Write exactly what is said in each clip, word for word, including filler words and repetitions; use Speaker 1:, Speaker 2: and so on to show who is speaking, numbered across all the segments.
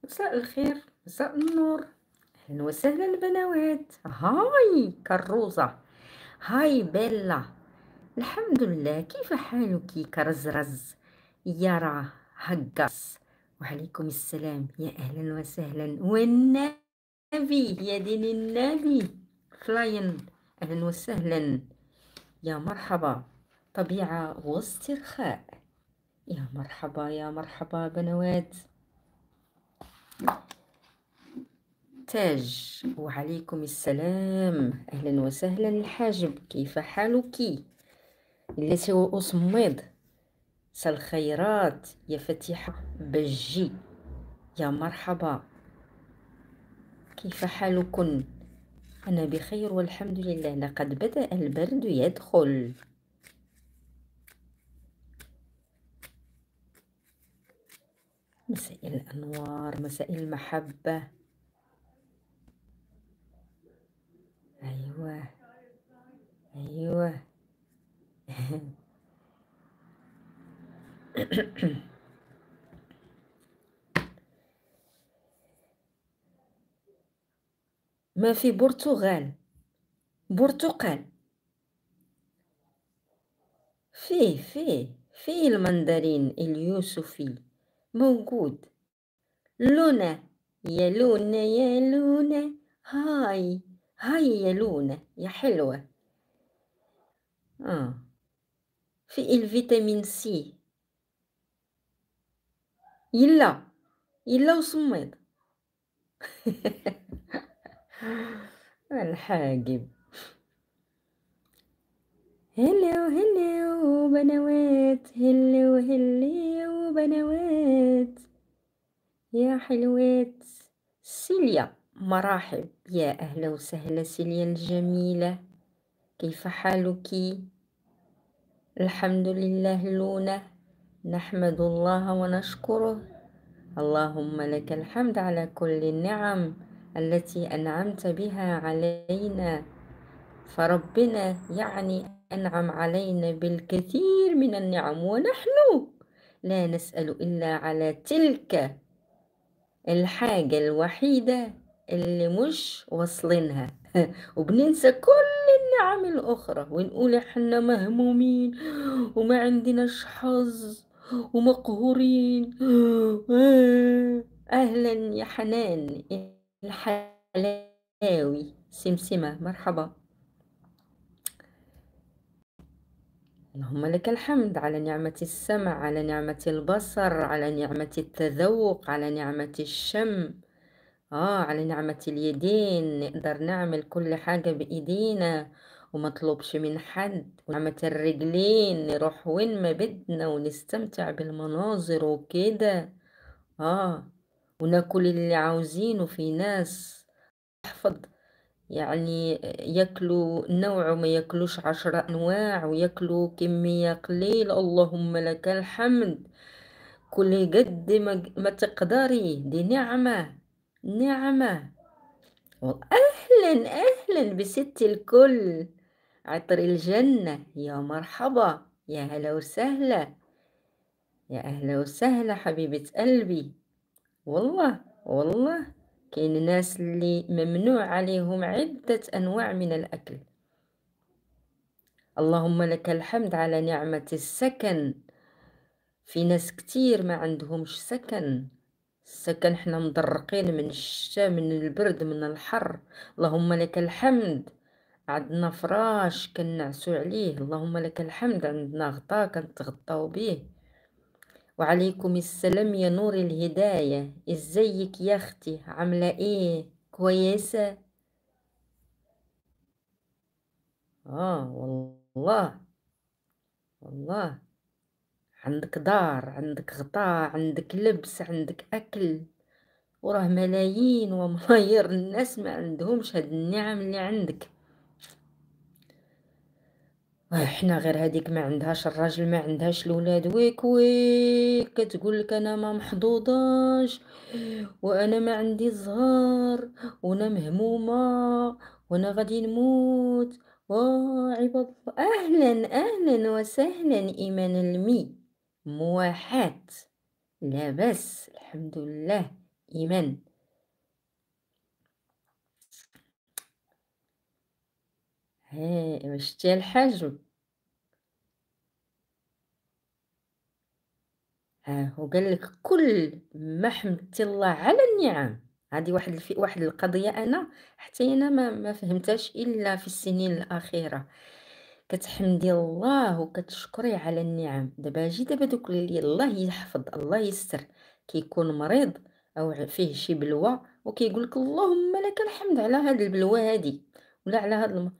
Speaker 1: مساء الخير، مساء النور، أهلا وسهلا البنات. هاي كروزة، هاي بيلا. الحمد لله، كيف حالك كرزرز؟ يارا هجاس، وعليكم السلام، يا أهلا وسهلا. والنبي يا دين النبي فلاين، أهلا وسهلا، يا مرحبا. طبيعة واسترخاء، يا مرحبا يا مرحبا بنوات. تاج، وعليكم السلام، أهلا وسهلا الحاجب، كيف حالك؟ التي أصمد الخيرات يا فتيحة بجي، يا مرحبا، كيف حالكن؟ أنا بخير والحمد لله، لقد بدأ البرد يدخل. مساء الأنوار، مساء المحبة. أيوة أيوة. ما في برتغال، برتقال، فيه فيه فيه المندرين اليوسفي موجود. لونا، يا لونا يا لونا، هاي هاي يا لونا يا حلوة. آه. في الفيتامين سي. يلا يلا وصمد. الحاجب. هلو هلو بنوات، هلو هلو بنوات يا حلوات. سيليا، مرحب، يا أهلا وسهلا سيليا الجميلة، كيف حالك؟ الحمد لله لونا، نحمد الله ونشكره، اللهم لك الحمد على كل النعم التي أنعمت بها علينا، فربنا يعني أنعم علينا بالكثير من النعم، ونحن لا نسأل إلا على تلك الحاجة الوحيدة اللي مش واصلينها. وبننسى كل النعم الأخرى ونقول احنا مهمومين وما عندناش حظ ومقهورين. أهلا يا حنان الحلاوي، سمسمة، مرحبا. اللهم لك الحمد على نعمة السمع، على نعمة البصر، على نعمة التذوق، على نعمة الشم، آه على نعمة اليدين، نقدر نعمل كل حاجة بإيدينا ومطلوبش من حد. ونعمة الرجلين، نروح وين ما بدنا ونستمتع بالمناظر وكده. آه وناكل اللي عاوزينه. في ناس تحفظ يعني ياكلوا نوع وما ياكلوش عشرة أنواع، وياكلوا كمية قليلة. اللهم لك الحمد، كل قد ما, ما تقدري، دي نعمة، نعمة. أهلا أهلا بست الكل، عطر الجنة، يا مرحبا، يا هلا وسهلا، يا أهلا وسهلا حبيبة قلبي. والله والله كاين ناس اللي ممنوع عليهم عدة أنواع من الأكل. اللهم لك الحمد على نعمة السكن. في ناس كتير ما عندهمش سكن، السكن احنا مضرقين من الشتا، من البرد، من الحر. اللهم لك الحمد، عندنا فراش كنعسو عليه، اللهم لك الحمد، عندنا غطاء كنتغطاو بيه. وعليكم السلام يا نور الهداية، ازيك يا اختي، عاملة ايه؟ كويسة؟ اه والله والله، عندك دار، عندك غطاء، عندك لبس، عندك اكل، وراه ملايين وملايير الناس ما عندهمش هاد النعم اللي عندك. احنا غير هذيك ما عندهاش الراجل، ما عندهاش الاولاد، ويك ويك كتقول لك انا ما محظوظاش، وانا ما عندي زهر، وانا مهمومه، وانا غادي نموت. وعباد الله، اهلا اهلا وسهلا ايمان المي، موحات، لاباس الحمد لله، إيمان. ها شتي الحاجب. ها هو قال لك كل ما حمدتي الله على النعم. هذه واحد الف... واحد القضية أنا حتى أنا ما, ما فهمتهاش إلا في السنين الأخيرة. كتحمدي الله وكتشكري على النعم. دابا جي دابا دوك اللي الله يحفظ الله يستر كيكون مريض أو ع- فيه شي بلوى وكيقول لك اللهم لك الحمد على هاد البلوى هادي ولا على هاد الم...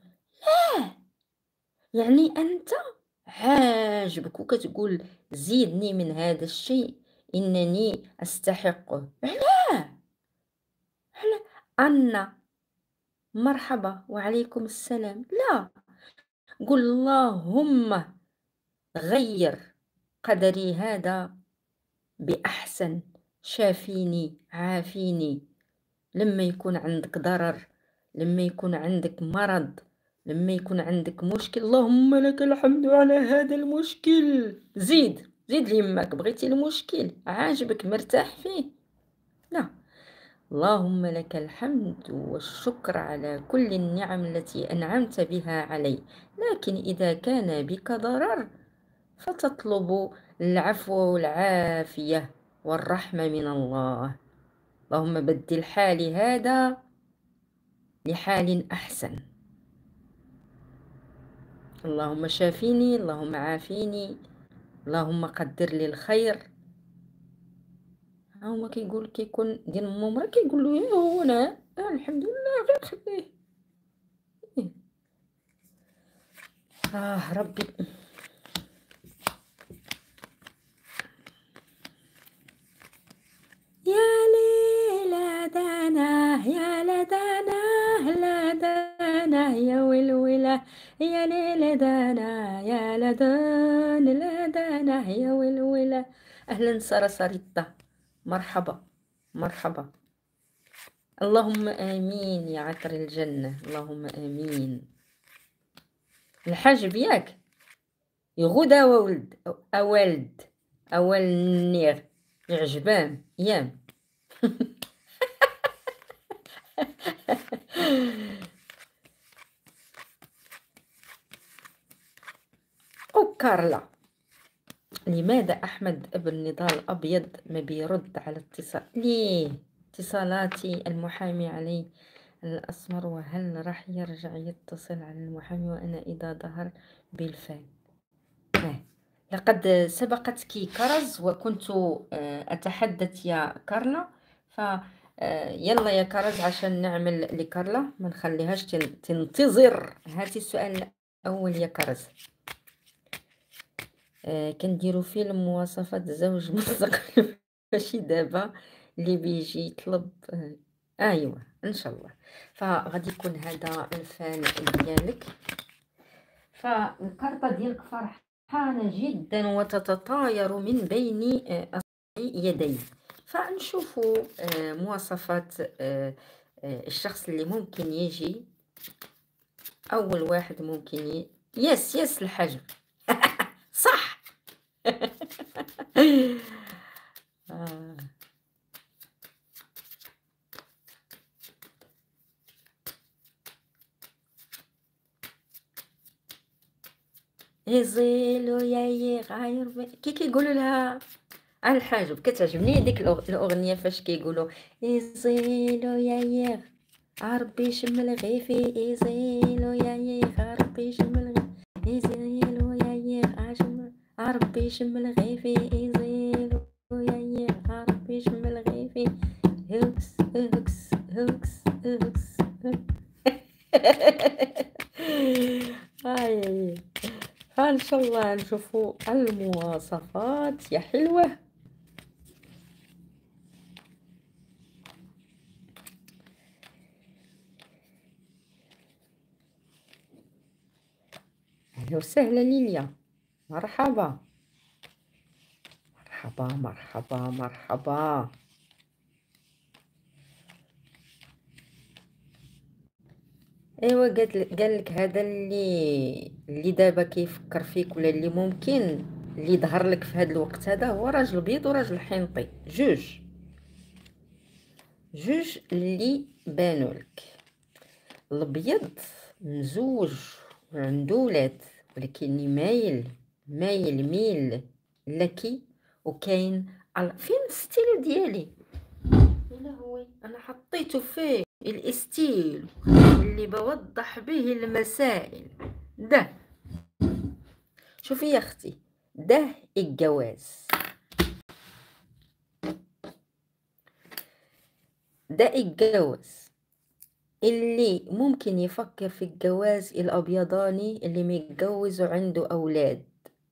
Speaker 1: يعني أنت عاجبك وكتقول زيدني من هذا الشيء إنني أستحقه. علاه علاه أنا مرحبا وعليكم السلام لا قل اللهم غير قدري هذا بأحسن شافيني عافيني. لما يكون عندك ضرر لما يكون عندك مرض لما يكون عندك مشكل اللهم لك الحمد على هذا المشكل. زيد زيد ليماك بغيتي المشكل عاجبك مرتاح فيه لا اللهم لك الحمد والشكر على كل النعم التي أنعمت بها علي. لكن إذا كان بك ضرر فتطلب العفو والعافية والرحمة من الله. اللهم بدل حالي هذا لحال أحسن. اللهم شافيني اللهم عافيني اللهم قدر لي الخير. هما كيقول كيكون ديال الممرض كيقول له ايه هو انا آه الحمد لله غير خليه. إيه. اه ربي. يا ليلى دانا يا لدانا لا دانا يا ولوله يا ليلى دانا يا لدان لا دانا يا ولوله. اهلا ساره ساريتا مرحبا مرحبا. اللهم امين يا عطر الجنه اللهم امين. الحاجب ياك يغودا وولد أولد أول نير يعجبان يام. أو كارلا لماذا أحمد ابن نضال أبيض ما بيرد على اتصال ليه اتصالاتي المحامي علي الأسمر وهل راح يرجع يتصل على المحامي وأنا إذا ظهر بالفعل. آه. لقد سبقتك كرز وكنت آه، أتحدث يا كارلا ف آه، يلا يا كرز عشان نعمل لكارلا ما نخليهاش تن- تنتظر. هاتي السؤال الأول يا كرز. آه، كنديرو فيلم مواصفات زوج مستقل ماشي دابا اللي بيجي يطلب آه، ايوا ان شاء الله. فغادي يكون هذا الفال ديالك. فالكارطة ديالك فرحانة جدا وتتطاير من بين آه، أصابع يدي. فنشوفوا آه، مواصفات آه، آه، الشخص اللي ممكن يجي. أول واحد ممكن ي... يس يس الحجم صح. آه. يزيلو يا يي غاير ب- كي كيقولوا لها على الحاجب. كتعجبني ديك الأغ- الأغنية فاش كيقولوا يزيلو يا يي ربي يشم الغيفي يزيلو يا ييخ ربي يشم الغيفي يزيلو يا ييخ عشم ربي يشم الغيفي يزيلو يا ييخ ربي يشم الغيفي هوكس هوكس هوكس هوكس. هاي ان شاء الله نشوفوا المواصفات يا حلوة. اهلا وسهلا ليليا مرحبا مرحبا مرحبا مرحبا. ايوا قالت قال لك هذا اللي اللي دابا كيفكر فيك ولا اللي ممكن اللي ظهر لك في هذا الوقت هذا هو راجل بيض وراجل حنطي جوج. جوج اللي بانولك. الابيض مزوج وعندو ولاد، ولكن مايل مايل ميل لكي، وكاين ال- فين الستيل ديالي؟ إلا هو انا حطيته فيه الاستيل اللي بوضح به المسائل ده. شوفي يا اختي، ده الجواز، ده الجواز اللي ممكن يفكر في الجواز الأبيضاني اللي متجوز وعنده أولاد.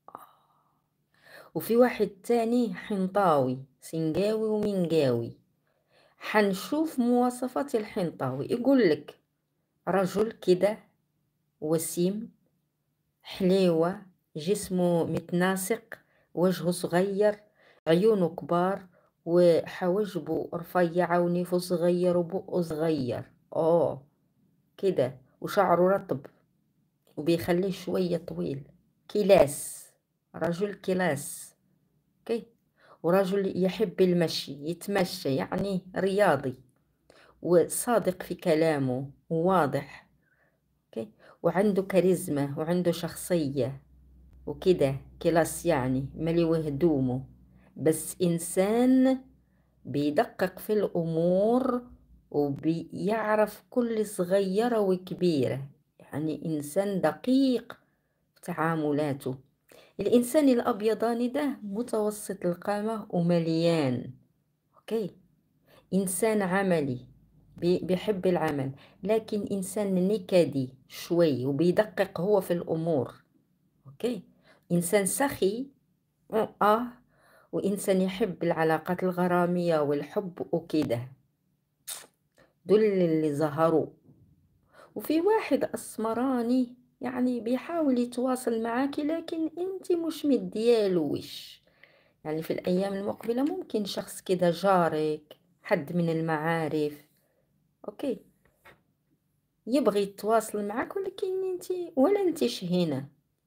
Speaker 1: وفي واحد تاني حنطاوي سنجاوي ومنجاوي. حنشوف مواصفات الحنطاوي، يقولك رجل كده وسيم، حليوة، جسمه متناسق، وجهه صغير، عيونه كبار، وحواجبه رفيعة، ونيفه صغير، وبقه صغير اه كده، وشعره رطب وبيخليه شوية طويل. كلاس، رجل كلاس. اوكي. ورجل يحب المشي، يتمشى يعني رياضي، وصادق في كلامه وواضح. اوكي. وعنده كاريزما وعنده شخصية وكده، كلاس يعني ملي هدومه، بس إنسان بيدقق في الأمور وبيعرف كل صغيرة وكبيرة، يعني إنسان دقيق في تعاملاته. الإنسان الأبيضاني ده متوسط القامة ومليان. أوكي. إنسان عملي، بي- بيحب العمل، لكن إنسان نكدي شوي وبيدقق هو في الأمور. أوكي. إنسان سخي آه وإنسان يحب العلاقات الغرامية والحب وكده. دول اللي ظهروا. وفي واحد أسمراني يعني بيحاول يتواصل معاكي، لكن انت مش مدياله وش. يعني في الأيام المقبلة ممكن شخص كده جارك، حد من المعارف، أوكي، يبغي يتواصل معاك، ولكن انت ولا انتش هنا.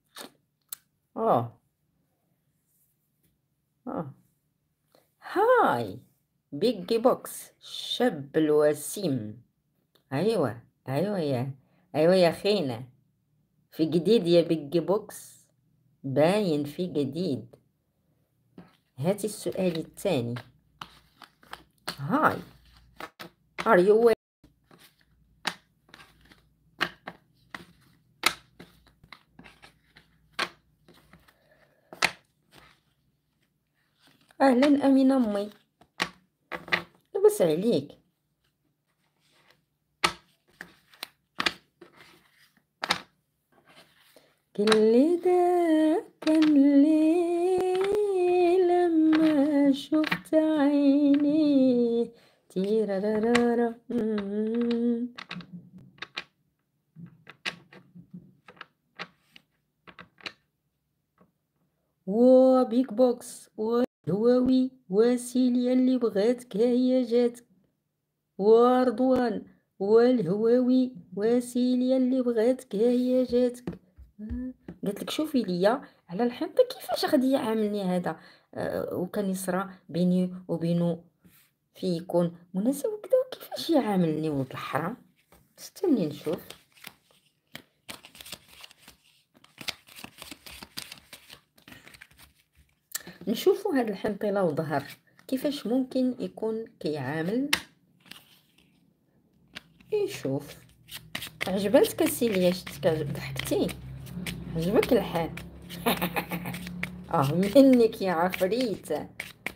Speaker 1: اه اه هاي بيج بوكس، شاب الوسيم. ايوه ايوه يا ايوه يا خينا، في جديد يا بيج بوكس، باين في جديد. هاتي السؤال الثاني. هاي are you well؟ اهلا امين امي، لبس عليك. كل ده كان ليه لما شفت عيني تيرارارا. و بيج بوكس وهواوي وسيليا اللي بغاتك هي جاتك، ورضوان والهواوي وسيليا اللي بغاتك هي جاتك. قالت لك شوفي ليا على الحنطه كيفاش غادي يعاملني هذا، آه وكان يصرى بيني وبينه في يكون مناسب وكذا، وكيفاش يعاملني ولد الحرام. استني نشوف. نشوفوا هذا الحنطيله وظهر كيفاش ممكن يكون كيعامل. يشوف. عجبتك السيليا؟ شتك ضحكتي؟ عجبك الحال؟ اه منك يا عفريته.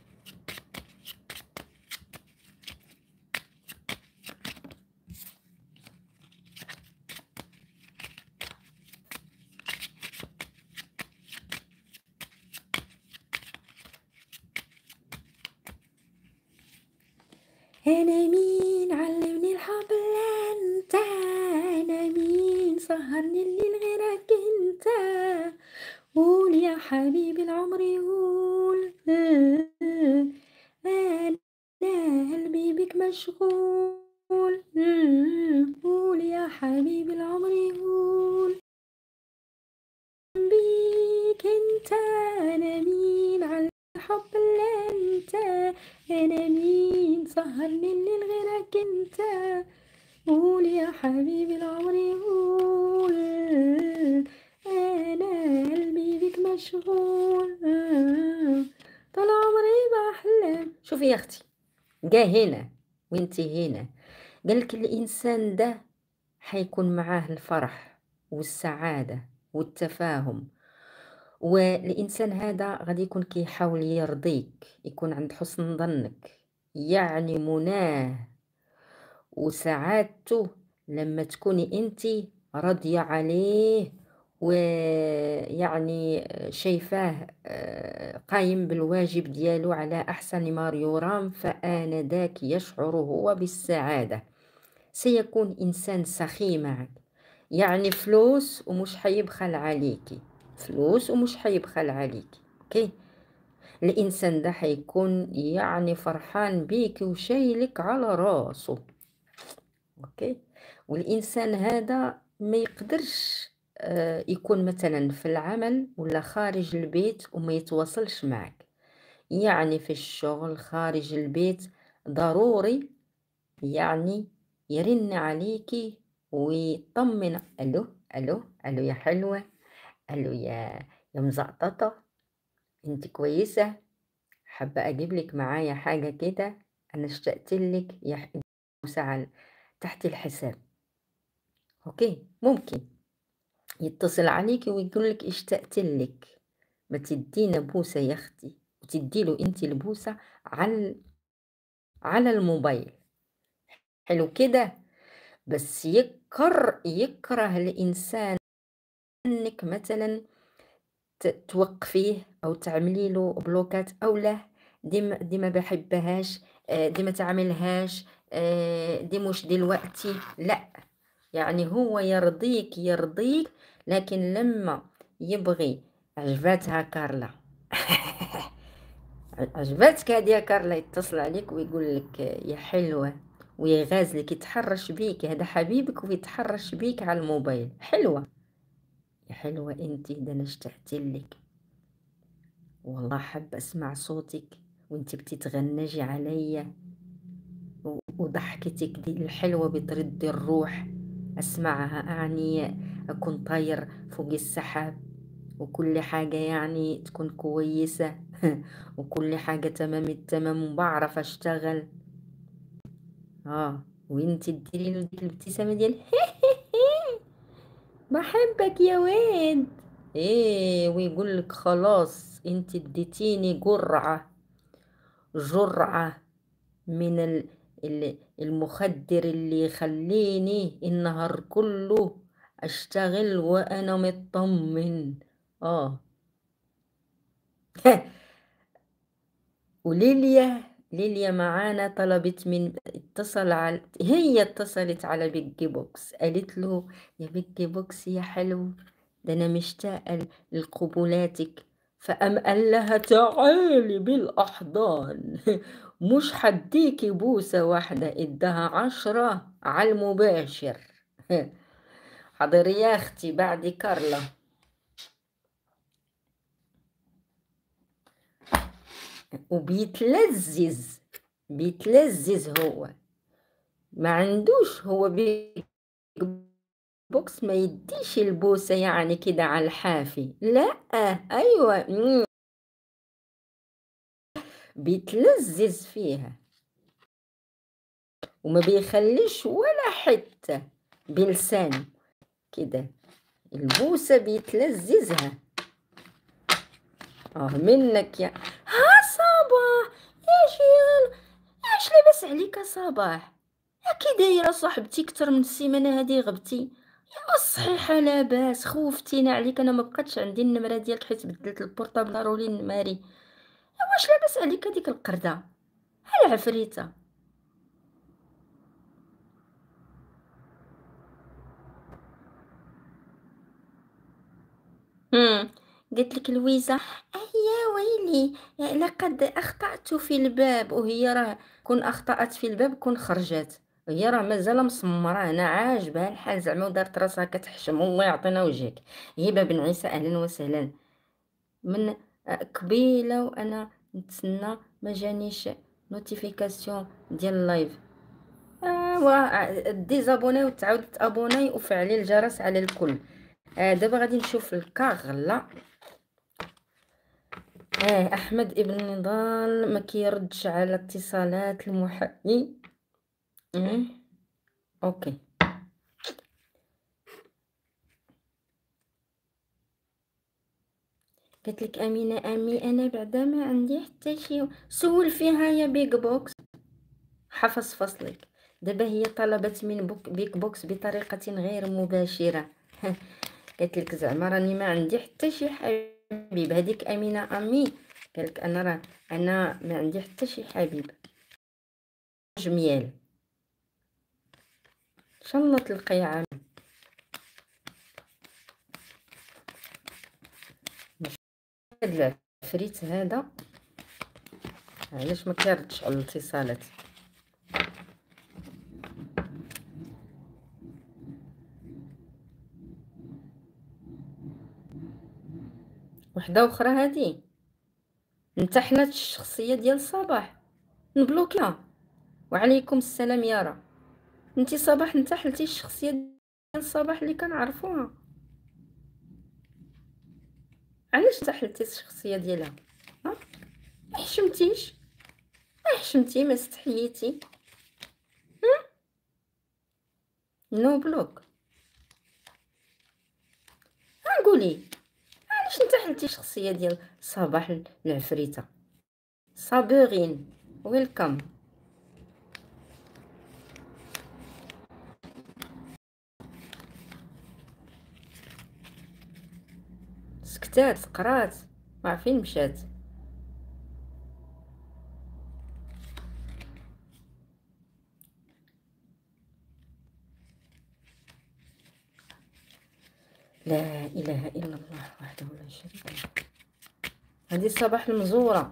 Speaker 1: انا مين علمني الحب الا انت، انا مين سهرني الليل غيرك انت، قول يا حبيبي العمر يقول انا قلبي بك مشغول، قول يا حبيبي العمر يقول بيك انت. انا مين على الحب اللي انت، انا مين سهرني الليل غيرك لك انت، قول يا حبيبي العمر قول، انا قلبي بك مشغول، طال عمري بحلم. شوفي يا اختي، جا هنا وانتي هنا قالك الانسان ده حيكون معاه الفرح والسعادة والتفاهم، والإنسان هذا غادي يكون كيحاول يرضيك، يكون عند حسن ظنك، يعني مناه وسعادته لما تكوني انتي راضية عليه، ويعني شايفاه آه، قايم بالواجب ديالو على أحسن ما يرام، فآنذاك يشعر هو بالسعادة. سيكون إنسان سخي معك، يعني فلوس ومش حيبخل عليكي، فلوس ومش حيبخل عليكي. اوكي، الانسان ده حيكون يعني فرحان بيك وشايلك على راسه. اوكي، والانسان هذا ما يقدرش آه، يكون مثلا في العمل ولا خارج البيت وما يتواصلش معك، يعني في الشغل خارج البيت ضروري يعني يرن عليكي ويطمن. الو الو الو يا حلوة، الو يا يا مزعططة، انت كويسة؟ حابة اجيب لك معايا حاجة كده، انا اشتقت لك يا ح- بوسة على تحت الحساب. اوكي، ممكن يتصل عليكي ويقول لك اشتقت لك، ما تدينا بوسة يا اختي، وتديله انت البوسة على على الموبايل. حلو كده، بس يكر يكره الانسان انك مثلا ت- توقفيه او تعملي له بلوكات، او لا دي ما دي ما بحبهاش، آه، دي ما تعملهاش، آه، دي مش دلوقتي، لا. يعني هو يرضيك يرضيك، لكن لما يبغي عجباتها كارلا عجباتك هادي يا كارلا، يتصل عليك ويقول لك يا حلوة، ويغازلك يتحرش بيك، هذا حبيبك ويتحرش بيك على الموبايل. حلوة يا حلوة انتي، ده انا اشتقت لك والله، حابة اسمع صوتك وانتي بتتغنجي عليا، و- وضحكتك دي الحلوة بترد الروح، اسمعها اعني اكون طاير فوق السحاب، وكل حاجة يعني تكون كويسة وكل حاجة تمام التمام، وبعرف اشتغل. اه، وانتي تديري له ديك الابتسامة ديال بحبك يا واد، ايه، ويقول لك خلاص انت اديتيني جرعة جرعة من ال- ال- المخدر اللي يخليني النهار كله اشتغل وانا مطمن. اه وليليا، ليليا معانا طلبت من اتصل على هي اتصلت على بيجي بوكس، قالت له يا بيجي بوكس يا حلو، ده انا مشتاقة لقبولاتك، فقام قال لها تعالي بالاحضان مش حديكي بوسة واحدة، ادها عشرة على المباشر حاضر يا اختي بعد كارلا. وبيتلذذ، بيتلذذ هو، ما عندوش هو بيج بوكس ما يديش البوسة يعني كده على الحافي، لا. ايوه، مم، بيتلذذ فيها وما بيخليش ولا حتة بلسانه كده، البوسة بيتلذذها. اه منك يا ها صباح، ايش يا ايش لاباس عليك يا صباح؟ كي دايره صاحبتي كتر من السيمانه هذه غبتي؟ الصحيحه لاباس، خوفتينا عليك، انا ما بقاتش عندي النمره ديالك حيت بدلت البورطابل ضروري نماري. واش لاباس عليك هذيك القرده العفريته؟ هم قلت لك لويزا، يا ويلي لقد اخطات في الباب، وهي راه كون اخطات في الباب كون خرجت، هي راه مازال مسمره هنا عاجبها الحال زعما، ودارت راسها كتحشم. الله يعطينا وجهك. هبه بن عيسى اهلا وسهلا، من قبيله وانا نتسنى ما جانيش نوتيفيكاسيون ديال اللايف. ايوا ديزابوني وتعاود تابوني وفعلي الجرس على الكل. آه دابا غادي نشوف الكاغ. لا اه احمد ابن نضال ما كيردش على اتصالات المحامي. اه اوكي. قالت لك امينه امي انا بعدا ما عندي حتى شي. سول فيها يا بيج بوكس. حفظ فصلك. دابا هي طلبت من بوك بيك بوكس بطريقه غير مباشره. قالت لك زعما راني ما عندي حتى شي حبيب. هذيك امينه امي قالك انا راه انا ما عندي حتى شي حبيب. جميال ان شاء الله تلقاي عام. هاد العفريت هذا علاش ما كيردش على الاتصالات؟ وحده اخرى هذه انتحلت الشخصيه ديال صباح نبلوكيها. وعليكم السلام يارا. انتي صباح انتحلتي الشخصيه ديال صباح اللي كنعرفوها. علاش انتحلتي الشخصيه ديالها؟ ها ما حشمتيش؟ ما حشمتي ما استحييتي؟ نو بلوك. قولي علاش انتحلتي الشخصيه ديال صباح العفريته؟ صابورين ويلكم. سكتات قرات ما فين مشات. لا اله الا الله وحده لا شريك له. هذه صباح المزوره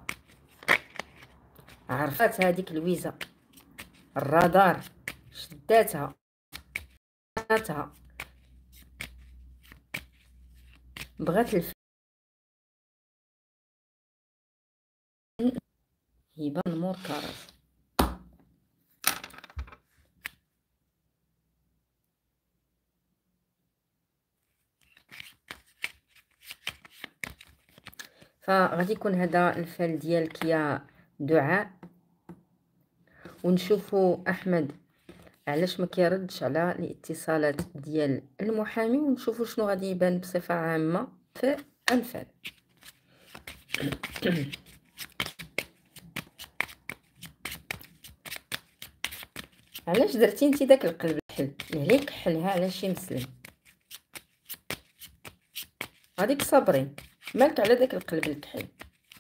Speaker 1: عرفات هذيك لويزا الرادار شداتها عرفتها بغات الف هبه نمور كراس. فغادي يكون هذا الفال ديالك يا دعاء. ونشوفوا احمد علاش ما كيردش على الاتصالات ديال المحامي، ونشوفوا شنو غادي يبان بصفه عامه في الفال. علاش درتي انت داك القلب الحل؟ عليك حلها على شي مسلم. غاديك صابرين مالك على داك القلب الكحل.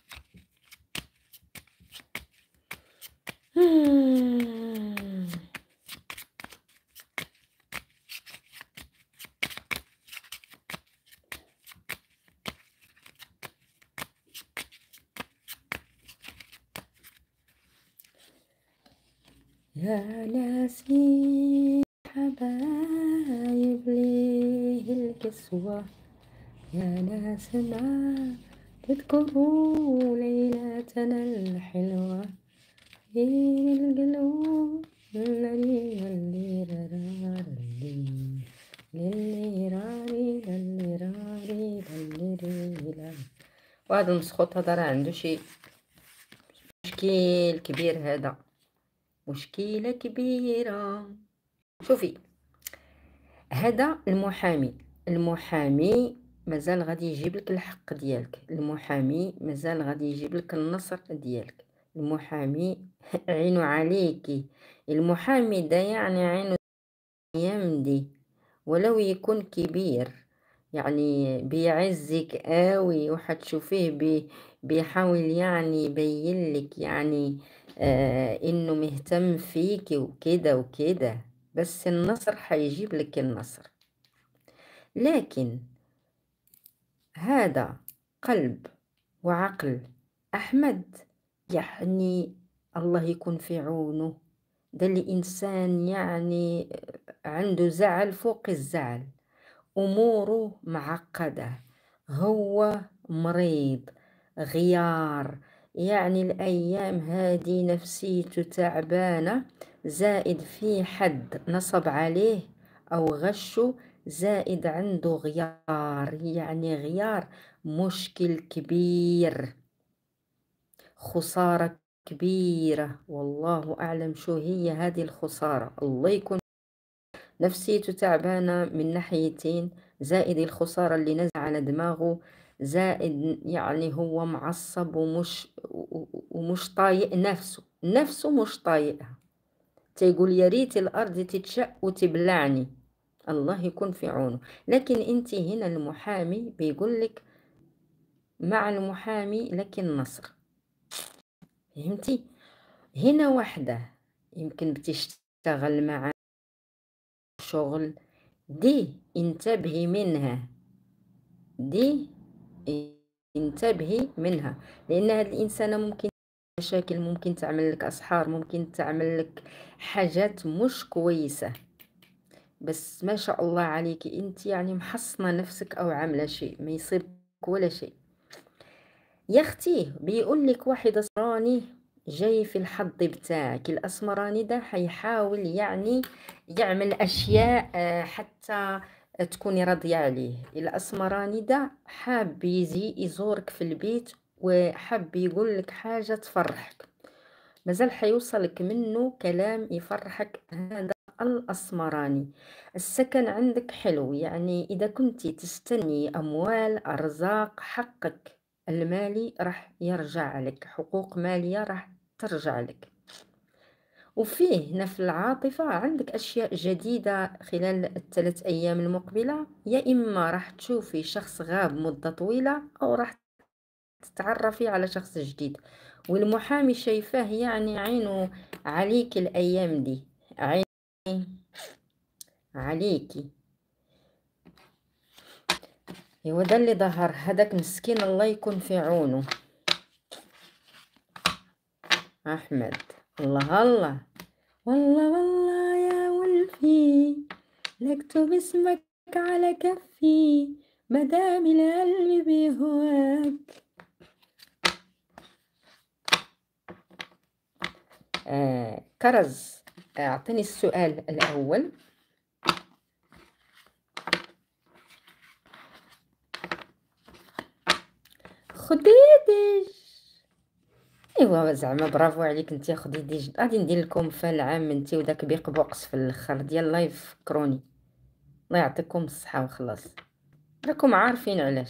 Speaker 1: يا ناسي حبايب ليه الكسوة، يا ناسنا تذكروا ليلتنا الحلوة بين القلوب اللي اللي راري للي راري للي راري للي. وهذا المسخوط هذا راه عنده شي مشكل كبير. هذا مشكلة كبيرة. شوفي هذا المحامي المحامي مازال غادي يجيب لك الحق ديالك. المحامي مازال غادي يجيب لك النصر ديالك. المحامي عينو عليكي. المحامي ده يعني عينو يمدي ولو يكون كبير، يعني بيعزك قوي وحتشوفيه بي بيحاول يعني يبين لك يعني آه انه مهتم فيكي وكده وكده. بس النصر حيجيب لك النصر. لكن هذا قلب وعقل أحمد، يعني الله يكون في عونه. ده الإنسان يعني عنده زعل فوق الزعل، أموره معقدة، هو مريض غيار، يعني الأيام هذه نفسيته تعبانة زائد في حد نصب عليه أو غشه، زائد عنده غيار، يعني غيار مشكل كبير، خسارة كبيرة. والله أعلم شو هي هذه الخسارة. الله يكون نفسيته تعبانة من ناحيتين، زائد الخسارة اللي نزل على دماغه، زائد يعني هو معصب ومش ومش طايق نفسه، نفسه مش طايقها، تيقول يا ريت الأرض تتشق وتبلعني. الله يكون في عونه. لكن انت هنا المحامي بيقولك مع المحامي لكن نصر، فهمتي؟ هنا واحدة يمكن بتشتغل مع شغل، دي انتبهي منها، دي انتبهي منها، لأن هذه الإنسانة ممكن مشاكل، ممكن تعمل لك أسحار، ممكن تعمل لك حاجات مش كويسة. بس ما شاء الله عليك انت يعني محصنة نفسك أو عاملة شيء ما يصيبك ولا شيء. يا اختي بيقول لك واحد اسمراني جاي في الحظ بتاعك، الاسمراني ده حيحاول يعني يعمل اشياء آه، حتى تكوني راضيه عليه. الاسمراني ده حاب يجي يزورك في البيت وحاب يقول لك حاجه تفرحك، مازال حيوصلك منه كلام يفرحك. هذا الاسمراني. السكن عندك حلو، يعني اذا كنتي تستني اموال ارزاق حقك المالي راح يرجع لك، حقوق مالية راح ترجع لك. وفيه هنا في العاطفة عندك أشياء جديدة خلال الثلاث أيام المقبلة، يا إما راح تشوفي شخص غاب مدة طويلة أو راح تتعرفي على شخص جديد. والمحامي شايفاه يعني عينه عليك الأيام دي، عين عليكي. هو ده اللي ظهر، هذاك مسكين الله يكون في عونه. أحمد الله الله، والله والله يا ولفي لكتب اسمك على كفي مدام القلب بيهواك. آه كرز، أعطيني السؤال الأول. خديدج، ايوا زعما برافو عليك انت يا خديدج. غادي ندير لكم فال عام انت وداك بيق بوقس في الاخر ديال اللايف كروني. الله يعطيكم الصحه وخلاص، راكم عارفين علاش.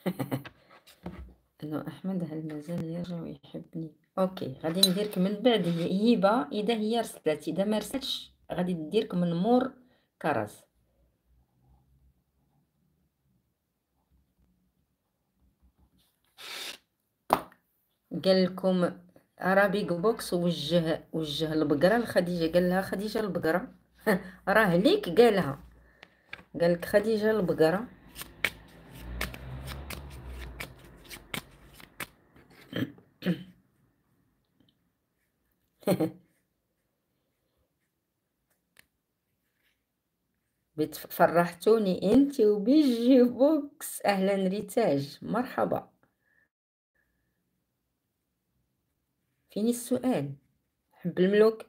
Speaker 1: انه احمد هل مازال يرجع ويحبني؟ اوكي غادي نديرك من بعد هبه اذا هي رسلت، اذا ما رسلتش غادي نديرك من مور كرز. قال لكم ارابيك بوكس وجه وجه البقره لخديجه، قال لها خديجه البقره. راه ليك قالها، قال لك خديجه البقره. فرحتوني انت وبيجي بوكس. اهلا ريتاج، مرحبا. فيني السؤال؟ حب الملوك.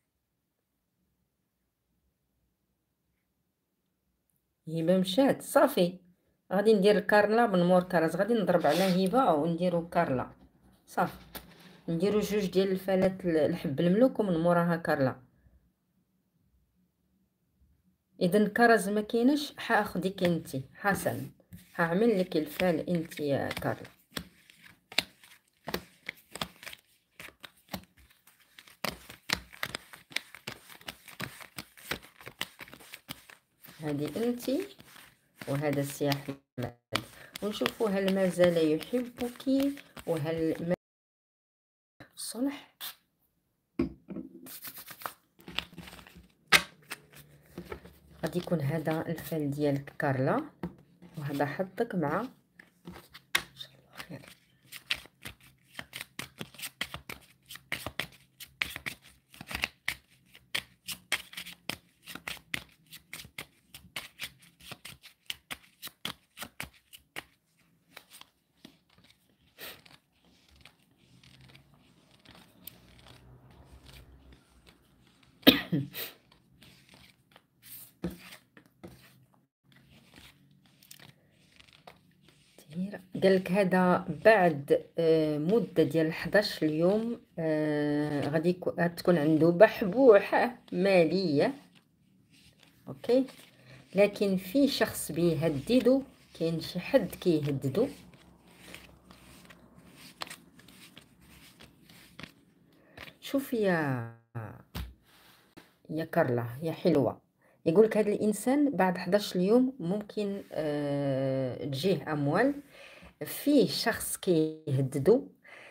Speaker 1: هبه مشات صافي، غادي ندير كارلا من مور كرز، غادي نضرب على هبه ونديرو كارلا صافي، نديرو جوج ديال الفالات لحب الملوك ومن موراها كارلا. اذا كرز ما كاينش حاخدك انت حسن، هعمل لك الفال انت يا كارلا. هذه انت وهذا السي احمد، ونشوفوا هل مازال يحبك وهل ما صلح. غادي يكون هذا الفال ديالك كارلا، وهذا حظك مع ان شاء الله خير. قالك هذا بعد آه، مدة ديال حداش اليوم آه، غادي يكو- غتكون عنده بحبوحة مالية. اوكي، لكن في شخص بيهددو، كاين شي حد كيهددو. شوفي يا يا كارلا يا حلوة، يقولك هذا الانسان بعد حداش اليوم ممكن آه تجيه اموال. فيه شخص كيهددو.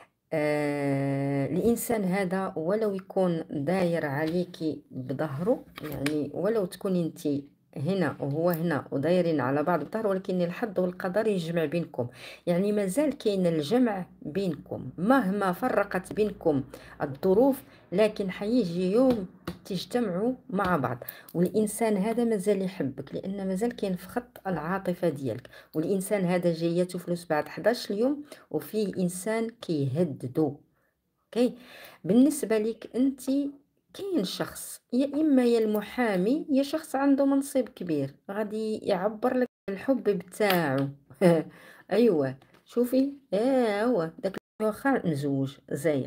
Speaker 1: آه الانسان هذا ولو يكون داير عليكي بظهره، يعني ولو تكوني انت هنا وهو هنا ودايرين على بعض بظهر، ولكن الحظ والقدر يجمع بينكم. يعني مازال كاين الجمع بينكم مهما فرقت بينكم الظروف، لكن حيجي يوم تجتمعوا مع بعض. والانسان هذا مازال يحبك، لان مازال كاين في خط العاطفه ديالك. والانسان هذا جايته فلوس بعد حداش اليوم، وفيه انسان كيهددو. اوكي، بالنسبه لك انت كاين شخص، يا اما يا المحامي يا شخص عنده منصب كبير غادي يعبر لك عن الحب بتاعه. ايوه، شوفي اه هو داك واخا مزوج زايغ.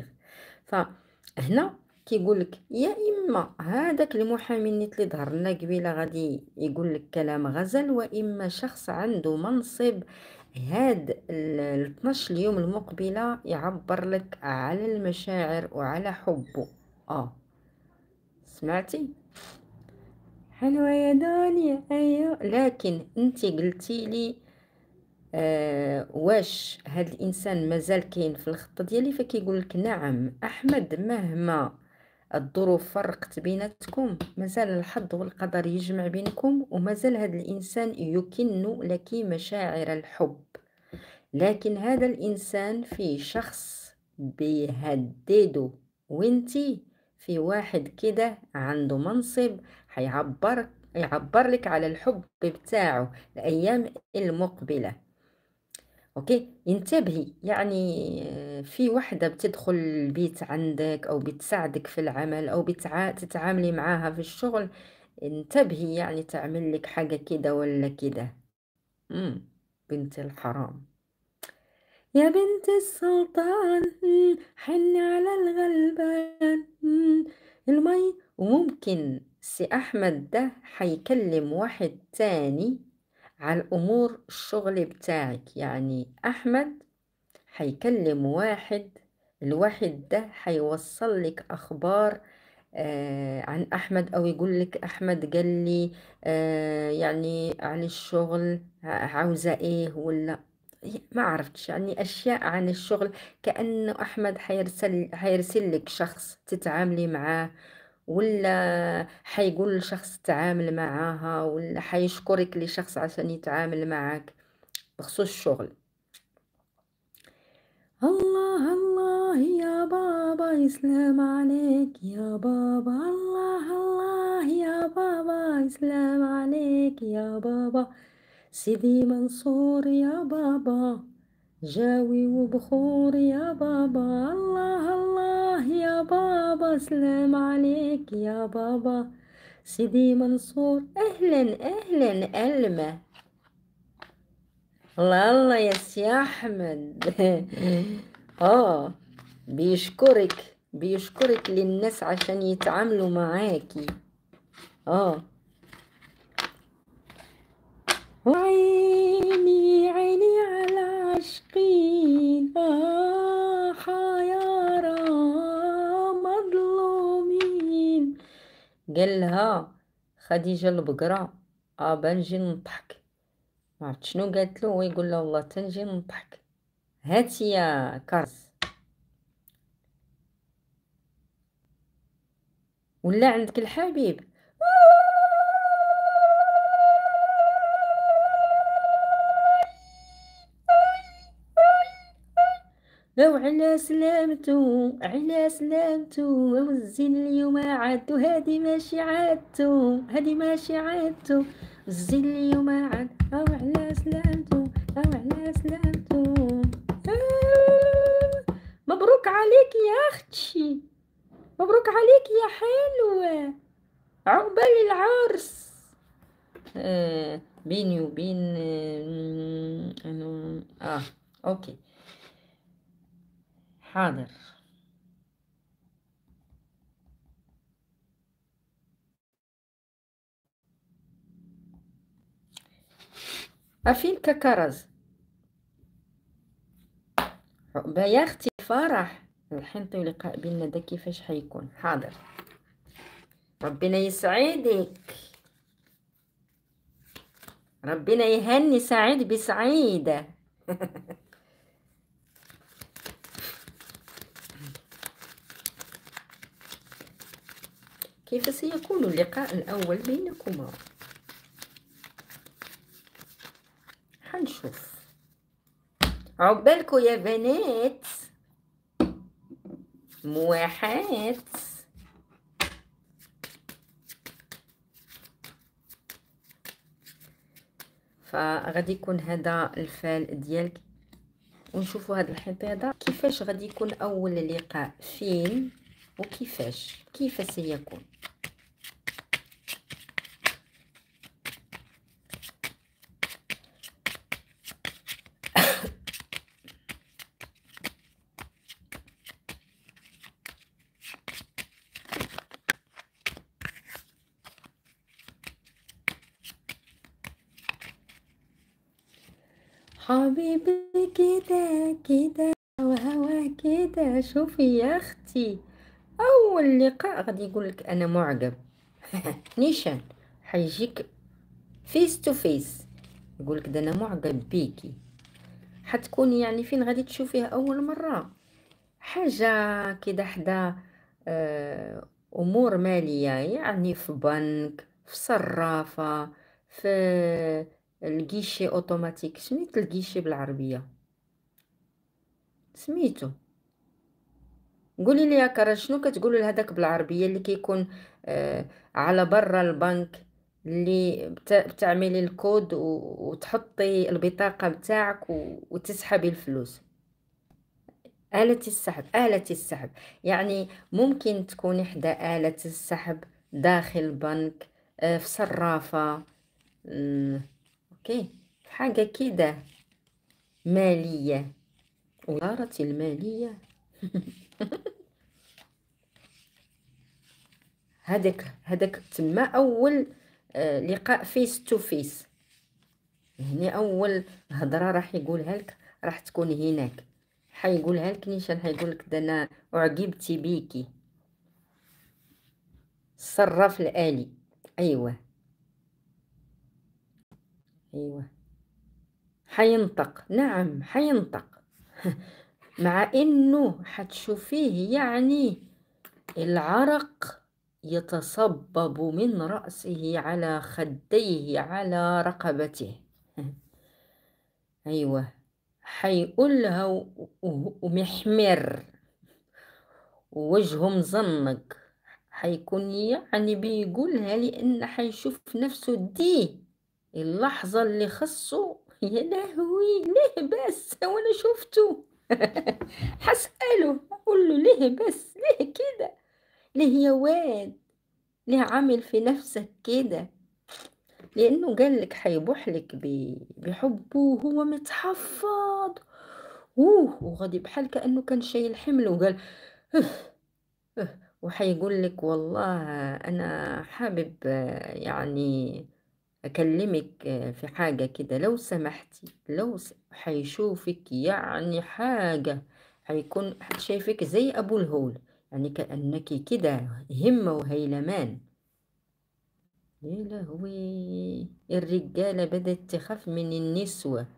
Speaker 1: فهنا كيقول لك يا اما هذاك المحامي اللي ظهر لنا قبيله غادي يقول لك كلام غزل، واما شخص عنده منصب هاد ال اثناش اليوم المقبلة يعبر لك على المشاعر وعلى حبه. اه سمعتي؟ حلوة يا دنيا. ايوه، لكن انتي قلتي لي آه واش هاد الانسان مازال كاين في الخطة ديالي، فكيقول لك نعم احمد، مهما الظروف فرقت بيناتكم مازال الحظ والقدر يجمع بينكم، ومازال هاد الانسان يكن لك مشاعر الحب. لكن هذا الإنسان في شخص بيهدده، وانتي في واحد كده عنده منصب هيعبر يعبر لك على الحب بتاعه الأيام المقبلة. اوكي، انتبهي يعني آه، في وحدة بتدخل البيت عندك او بتساعدك في العمل او بتع... تتعاملي معاها في الشغل. انتبهي يعني تعمل لك حاجة كده ولا كده. امم بنت الحرام يا بنت السلطان، مم، حني على الغلبان، مم، المي. وممكن سي أحمد ده حيكلم واحد تاني على الأمور الشغل بتاعك. يعني أحمد حيكلم واحد، الواحد ده حيوصل لك أخبار آه عن أحمد، أو يقول لك أحمد قال لي آه يعني عن الشغل ع- عاوزة إيه ولا ما عرفتش، يعني أشياء عن الشغل. كأنه أحمد حيرسل حيرسل لك شخص تتعاملي معاه، ولا حيقول لشخص تعامل معاها، ولا حيشكرك لشخص عشان يتعامل معك بخصوص الشغل. الله الله يا بابا يسلم عليك يا بابا، الله الله يا بابا يسلم عليك يا بابا، سيدي منصور يا بابا، جاوي وبخور يا بابا، الله الله يا بابا سلام عليك يا بابا، سيدي منصور. اهلا اهلا ألمة. الله الله يا سي احمد. اه بيشكرك بيشكرك للناس عشان يتعاملوا معاكي. اه وعيني عيني على عاشقين، آه حيارى مظلومين. قالها خديجة البقرة اه بنجي نضحك. ما عرفت شنو قالت له، ويقول له والله تنجي نضحك. هاتي يا كارس، ولا عندك الحبيب. لو على سلامتو على سلامتو، والزين اليوم عادو، هادي ماشي عادتو هادي ماشي عادتو، الزين اليوم عاد او على سلامتو او على سلامتو. آه، مبروك عليك يا اختي، مبروك عليك يا حلوة، عقبال العرس. آه بيني وبين آه, آه أوكي، حاضر. أفين ككرز عقبة يا أختي الفرح الحين طيب لقاء بينا دا كيفاش حيكون؟ حاضر، ربنا يسعدك، ربنا يهني سعيد بسعيدة. كيف سيكون اللقاء الأول بينكما؟ حنشوف. عقبالكو يا بنات، موحات. فغادي يكون هذا الفال ديالك، ونشوفوا هذا الحيط هذا كيفاش غادي يكون اول لقاء، فين وكيفاش كيف سيكون. حبيبي كده كده وهوا كده، شوفي يا اختي اول لقاء غادي يقولك انا معجب. نيشان حيجيك فيس تو فيس، يقولك ده انا معجب بيكي. حتكوني يعني فين غادي تشوفيه اول مره؟ حاجه كده حدا آه، امور ماليه، يعني في بنك، في صرافه، في الكيشي اوتوماتيك. سميت الكيشي بالعربيه؟ سميتو؟ قولي لي يا كرا شنو كتقولوا لهداك بالعربيه اللي كيكون آه على برا البنك، اللي بت- بتعملي الكود و- وتحطي البطاقه بتاعك و- وتسحبي الفلوس. آلة السحب، آلة السحب. يعني ممكن تكون إحدى آلة السحب داخل بنك، آه في صرافة. مم، أوكي، حاجة كده مالية، وزارة المالية. هذاك هذاك تما اول آه، لقاء فيس تو فيس. هنا اول هضره راح يقولها لك، راح تكون هناك. حيقولها لك نيشان، حيقول لك ده انا اعجبتي بيكي. الصراف الآلي. ايوه، ايوه، حينطق، نعم حينطق. مع انه حتشوفيه يعني العرق يتصبب من رأسه على خديه على رقبته. ايوه، حيقولها و- و- ومحمر ووجهه مزنق. حيكون يعني بيقولها لان حيشوف نفسه دي اللحظة اللي خصو. يا لهوي، ليه بس وانا شفته؟ حسأله اقول له ليه بس، ليه كده، ليه يا واد، ليه عامل في نفسك كده؟ لانه قالك حيبوحلك ب- بحبه وهو متحفظ. اوه، وغادي بحال كأنه كان شايل حمل وقال "أف، أف". وحيقول لك والله انا حابب آه، يعني اكلمك آه، في حاجة كده لو سمحتي، لو س... حيشوفك يعني حاجة، حيكون شايفك زي ابو الهول، يعني كأنك كده همة وهيلمان. يا لهوي، الرجالة بدأت تخاف من النسوة.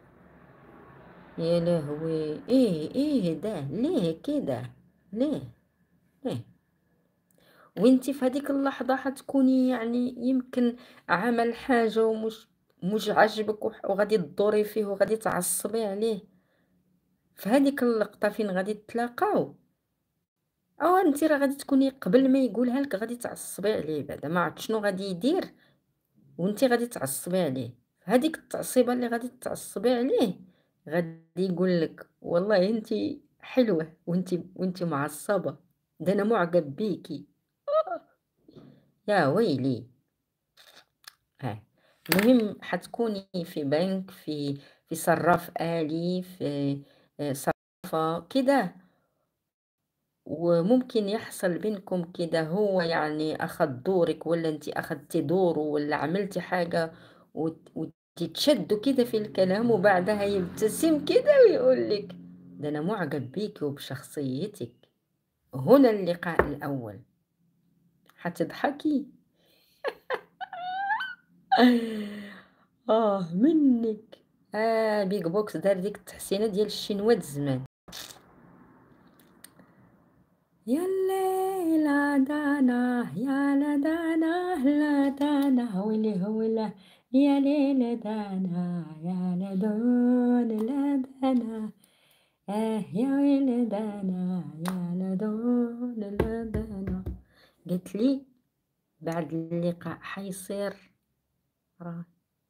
Speaker 1: يا لهوي، ايه ايه ده، ليه كده، ليه ليه؟ وانتي في هذيك اللحظة حتكوني يعني يمكن عمل حاجة ومش مش عاجبك، وح- وغادي تدوري فيه وغادي تعصبي عليه. في هذيك اللقطة فين غادي تلاقاو، او انتي راه غادي تكوني قبل ما يقولها لك غادي تعصبي عليه، بعدا ما عرفت شنو غادي يدير وانتي غادي تعصبي عليه. هذيك التعصيبه اللي غادي تعصبي عليه غادي يقول لك والله انتي حلوه وانتي وانتي معصبه، ده انا معجب بيكي. يا ويلي. ها، المهم حتكوني في بنك، في في صراف آلي، في آآ صرافة كده. وممكن يحصل بينكم كده، هو يعني أخد دورِك والّا أنتِ أخدتِ دوره والّا عملتِ حاجة وت وتتشدّوا كده في الكلام وبعدها يبتسم كده ويقول لِك: "ده أنا مُعجب بيكِ وبشخصيتِك." هنا اللقاء الأول، هتضحكي. آه منِّك. آه بيج بوكس دار ديك التحسينة ديال الشينوات زمان. يا الليلة دانا يا لدانا لا دانا ويلي هولا يا ليلة دانا يا لدون لا دانا آه يا ويلي دانا يا لدون لا دانا. قالت لي بعد اللقاء حيصير راه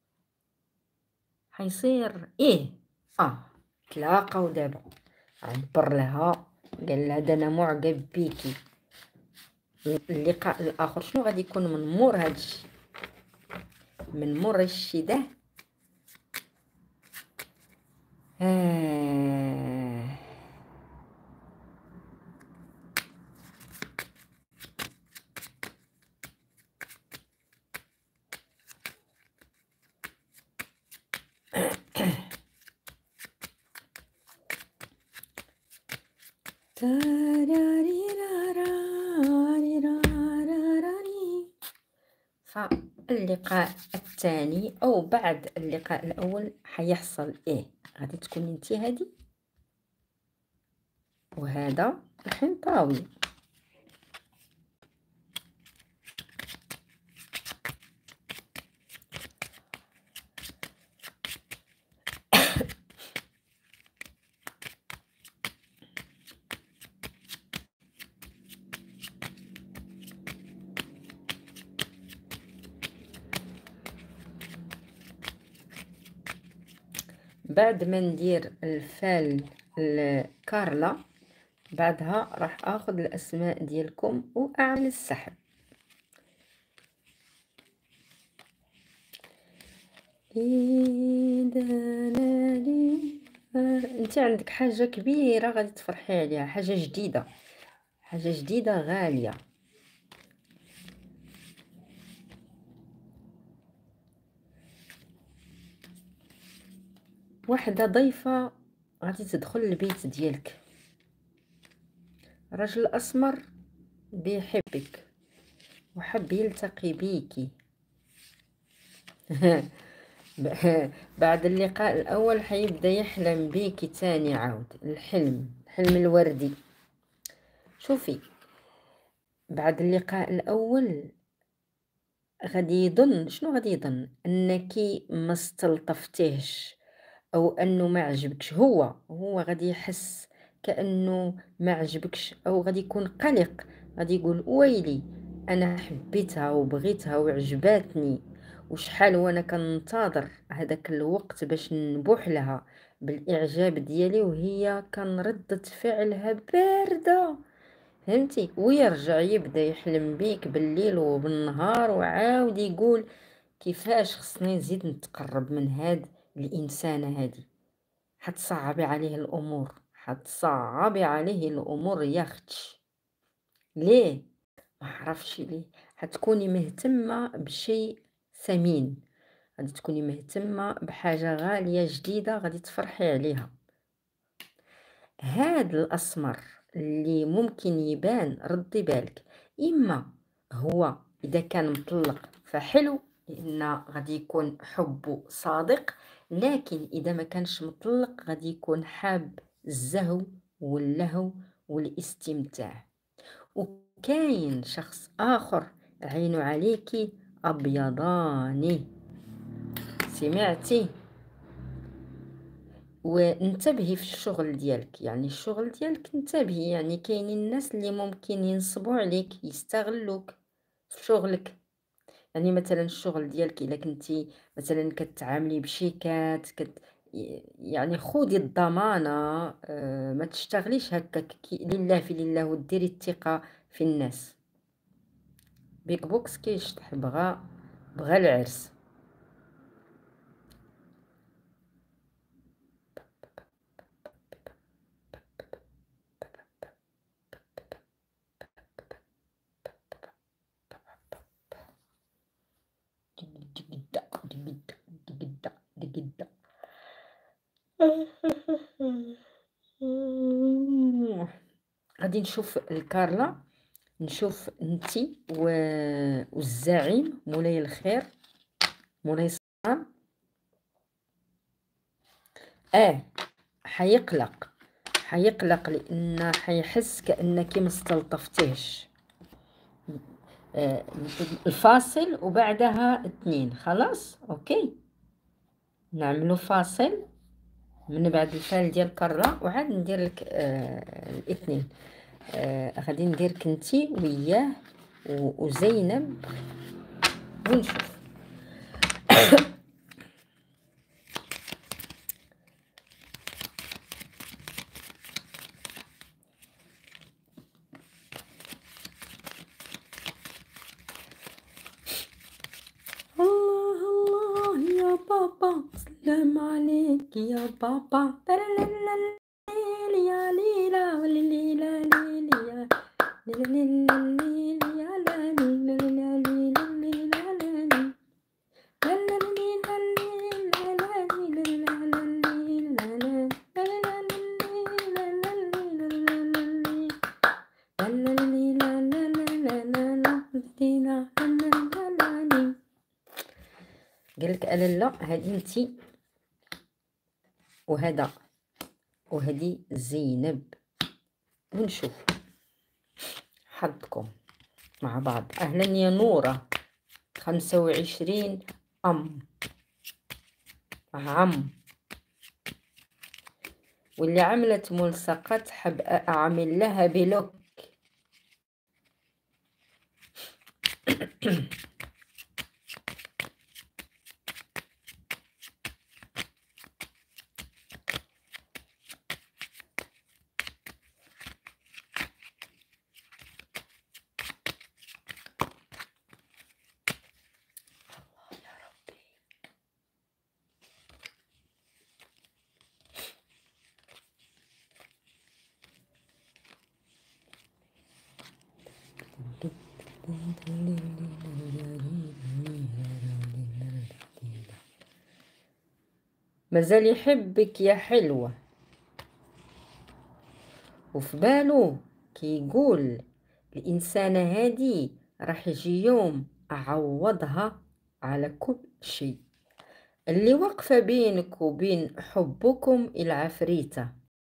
Speaker 1: حيصير إيه. آه تلاقاو دابا، عبّر لها قال لها: "ده أنا مُعجب بيكِ." اللقاء الآخر شنو غادي يكون من مور هاد الشي، من مور الشي ده. آه. تاراريراراريراراري. فاللقاء الثاني أو بعد اللقاء الأول حيحصل إيه؟ غادي تكوني انتِ هادي وهذا الحنطاوي. بعد ما ندير الفال لكارلا بعدها راح آخذ الأسماء ديالكم وأعمل السحب. انت عندك حاجة كبيرة غادي تفرحي عليها، حاجة جديدة، حاجة جديدة غالية. واحدة ضيفة غادي تدخل البيت ديالك، رجل أسمر بيحبك وحب يلتقي بيكي. بعد اللقاء الأول حيبدأ يحلم بيكي تاني عاود، الحلم الحلم الوردي. شوفي بعد اللقاء الأول غادي يظن شنو غادي يظن أنكي ما استلطفتيهش أو أنه ما عجبكش، هو هو غادي يحس كأنه ما عجبكش أو غادي يكون قلق، غادي يقول ويلي أنا حبيتها وبغيتها وعجباتني وشحال وأنا كننتظر هذاك الوقت باش نبوح لها بالإعجاب ديالي وهي كان ردة فعلها باردة. فهمتي؟ ويرجع يبدا يحلم بيك بالليل وبالنهار وعاود يقول كيفاش خصني نزيد نتقرب من هاد الإنسانة هادي. حتصعبي عليه الأمور، حتصعبي عليه الأمور يا اختي. ليه؟ ما عرفش ليه. حتكوني مهتمة بشيء ثمين، غادي تكوني مهتمة بحاجة غالية جديدة غادي تفرحي عليها. هاد الأسمر اللي ممكن يبان ردي بالك، إما هو إذا كان مطلق فحلو لأن غادي يكون حبه صادق، لكن إذا ما كانش مطلق غادي يكون حاب الزهو واللهو والاستمتاع. وكاين شخص آخر عينه عليكي أبيضاني. سمعتي؟ وانتبهي في الشغل ديالك، يعني الشغل ديالك انتبهي، يعني كاينين الناس اللي ممكن ينصبوا عليك يستغلوك في شغلك. يعني مثلا الشغل ديالك الا كنتي مثلا كتعاملي بشيكات كت يعني خودي الضمانة. آه، ما تشتغليش هكاك كي- لله في لله وديري الثقة في الناس. بيك بوكس كيشطح بغى بغى العرس. غادي نشوف الكارلا، نشوف انتي و... والزعيم مولاي الخير، مولاي السلطان. اه حيقلق، حيقلق لان حيحس كانك ما استلطفتيهش. آه الفاصل وبعدها اثنين. خلاص اوكي، نعملو فاصل من بعد الفال ديال الكرة وعاد ندير لك آه الاثنين. آه غادي نديرك انتي وياه وزينب ونشوف. الله الله يا بابا، سلام عليك يا بابا، ترلللل يا ليلى وليلى ليلى يا ليلى ليلى يا ليلى ليلى قالك انا لا هادي انتي وهذا وهدي زينب ونشوف حظكم مع بعض. اهلا يا نوره، خمسة وعشرين ام عم. واللي عملت ملصقات حب اعمل لها بلوك. مازال يحبك يا حلوة، وفي بالو كيقول الإنسانة هادي راح يجي يوم أعوضها على كل شيء. اللي وقفة بينك وبين حبكم العفريتة،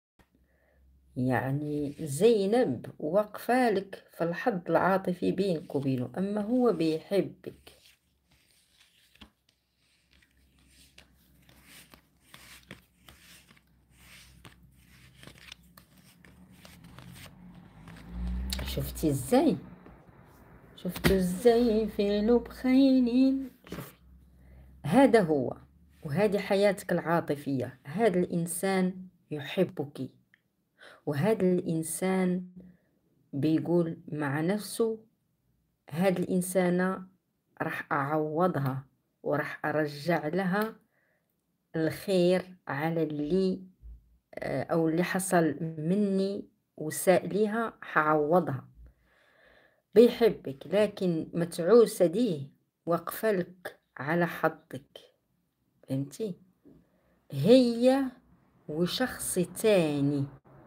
Speaker 1: يعني زينب وقفة لك في الحظ العاطفي بينك وبينه، أما هو بيحبك. شفتي ازاي؟ شفتوا ازاي في لب خاينين؟ شوفي، هذا هو، وهذه حياتك العاطفية. هذا الإنسان يحبك، وهذا الإنسان بيقول مع نفسه هذه الإنسانة راح أعوضها وراح أرجع لها الخير على اللي أو اللي حصل مني وساء ليها، حعوضها. بيحبك لكن متعوسة ديه وقفلك على حظك، فهمتي؟ هي وشخص تاني،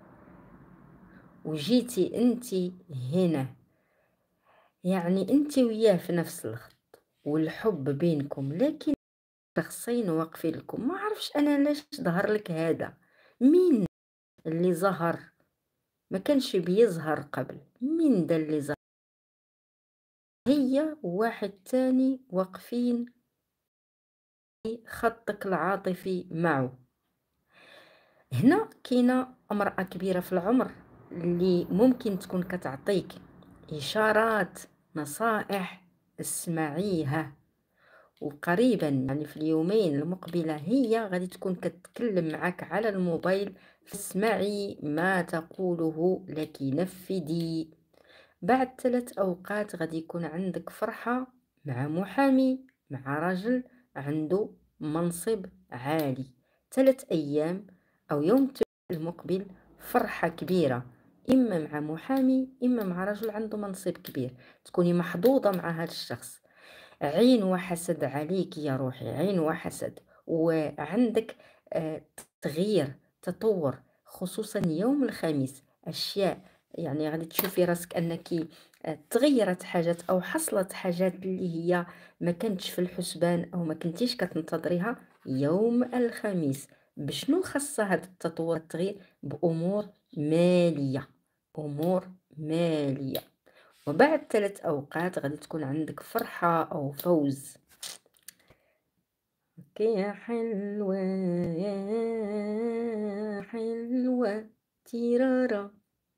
Speaker 1: وجيتي انتي هنا، يعني انتي وياه في نفس الخط والحب بينكم، لكن شخصين واقفين لكم. ما عرفش انا ليش ظهر لك هذا. مين اللي ظهر؟ ما كانش بيظهر قبل. مين ده اللي ظهر؟ هي وواحد تاني واقفين خطك العاطفي معه. هنا كاينه امرأة كبيرة في العمر اللي ممكن تكون كتعطيك إشارات، نصائح، اسمعيها. وقريبا يعني في اليومين المقبلة هي غادي تكون كتكلم معك على الموبايل، فاسمعي ما تقوله لك نفذي. بعد ثلاث أوقات غادي يكون عندك فرحة مع محامي، مع رجل عنده منصب عالي. ثلاث أيام أو يوم المقبل فرحة كبيرة، إما مع محامي إما مع رجل عنده منصب كبير. تكوني محظوظة مع هذا الشخص. عين وحسد عليك يا روحي، عين وحسد. وعندك آآ تغيير، تطوّر، خصوصًا يوم الخميس، أشياء يعني غادي تشوفي راسِك أنِّك آآ تغيّرات حاجات أو حصلت حاجات اللي هي ما كانتش في الحسبان أو ما كنتيش كتنتظريها يوم الخميس. بشنو خاصة هاد التطوّر والتغيير؟ بأمور مالية، أمور مالية، وبعد ثلاث أوقات غادي تكون عندك فرحة أو فوز. أوكي يا حلوة يا حلوة تيرارا،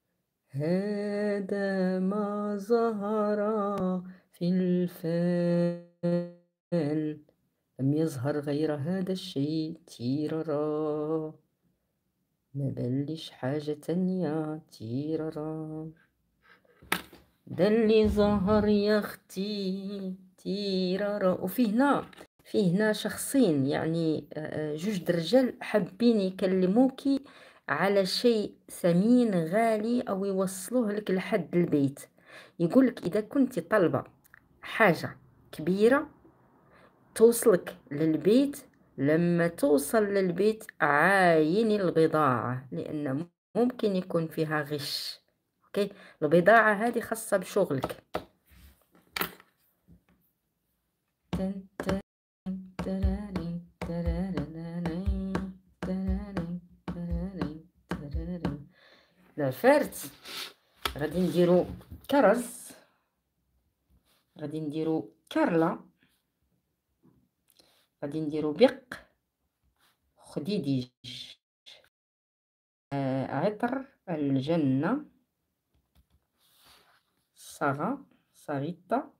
Speaker 1: هذا ما ظهر في الفال، لم يظهر غير هذا الشيء تيرارا، ما بلش حاجة تانية تيرارا، ده اللي ظهر يا اختي تيرارا. وفي هنا في هنا شخصين يعني آه، آه، جوج د الرجال حابين يكلموكي على شيء ثمين غالي او يوصلوه لك لحد البيت. يقولك اذا كنتي طالبة حاجة كبيرة توصلك للبيت، لما توصل للبيت عايني البضاعة لأن ممكن يكون فيها غش. اوكي، البضاعة هذه خاصة بشغلك. تن تن تراري تراراراري تراري تراري تراري. العفارت غادي نديرو كرز، غادي نديرو كرلة، غادي نديرو بق خديديج، آه عطر الجنة، صاغة صاغيطة.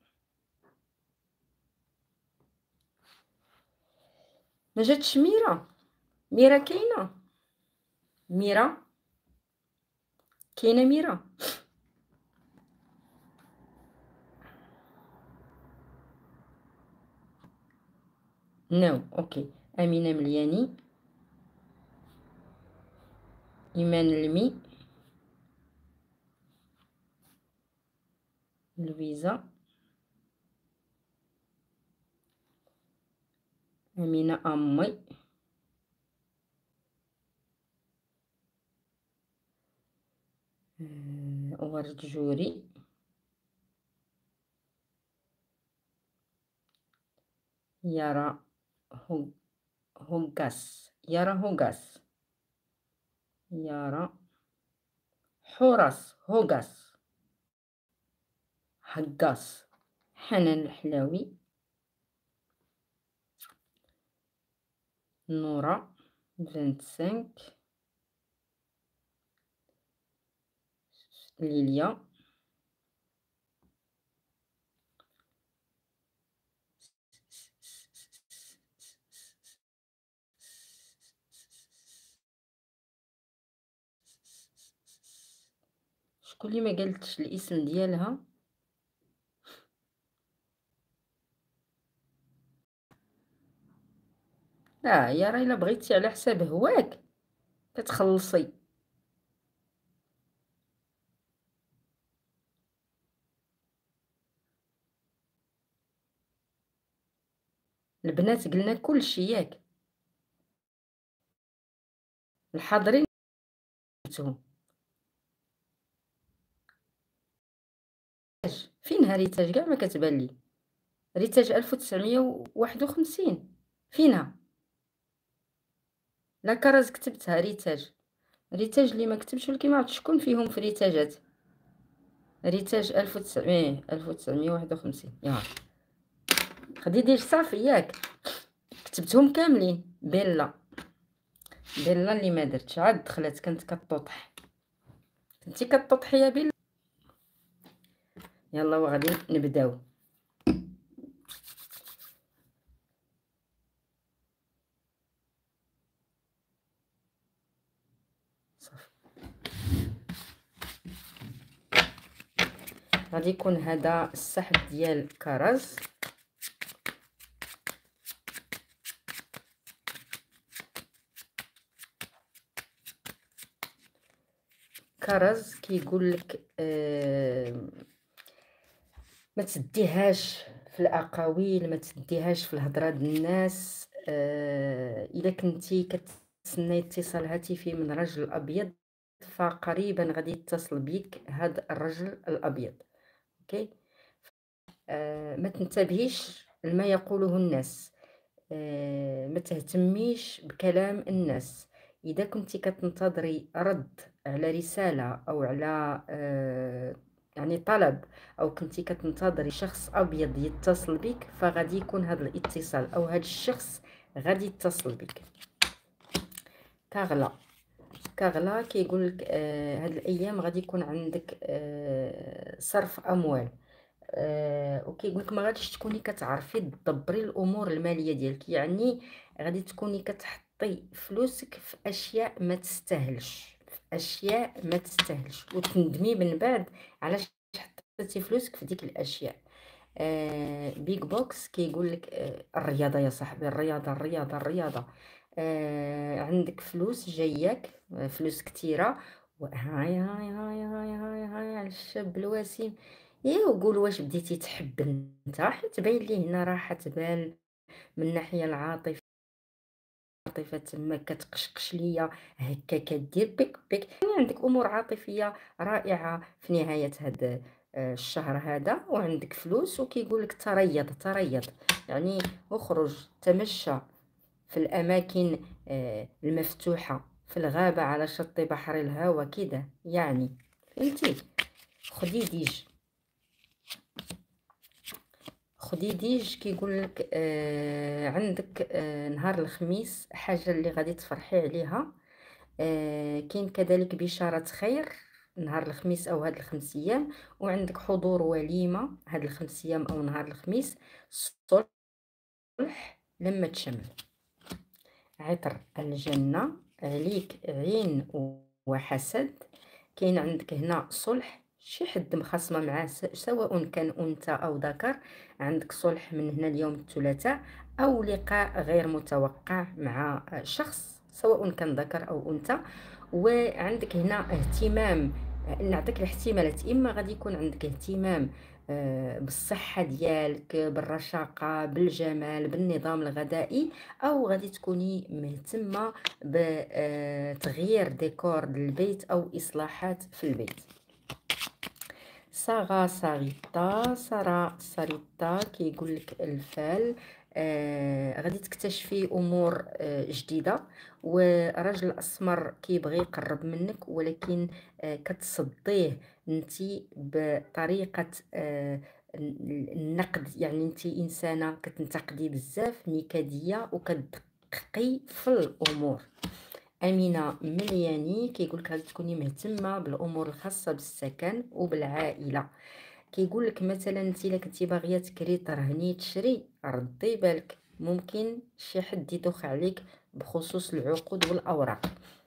Speaker 1: ما جاتش ميرا؟ ميرا كاينة؟ ميرا كاينة ميرا؟ نو اوكي. أمينة ملياني، إيمان المي، لويزا، أمينة أمي، آه، ورد جوري، يارا هو هوغاس، يارا هوغاس، يارا حورس هوغاس، هقاس، حنان الحلاوي، نورا خمسة وعشرين، ليليا، شكون اللي ما قالتش الاسم ديالها؟ لا يا راه الا بغيتي على حساب هواك كتخلصي. البنات قلنا كلشي ياك، الحاضرين جبتهم. فينها ريتاج؟ كاع ما كتبان لي ريتاج ألف وتسعمية وواحد وخمسين. فينها؟ لا كراز كتبتها ريتاج، ريتاج اللي ما كتبش ولكن ما عرفتش شكون فيهم في ريتاجات. ريتاج ألف وتسعمية ألف وتسعمية وواحد وخمسين. يا خديتي صافي ياك كتبتهم كاملين. بيلا بيلا اللي ما درتش عاد دخلت كانت كطوطح، كنتي كطوطحي يا بيلا. يلا وغادي نبداو. صافي غادي يكون هذا السحب ديال كرز. كرز كيقول لك آه ما تديهاش في الاقاويل، ما تديهاش في الهضره د الناس، آآ إلا كنتِ كتسناي اتصال هاتفي من رجل أبيض، فقريبًا غادي يتصل بيك هاد الرجل الأبيض، أوكي؟ آآ ما تنتبهيش لما يقوله الناس، آآ ما تهتميش بكلام الناس، إذا كنتِ كتنتظري رَد على رسالة أو على آآ يعني طلب، أو كنتِ كتنتظري شخص أبيض يتصل بِك، فغادي يكون هذا الاتصال أو هاد الشخص غادي يتصل بِك. كاغلا، كاغلا كيقول لك آآ هاد الأيام غادي يكون عندك آآ صرف أموال. آآ وكيقول لك ما غاديش تكوني كتعرفي تدبري الأمور المالية ديالك، يعني غادي تكوني كتحطي فلوسك في أشياء ما تستاهلش، في أشياء ما تستاهلش، وتندمي من بعد علاش حطيتي فلوسك في ديك الأشياء. آآ بيج بوكس كيقول لك آآ الرياضة يا صاحبي، الرياضة، الرياضة، الرياضة. آآ عندك فلوس جاياك، آه، فلوس كتيرة، وهاي هاي هاي هاي هاي هاي على الشاب الوسيم. إيه وقول واش بديتي تحب انت، حيت باين لي هنا راحة بال من الناحية العاطفية، تما كتقشقش ليا هكا كدير بيك بيك، يعني عندك أمور عاطفية رائعة في نهاية هاد آه، الشهر هذا، وعندك فلوس، وكيقول لك تريض تريض، يعني اخرج تمشى في الأماكن آه، المفتوحة، في الغابة على شط بحر الهوى كده، يعني فهمتي. خدي ديج، خدي ديج كيقول لك آه عندك آه نهار الخميس حاجة اللي غادي تفرحي عليها. آه كاين كذلك بشارة خير نهار الخميس أو هاد الخمس أيام، وعندك حضور وليمة هاد الخمس أيام أو نهار الخميس، صلح لما تشمل، عطر الجنة عليك عين وحسد. كاين عندك هنا صلح، شي حد مخاصمة معاه س- سواء كان أنثى أو ذكر، عندك صلح من هنا اليوم الثلاثاء، أو لقاء غير متوقع مع شخص سواء كان ذكر أو أنثى. وعندك هنا اهتمام، نعطيك الاحتمالات، إما غادي يكون عندك اهتمام آه، بالصحة ديالك، بالرشاقة، بالجمال، بالنظام الغذائي، أو غادي تكوني مهتمة بتغيير ديكور البيت أو إصلاحات في البيت. ساغا ساريتا، سارا ساريتا كيقول لك الفال، آه غادي تكتشفي امور آه جديده، ورجل اسمر كيبغي يقرب منك، ولكن آه كتصديه انتي بطريقه آه النقد، يعني انتي انسانه كتنتقدي بزاف، نكديه وكتدققي في الامور. أمينة ملياني كيقول لك غادي تكوني مهتمة بالأمور الخاصة بالسكن وبالعائلة. كيقول لك مثلا انت الا كنتي باغيه تكري ترهني تشري، ردي بالك ممكن شي حد يدوخ عليك بخصوص العقود والأوراق.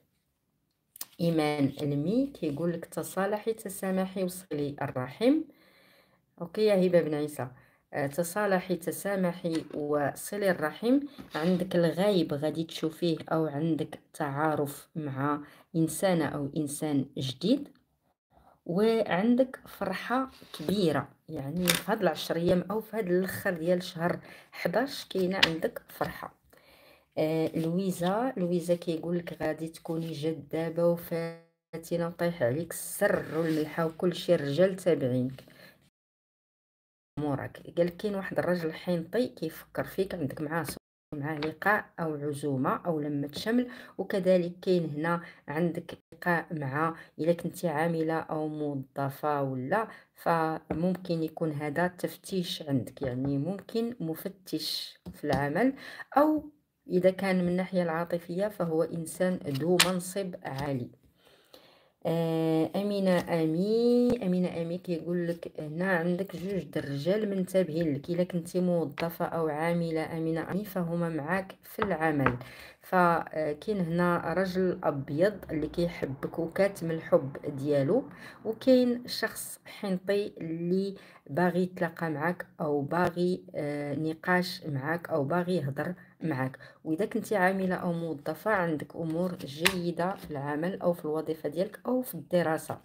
Speaker 1: إيمان المي كيقول لك تصالحي تسامحي وصلي الرحم. اوكي يا هبه بن عيسى، آه، تصالحي تسامحي وصلي الرحم. عندك الغايب غادي تشوفيه، او عندك تعارف مع انسانه او انسان جديد، وعندك فرحه كبيره، يعني في هاد العشر ايام او في هاد الاخر ديال شهر حداش كاينه عندك فرحه. آه لويزا، لويزا كيقول لك غادي تكوني جذابه وفاتنه وطيح عليك السر والملحه وكل شي، الرجال تابعينك امورك. قال كاين واحد الرجل حينطي كيفكر فيك، عندك معاه ص- معاه لقاء او عزومه او لمة شمل. وكذلك كاين هنا عندك لقاء مع، الا كنتي عامله او موظفه ولا، فممكن يكون هذا تفتيش عندك، يعني ممكن مفتش في العمل، او اذا كان من الناحيه العاطفيه فهو انسان ذو منصب عالي. آه، أمينة أمي، أمينة أمي كيقول لك هنا عندك جوج د الرجال منتبهين لك، إلا كنتي موظفة أو عاملة أمينة أمي فهما معاك في العمل. فكاين هنا رجل أبيض اللي كيحبك وكاتم الحب ديالو، وكاين شخص حنطي اللي باغي يتلاقى معاك أو باغي آه، نقاش معاك أو باغي يهضر معاك. وإذا كنتي عاملة أو موظفة عندك أمور جيدة في العمل أو في الوظيفة ديالك أو في الدراسة.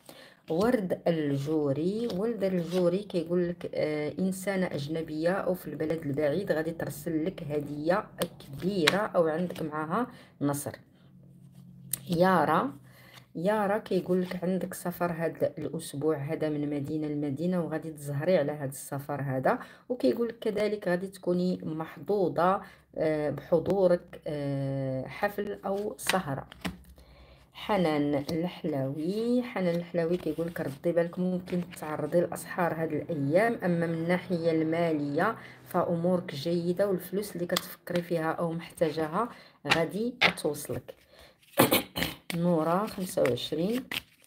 Speaker 1: ورد الجوري. ورد الجوري كيقول لك آه انسانه اجنبيه او في البلد البعيد غادي ترسل لك هديه كبيره او عندك معاها نصر. يارا. يارا كيقول لك عندك سفر هذا الاسبوع هذا من مدينه لمدينه وغادي تزهري على هذا السفر هذا، وكيقول لك كذلك غادي تكوني محظوظه آه بحضورك آه حفل او سهره. حنان الحلاوي. حنان الحلاوي كيقول لك ردي بالك ممكن تعرضي لاسحار هاد الايام، اما من الناحيه الماليه فامورك جيده والفلوس اللي كتفكري فيها او محتاجاها غادي توصلك. نورة خمسة وعشرين.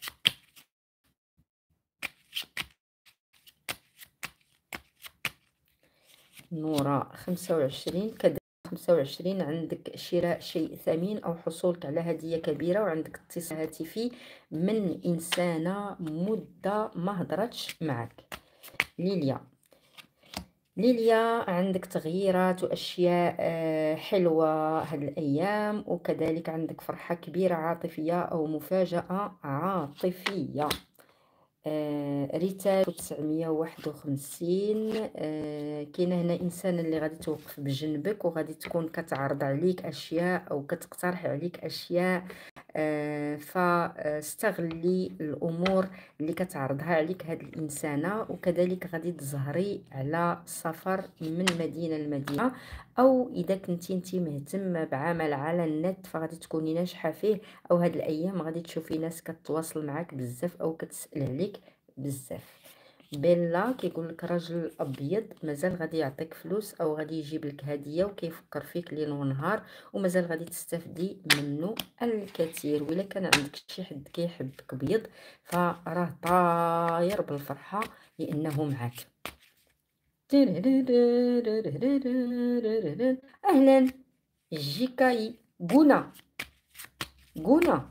Speaker 1: نورة خمسة وعشرين كذا. خمسة وعشرين عندك شراء شيء ثمين أو حصولك على هدية كبيرة، وعندك اتصال هاتفي من إنسانة مدة ما هضرتش معك. ليليا. ليليا عندك تغييرات وأشياء حلوة هاد الأيام، وكذلك عندك فرحة كبيرة عاطفية أو مفاجأة عاطفية. آه ريتا تسعمية وواحد وخمسين. آه كاينه هنا انسان اللي غادي توقف بجنبك وغادي تكون كتعرض عليك اشياء او كتقترح عليك اشياء، آه فاستغلي الامور اللي كتعرضها عليك هاد الانسانه، وكذلك غادي تزهري على سفر من مدينه لمدينه، او اذا كنتي انتي مهتمه بعمل على النت فغادي تكوني ناجحه فيه، او هاد الايام غادي تشوفي ناس كتواصل معاك بزاف او كتسال عليك بزاف. بيلا كيقول لك راجل ابيض مازال غادي يعطيك فلوس او غادي يجيب لك هديه وكيفكر فيك ليل ونهار ومازال غادي تستافدي منه الكثير، وإلا كان عندك شي حد كيحبك بيض فراه طاير بالفرحه لانه معاك. اهلا جيكاي. غونا. غونا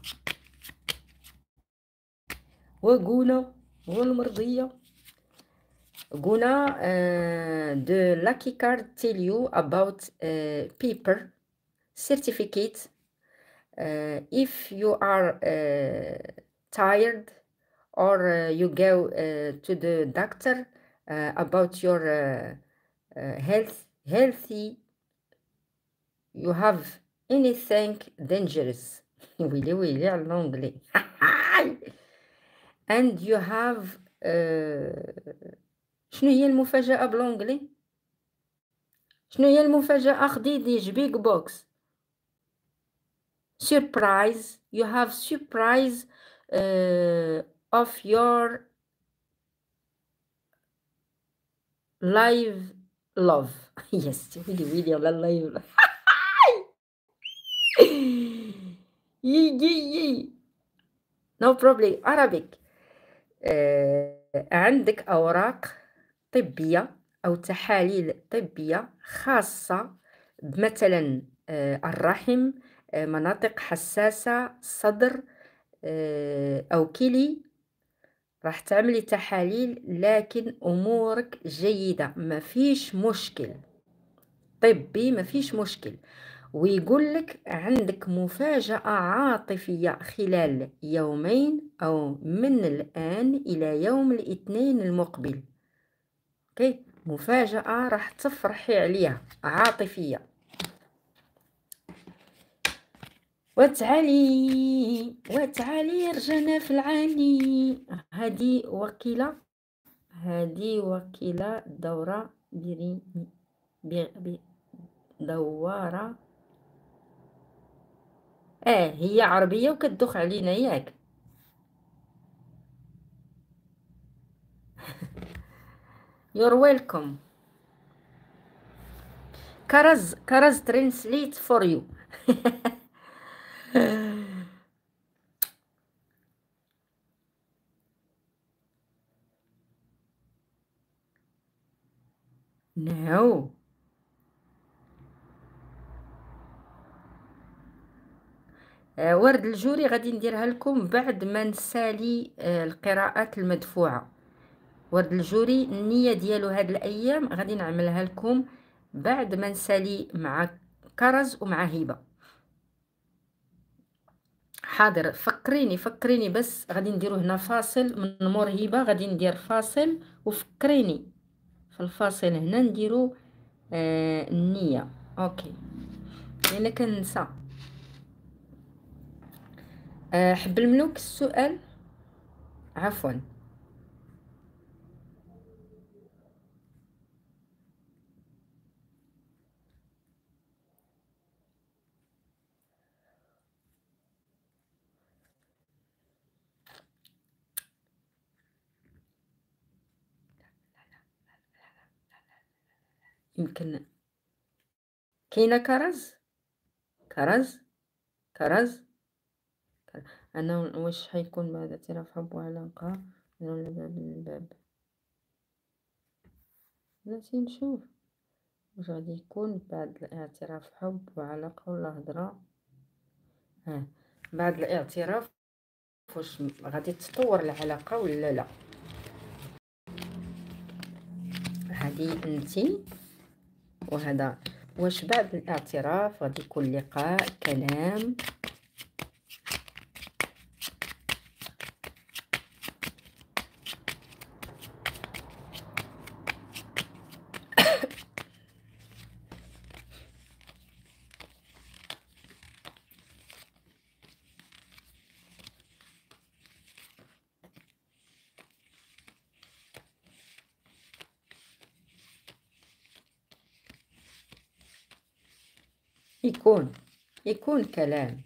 Speaker 1: وغونا والمرضيه. Guna, uh, the lucky card tell you about uh, paper certificate. Uh, if you are uh, tired or uh, you go uh, to the doctor uh, about your uh, uh, health, healthy, you have anything dangerous. ويلي ويلي على الانجلي. and you have uh, شنو هي المفاجأة بالانجلي؟ شنو هي المفاجأة خديديج بيج بوكس؟ surprise. you have surprise uh, of your live love. yes ويلي ويلي على اللايف. يي يي يي no problem Arabic. آه عندك أوراق طبية أو تحاليل طبية خاصة مثلا آه الرحم، آه مناطق حساسة، صدر آه أو كلي، راح تعملي تحاليل لكن أمورك جيدة ما فيش مشكل طبي، ما فيش مشكل. ويقول لك عندك مفاجأة عاطفية خلال يومين أو من الآن إلى يوم الاثنين المقبل. اوكي مفاجأة راح تفرحي عليها عاطفية. وتعالي وتعالي رجعنا في العالي. هذه وكيلة هذه وكيلة دورة بيري بي دوارة. اه هي عربية وكتدوخ علينا ياك. you're welcome. كرز كرز translate for you. no آه ورد الجوري غادي نديرها لكم بعد ما نسالي آه القراءات المدفوعة. ورد الجوري النية ديالو هاد الايام غادي نعملها لكم بعد ما نسالي مع كرز ومع هبة. حاضر، فكّريني، فكّريني بس غادي نديرو هنا فاصل من مور هبة، غادي ندير فاصل وفكّريني في الفاصل هنا نديرو آآ النية، أوكي، لأن كننسى. آآ حب الملوك السؤال؟ عفوًا. يمكن كاينة كرز؟ كرز؟ كرز؟ ك أنا واش حيكون بعد اعتراف حب وعلاقة والّا باب الباب؟ بلاتي نشوف واش غادي يكون بعد الاعتراف حب وعلاقة ولا هضرة. ها بعد الاعتراف واش غادي تطور العلاقة ولا لا؟ هادي انتي وهذا. واش بعد الاعتراف غادي يكون لقاء كلام؟ يكون يكون كلام،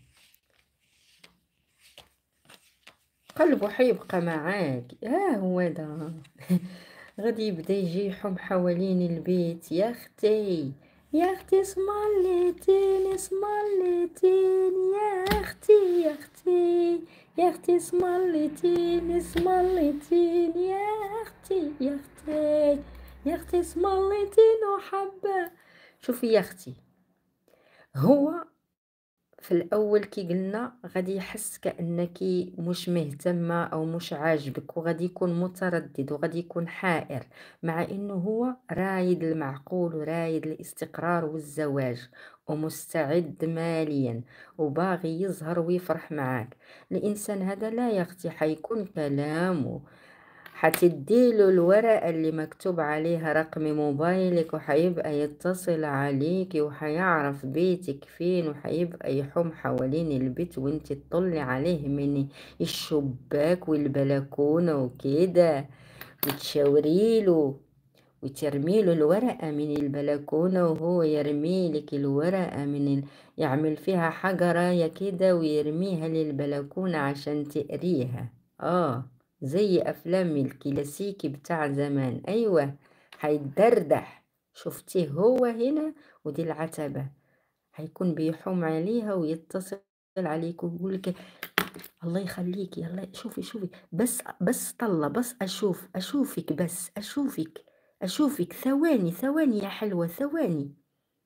Speaker 1: قلبه حيبقى معاك. ها هو دا غادي يبدا يجي يحوم حوالين البيت. يا اختي يا اختي سماليتين سماليتين يا اختي يا اختي يا اختي سماليتين سماليتين يا اختي يا اختي يا اختي سماليتين وحبه. شوفي يا اختي، هو في الاول كي قلنا غادي يحس كانك مش مهتمه او مش عاجبك، وغادي يكون متردد وغادي يكون حائر، مع انه هو رايد المعقول ورايد الاستقرار والزواج ومستعد ماليا وباغي يظهر ويفرح معاك. الانسان هذا لا يختي حيكون كلامه، حتديله الورقة اللي مكتوب عليها رقم موبايلك وحيبقى يتصل عليك وحيعرف بيتك فين وحيبقى يحوم حوالين البيت وانت تطلي عليه من الشباك والبلكونة وكده وتشاوريله وترميله الورقة من البلكونة وهو يرميلك الورقة من ال... يعمل فيها حجرة كده ويرميها للبلكونة عشان تقريها. اه زي افلام الكلاسيكي بتاع زمان. ايوه هيتدردح. شفتيه هو هنا ودي العتبة هيكون بيحوم عليها ويتصل عليك ويقولك الله يخليكي يلا شوفي شوفي بس بس طلة بس اشوف اشوفك بس اشوفك اشوفك ثواني ثواني يا حلوة ثواني.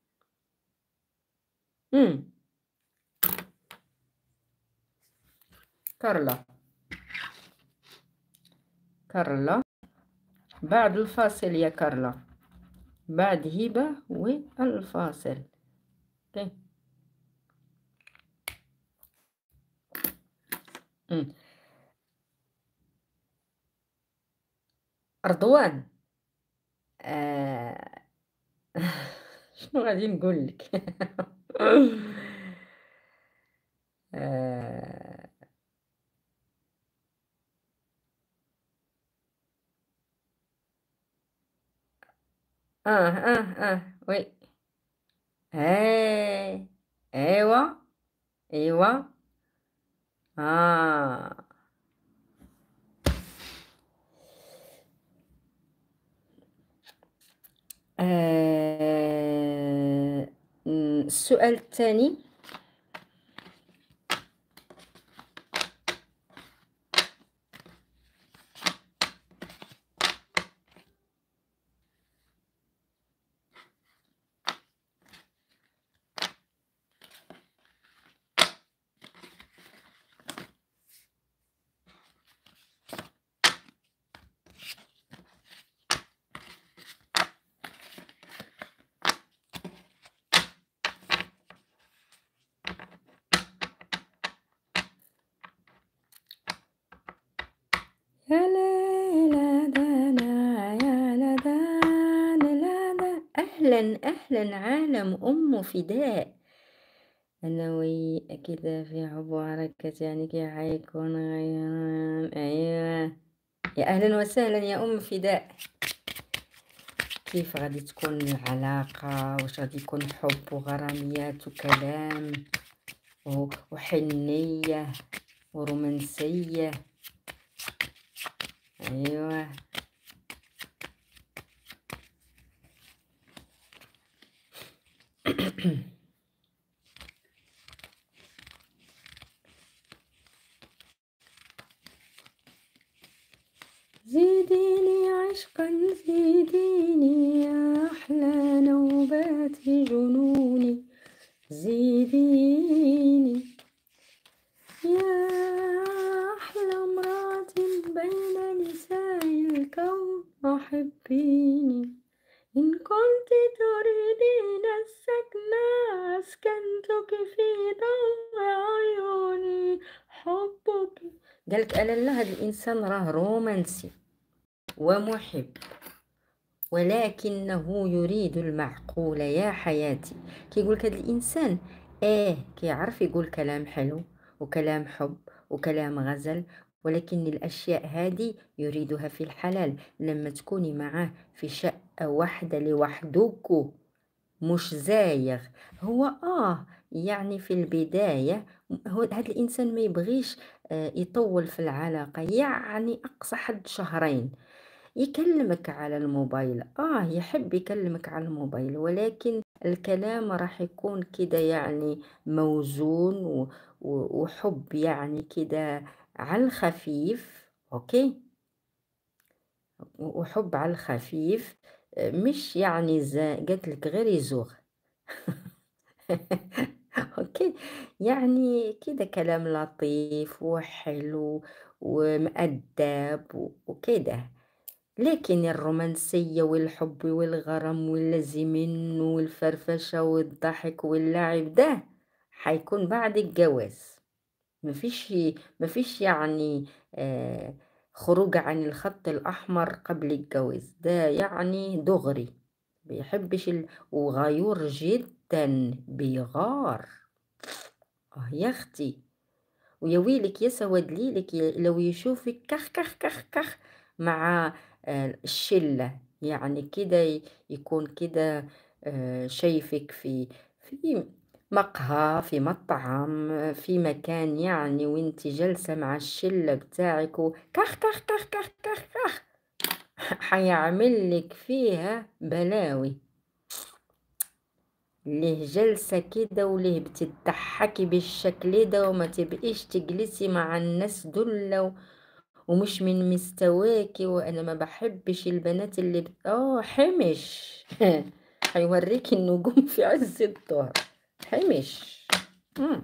Speaker 1: امم كارلا كارلا بعد الفاصل يا كارلا، بعد هبة والفاصل. اوكي. امم رضوان. آه... شنو غادي نقول لك؟ آه... اه اه اه وي. آه. ايوه ايوه. اه آه... م، السؤال الثاني. أهلا أهلا عالم أم فداء. أنا وي كده في حب وحركة يعني كي حيكون غيران. أيوة، يا أهلا وسهلا يا أم فداء. كيف غادي تكون العلاقة؟ واش غادي يكون حب وغراميات وكلام و- وحنية ورومانسية؟ أيوة. زيديني عشقا زيديني يا أحلى نوبات جنوني، زيديني يا أحلى امرأة بين نساء الكون، أحبيني إن كنت تريدين السكن أسكنتك في ضوء عيوني، حبك. قالك ألا لا، هذا الإنسان راه رومانسي ومحب، ولكنه يريد المعقول يا حياتي. كيقولك هذا الانسان اه كيعرف يقول كلام حلو وكلام حب وكلام غزل، ولكن الاشياء هذه يريدها في الحلال لما تكوني معاه في شقة واحدة لوحدك، مش زايغ. هو اه يعني في البداية هو هذا الانسان ما يبغيش آه يطول في العلاقة، يعني اقصى حد شهرين. يكلمك على الموبايل، اه يحب يكلمك على الموبايل، ولكن الكلام راح يكون كده يعني موزون و- و- وحب يعني كده على الخفيف. اوكي، وحب على الخفيف، آه، مش يعني زا قلت لك غير يزوغ. اوكي، يعني كده كلام لطيف وحلو ومؤدب و- وكده. لكن الرومانسية والحب والغرام واللازمين والفرفشة والضحك واللعب ده حيكون بعد الجواز. مفيش مفيش يعني آه خروج عن الخط الأحمر قبل الجواز، ده يعني دغري. بيحبش ال... وغيور جدا، بيغار. اه يا اختي، ويا ويلك يا سواد ليلك ي- لو يشوفك كخ كخ كخ كخ مع آه، الشلة، يعني كده ي- يكون كده آه، شايفك في في مقهى، في مطعم، آه، في مكان يعني، وانت جالسة مع الشلة بتاعك و كخ كخ كخ كخ كخ كخ حيعمل لك فيها بلاوي. ليه جلسة كده وليه بتضحكي بالشكل ده وما تبقيش تجلسي مع الناس دول، ومش من مستواكي، وانا ما بحبش البنات اللي بت... اه حمش. هيوريكي النجوم في عز الظهر. حمش. مم.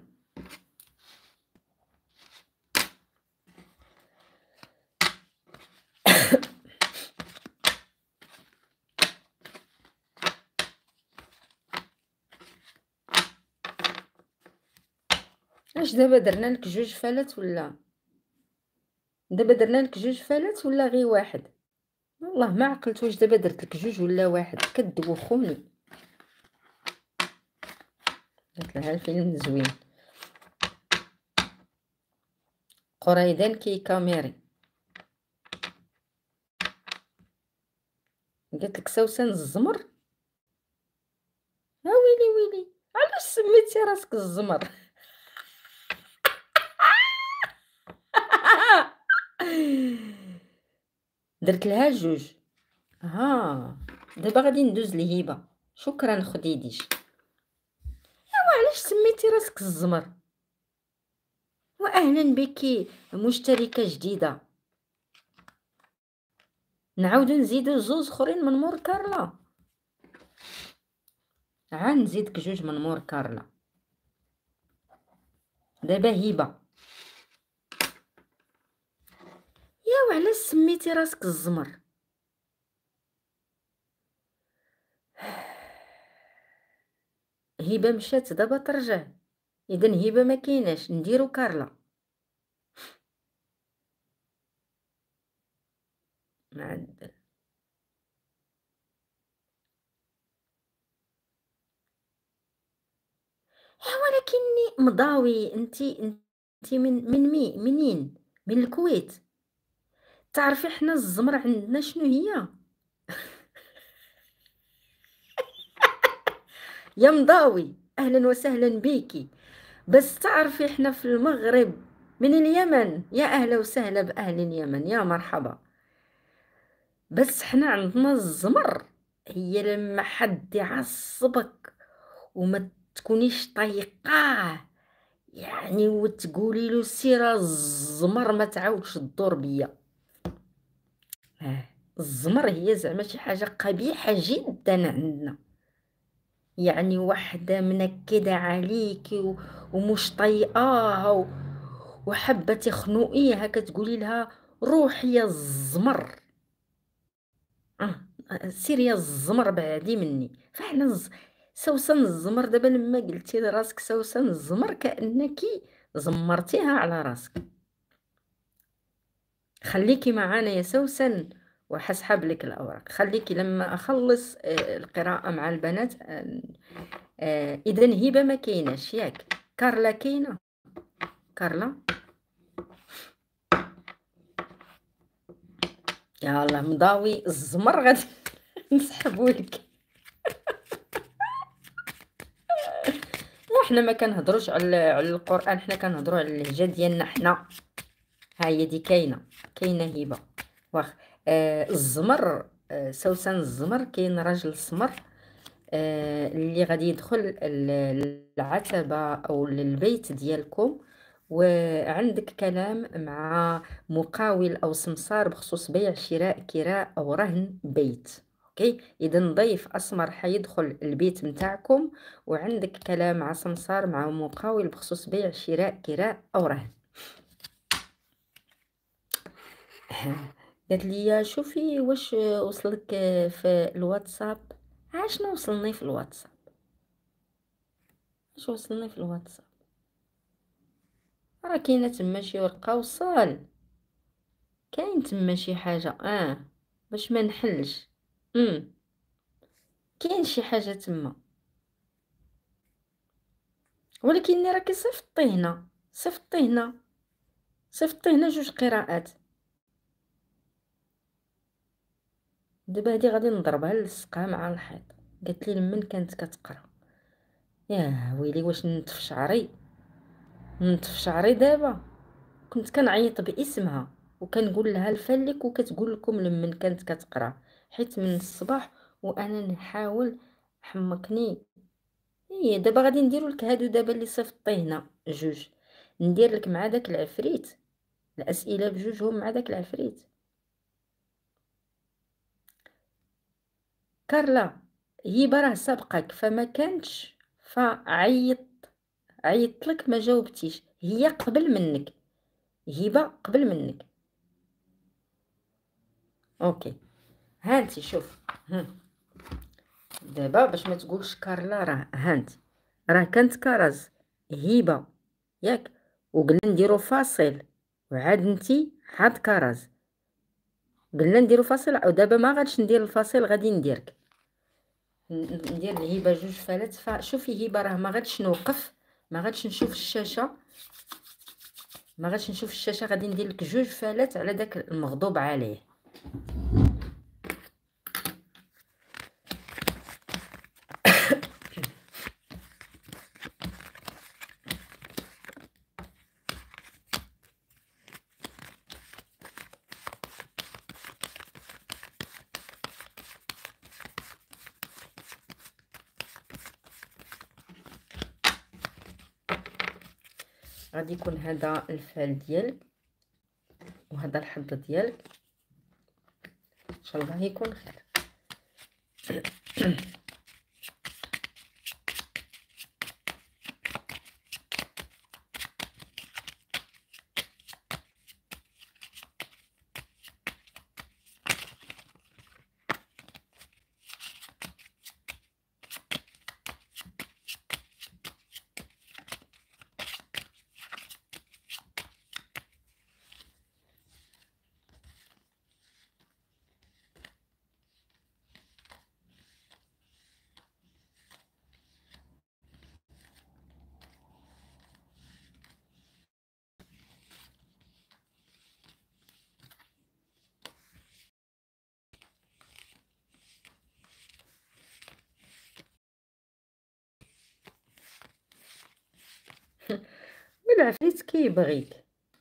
Speaker 1: اش دابا درنا لك جوج فلات ولا دابا درنا لك جوج فلات ولا غير واحد؟ والله ما عقلت واش دابا درت لك جوج ولا واحد، كدوخوني. قلت لها الفيلم زوين. قريدان كي كاميري. قلت لك سوسن الزمر. ها ويلي ويلي، علاش سميتي راسك الزمر؟ درت لها جوج. ها دابا غادي ندوز لهبه. شكرا خديديش. علاش سميتي راسك الزمر؟ واهلا بك مشتركه جديده. نعاودو نزيدو زوز اخرين من مور كارلا. عا نزيدك جوج من مور كارلا. دابا هبه. يا وعلاش سميتي راسك الزمر؟ هبه مشات دابا ترجع. اذا هبه ما كايناش، نديرو كارلا. معدل. ولكني مضاوي. أنتِ أنتِ من من مي منين؟ من الكويت. تعرفي حنا الزمر عندنا شنو هي؟ يا مضاوي، أهلًا وسهلًا بيكِ. بس تعرفي إحنا في المغرب من اليمن، يا أهلا وسهلا بأهل اليمن، يا مرحبا. بس حنا عندنا الزمر هي لما حد يعصبك وما تكونيش طايقاه، يعني وتقولي له سير الزمر ما تعاودش تدور بيا. آه، الزمر هي زعما شي حاجة قبيحة جدا عندنا، يعني واحدة منكدة عليكِ و ومش طايقاها و وحابة تخنقيها، كتقولي لها روحي يا الزمر. آه، أ سيري يا الزمر بعدي مني. فحنا الز سوسن الزمر دابا لمّا قلتي لراسك سوسن الزمر كأنكِ زمرتيها على راسك. خليكِ معانا يا سوسن وحاسحب لِك الأوراق. خليكِ لمّا أخلّص آآ القراءة مع البنات. آآ آآ إذًا هبة ما كايناش ياك؟ كارلا كاينة؟ كارلا؟ يالّا مضاوي الزمر غادي نسحبوا لِك. وحنا ما كنهضروش على على القرآن، حنا كنهضروا على اللهجة ديالنا حنا. ها هي دي كاينة، كاينة هبة. واخ آآ الزمر. آآ سوسن الزمر كاين راجل سمر آآ اللي غادي يدخل ال العتبة أو للبيت ديالكم، وعندك كلام مع مقاول أو سمسار بخصوص بيع، شراء، كراء أو رهن بيت. أوكي، إذا ضيف أسمر حيدخل البيت متاعكم، وعندك كلام مع سمسار مع مقاول بخصوص بيع، شراء، كراء أو رهن. قالت لي شوفي واش وصلك في الواتساب. عاشنا وصلني في الواتساب؟ اش وصلني في الواتساب؟ راه كاينه تما شي ورقه وصال، كاين تما شي حاجه اه باش ما نحلش. امم كاين شي حاجه تما، ولكن راكي صيفطي هنا، صيفطي هنا، صيفطي هنا جوج قراءات. دابا هادي غادي نضربها نلصقها مع الحيط. قالت لي لمن كانت كتقرا. يا ويلي واش نتف شعري، نتف شعري دابا. كنت كنعيط باسمها وكنقول لها الفلك، وكتقول لكم لمن كانت كتقرا، حيت من الصباح وانا نحاول. حمقني. ايه دابا غادي نديرو لك هادو دابا اللي صيفطيهنا جوج، ندير لك مع داك العفريت الاسئله بجوجهم مع داك العفريت. كارلا، هي راه سابقك فما كانتش، فعيط عيطت لك ما جاوبتيش. هي قبل منك، هبه قبل منك. اوكي، هانتي شوف. ها دابا باش ما تقولش كارلا، راه هانتي راه كانت كرز هبه ياك، وقلنا نديرو فاصل، وعاد نتي عاد كرز قلنا نديرو فاصل. ودابا ما غاديش ندير الفاصل، غادي نديرك ن- ندير الهبه جوج فالات. فشوفي هبه راه ما غاديش نوقف، ما غاديش نشوف الشاشه، ما غاديش نشوف الشاشه. غادي ندير لك جوج فالات على داك المغضوب عليه. غادي يكون هذا الفال ديالك وهذا الحظ ديالك، ان شاء الله يكون خير. والعفريت كيبغيك.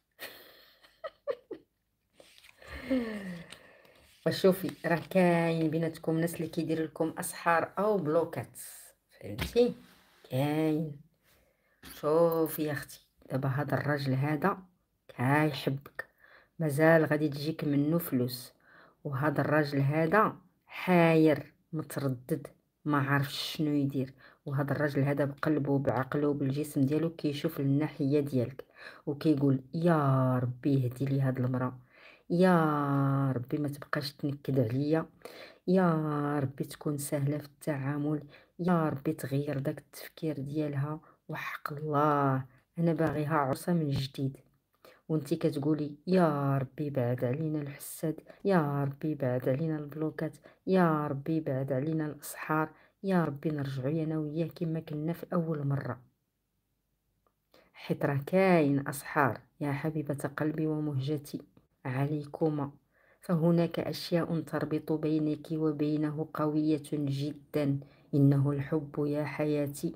Speaker 1: وشوفي راه كاين بيناتكم ناس اللي كيدير لكم اسحار او بلوكات، فهمتي؟ كاين. شوفي يا اختي، دابا هذا الراجل هذا كيحبك، مازال غادي تجيك منه فلوس، وهذا الراجل هذا حاير متردد ما عارفش شنو يدير، وهذا الراجل هذا بقلبه بعقله بالجسم ديالو كيشوف الناحيه ديالك وكيقول يا ربي يهدي لي هاد المراه، يا ربي ما تبقاش تنكد عليا، يا ربي تكون سهله في التعامل، يا ربي تغير داك التفكير ديالها، وحق الله انا باغيها عروسه من جديد. وانتي كتقولي يا ربي بعد علينا الحساد، يا ربي بعد علينا البلوكات، يا ربي بعد علينا الاسحار، يا ربي نرجعوا انا وياه كما كنا في اول مره. حيت راه كاين اسحار يا حبيبه قلبي ومهجتي عليكما، فهناك اشياء تربط بينك وبينه قويه جدا، انه الحب يا حياتي.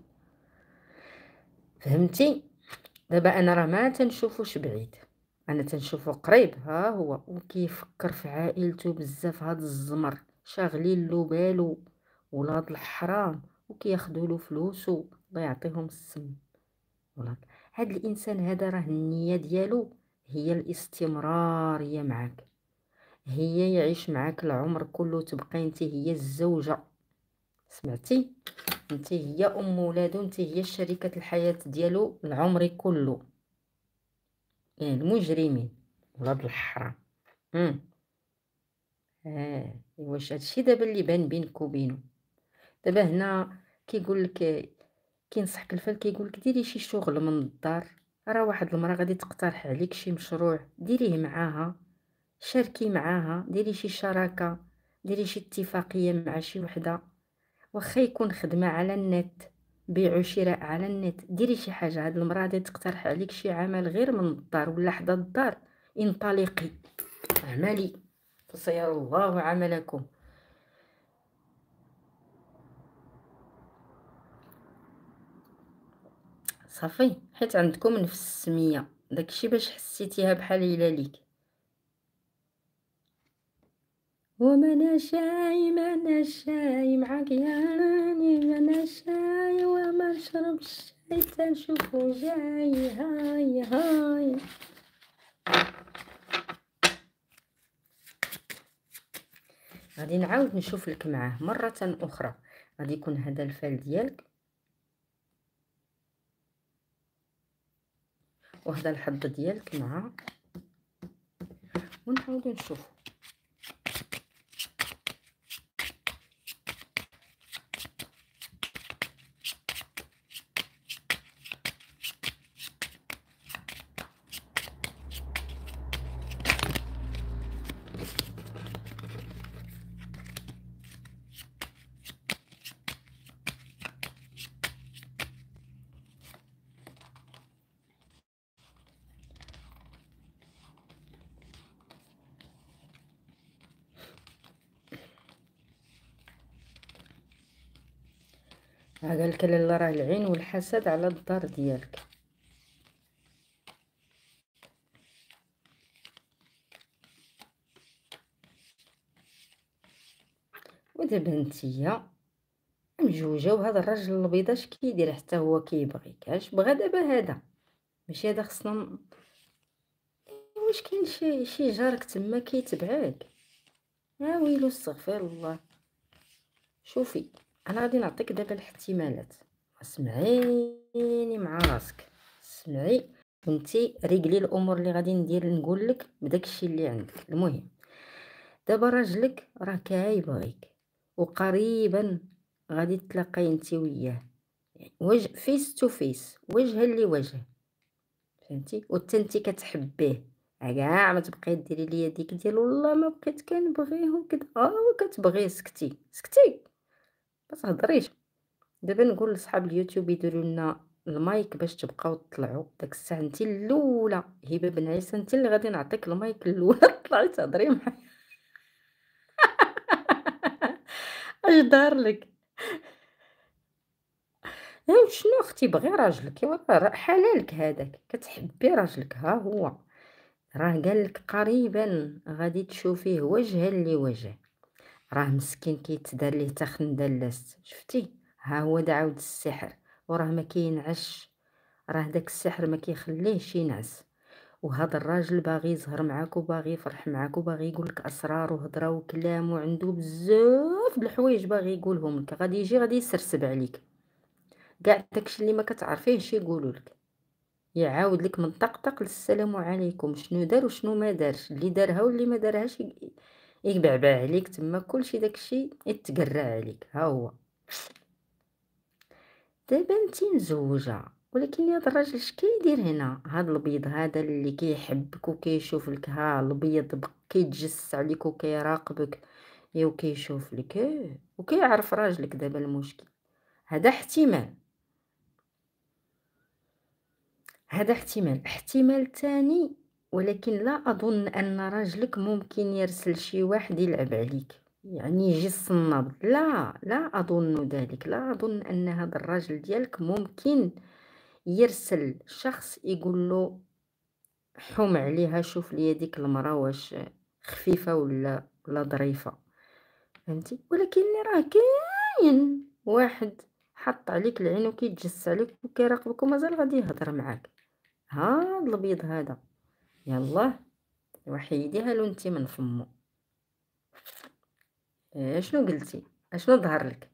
Speaker 1: فهمتي؟ دابا انا راه ما تنشوفوش بعيد، انا تنشوفو قريب، ها هو وكيفكر في عائلته بزاف، هاد الزمر شاغلين له بالو، ولاد الحرام وكياخدوا له فلوسو، الله يعطيهم السم. والله هاد الانسان هذا راه النيه ديالو هي الاستمراريه معاك، هي يعيش معاك العمر كله، تبقى انت هي الزوجه، سمعتي؟ انت هي ام ولادو، انت هي شريكه الحياه ديالو العمر كله. يعني المجرمين ولاد الحرام. امم اه واش هادشي دابا اللي بان بينك وبينه؟ دابا هنا كيقول لك، كينصحك الفال كيقول لك ديري شي شغل من الدار، راه واحد المراه غادي تقترح عليك شي مشروع ديريه معاها، شاركي معاها، ديري شي شراكه، ديري شي اتفاقيه مع شي وحده، واخا يكون خدمه على النت، بيع وشراء على النت، ديري شي حاجه. هاد المراه غادي تقترح عليك شي عمل غير من الدار ولا حدا الدار، انطلقي اعملي فسيرى الله عملكم. صافي، حيت عندكم نفس السميه، داكشي باش حسيتيها بحال هي ليك. وما انا شاي ما انا شاي معاك يعني، ما انا شاي وما نشرب الشاي تنشوفو جاي، هاي هاي. غادي نعاود نشوف لك معاه مره اخرى، غادي يكون هذا الفال ديالك وهذا الحظ ديالك معاه، ونعاودو نشوفو. ها قالك لاله راه العين والحسد على الدار ديالك. ودابا نتيا مجوجه وهذا الراجل الابيض اش كيدير حتى هو كيبغيك؟ اش بغى دابا هذا؟ ماشي هذا خصنا ن- واش كاين شي شي جارك تما كيتبعك؟ يا ويلو استغفر الله. شوفي انا غادي نعطيك دابا الاحتمالات، اسمعيني مع راسك، اسمعي وانتي رجلي الامور اللي غادي ندير نقول لك بداك الشيء اللي عندك. المهم دابا راجلك راه كايبغيك، وقريبا غادي تلاقاي انتي وياه وجه فيس تو فيس، وجها لوجه، فهمتي؟ وحتى انتي كتحبيه، كاع ما تبقاي ديري ليا ديك ديال والله ما بقيت كنبغيه وكذا، اه كتبغيه، سكتي سكتي ما تهضريش. دابا نقول لصحاب اليوتيوب يديروا لنا المايك باش تبقاو تطلعوا داك الساعه. انت الاولى هبه بن عيسى، انت اللي غادي نعطيك المايك الاولى طلعي تهضري معايا. اش دار لك؟ إيوا شنو أختي بغي راجلك، إيوا راه حلالك هذاك، كتحبي راجلك ها هو، راه قال لك قريبًا غادي تشوفيه وجهًا لوجه، راه مسكين كيتدار ليه تا خندلاست، شفتي، ها هو دا عاود السحر، وراه ما كينعش، راه داك السحر ما كيخليهش ينعس، وهذا الراجل باغي يزهر معاك وباغي يفرح معاك وباغي يقول لك أسرار وهضرة وكلام وعنده بزاف د الحوايج باغي يقولهم لك، غادي يجي غادي يسرسب عليك. كاع داكشي اللي ما كتعرفيهش يقولوا لك، يعاود لك من طقطق للسلام عليكم، شنو دار وشنو ما دارش، اللي دارها واللي ما دارهاش ي يبعبع عليك تما كلشي داكشي يتقرع عليك، ها هو. دابا نتي مزوجة، ولكن هاد الراجل اش كيدير هنا؟ هاد البيض هذا اللي كيحبك وكيشوف لك، ها البيض بق كيتجسس عليك وكيراقبك، يا وكيشوف لك، إيه، وكيعرف راجلك دابا المشكل، هذا احتمال. هذا احتمال، احتمال تاني، ولكن لا أظن أن راجلك ممكن يرسل شي واحد يلعب عليك، يعني يجي الصنّاد، لا، لا أظن ذلك، لا أظن أن هذا الراجل ديالك ممكن يرسل شخص يقول له حُم عليها شوف ليا ديك المرا واش خفيفة ولا ولا ظريفة، فهمتي؟ ولكن راه كاين واحد حَط عليك العين وكيتجسس عليك وكيراقبك ومازال غادي يهضر معاك. هاد البيض هذا، يلاه وحيديها له انت من فمو. إيه شنو قلتي؟ اشنو ظهر لك؟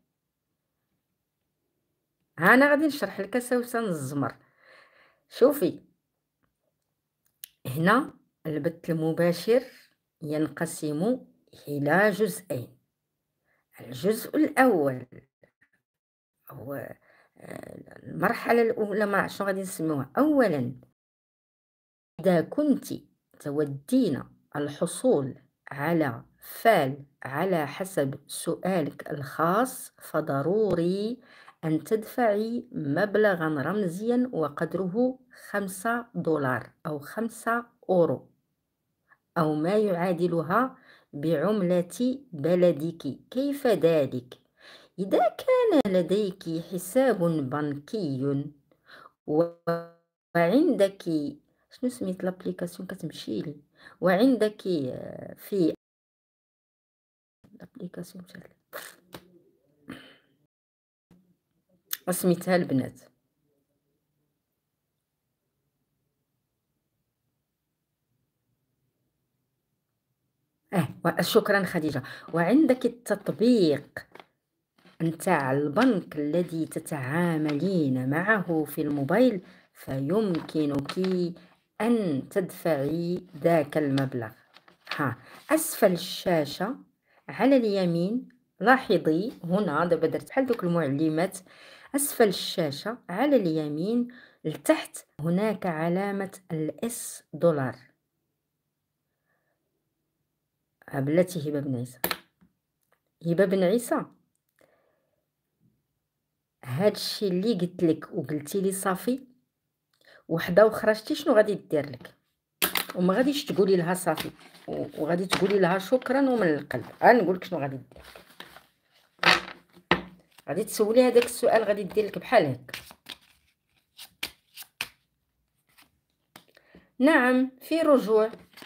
Speaker 1: ها انا غادي نشرح لك سوسن الزمر. شوفي، هنا البث المباشر ينقسم الى جزئين. الجزء الاول هو آه، المرحله الاولى، ما شنو غادي نسميوها اولا. إذا كنت تودين الحصول على فال على حسب سؤالك الخاص، فضروري أن تدفعي مبلغا رمزيا وقدره خمسة دولار أو خمسة أورو أو ما يعادلها بعملة بلدك. كيف ذلك؟ إذا كان لديك حساب بنكي وعندك، شنو سميت لابليكاسيون كتمشي لي، وعندك آه، في لابليكاسيون مشات لي، سميتها البنات. اه و- شكرا خديجة. وعندك التطبيق نتاع البنك الذي تتعاملين معه في الموبايل، فيمكنك أن تدفعي ذاك المبلغ. ها أسفل الشاشة على اليمين، لاحظي هنا دابا درت بحال دوك المعلمات، أسفل الشاشة على اليمين لتحت هناك علامة الإس دولار. ها بلاتي هبة بن عيسى، هبة بن عيسى، هادشي اللي قلت لك وقلتي لي صافي، وحده اخرى شتي شنو غادي دير لك، وما غاديش تقولي لها صافي، و- وغادي تقولي لها شكرا ومن القلب. ها نقول لك شنو غادي دير، غادي تسولي هذاك السؤال، غادي دير لك بحال هكا، نعم في رجوع،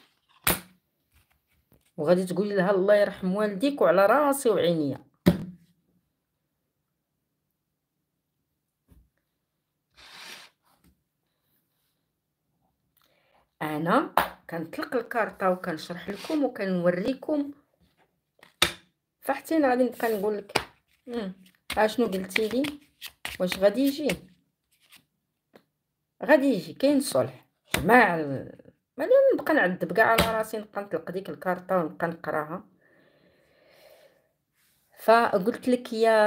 Speaker 1: وغادي تقولي لها الله يرحم والديك وعلى راسي وعينيا. انا كنطلق الكارطه وكنشرح لكم وكنوريكم، فحتى انا غادي نبقى نقول لك ها شنو قلتي لي، واش غادي يجي؟ غادي يجي، كاين صلح مع ال... ملي نبقى نعذب كاع على راسي، نبقى نطلق ديك الكارطه ونبقى نقراها. فقلت لك يا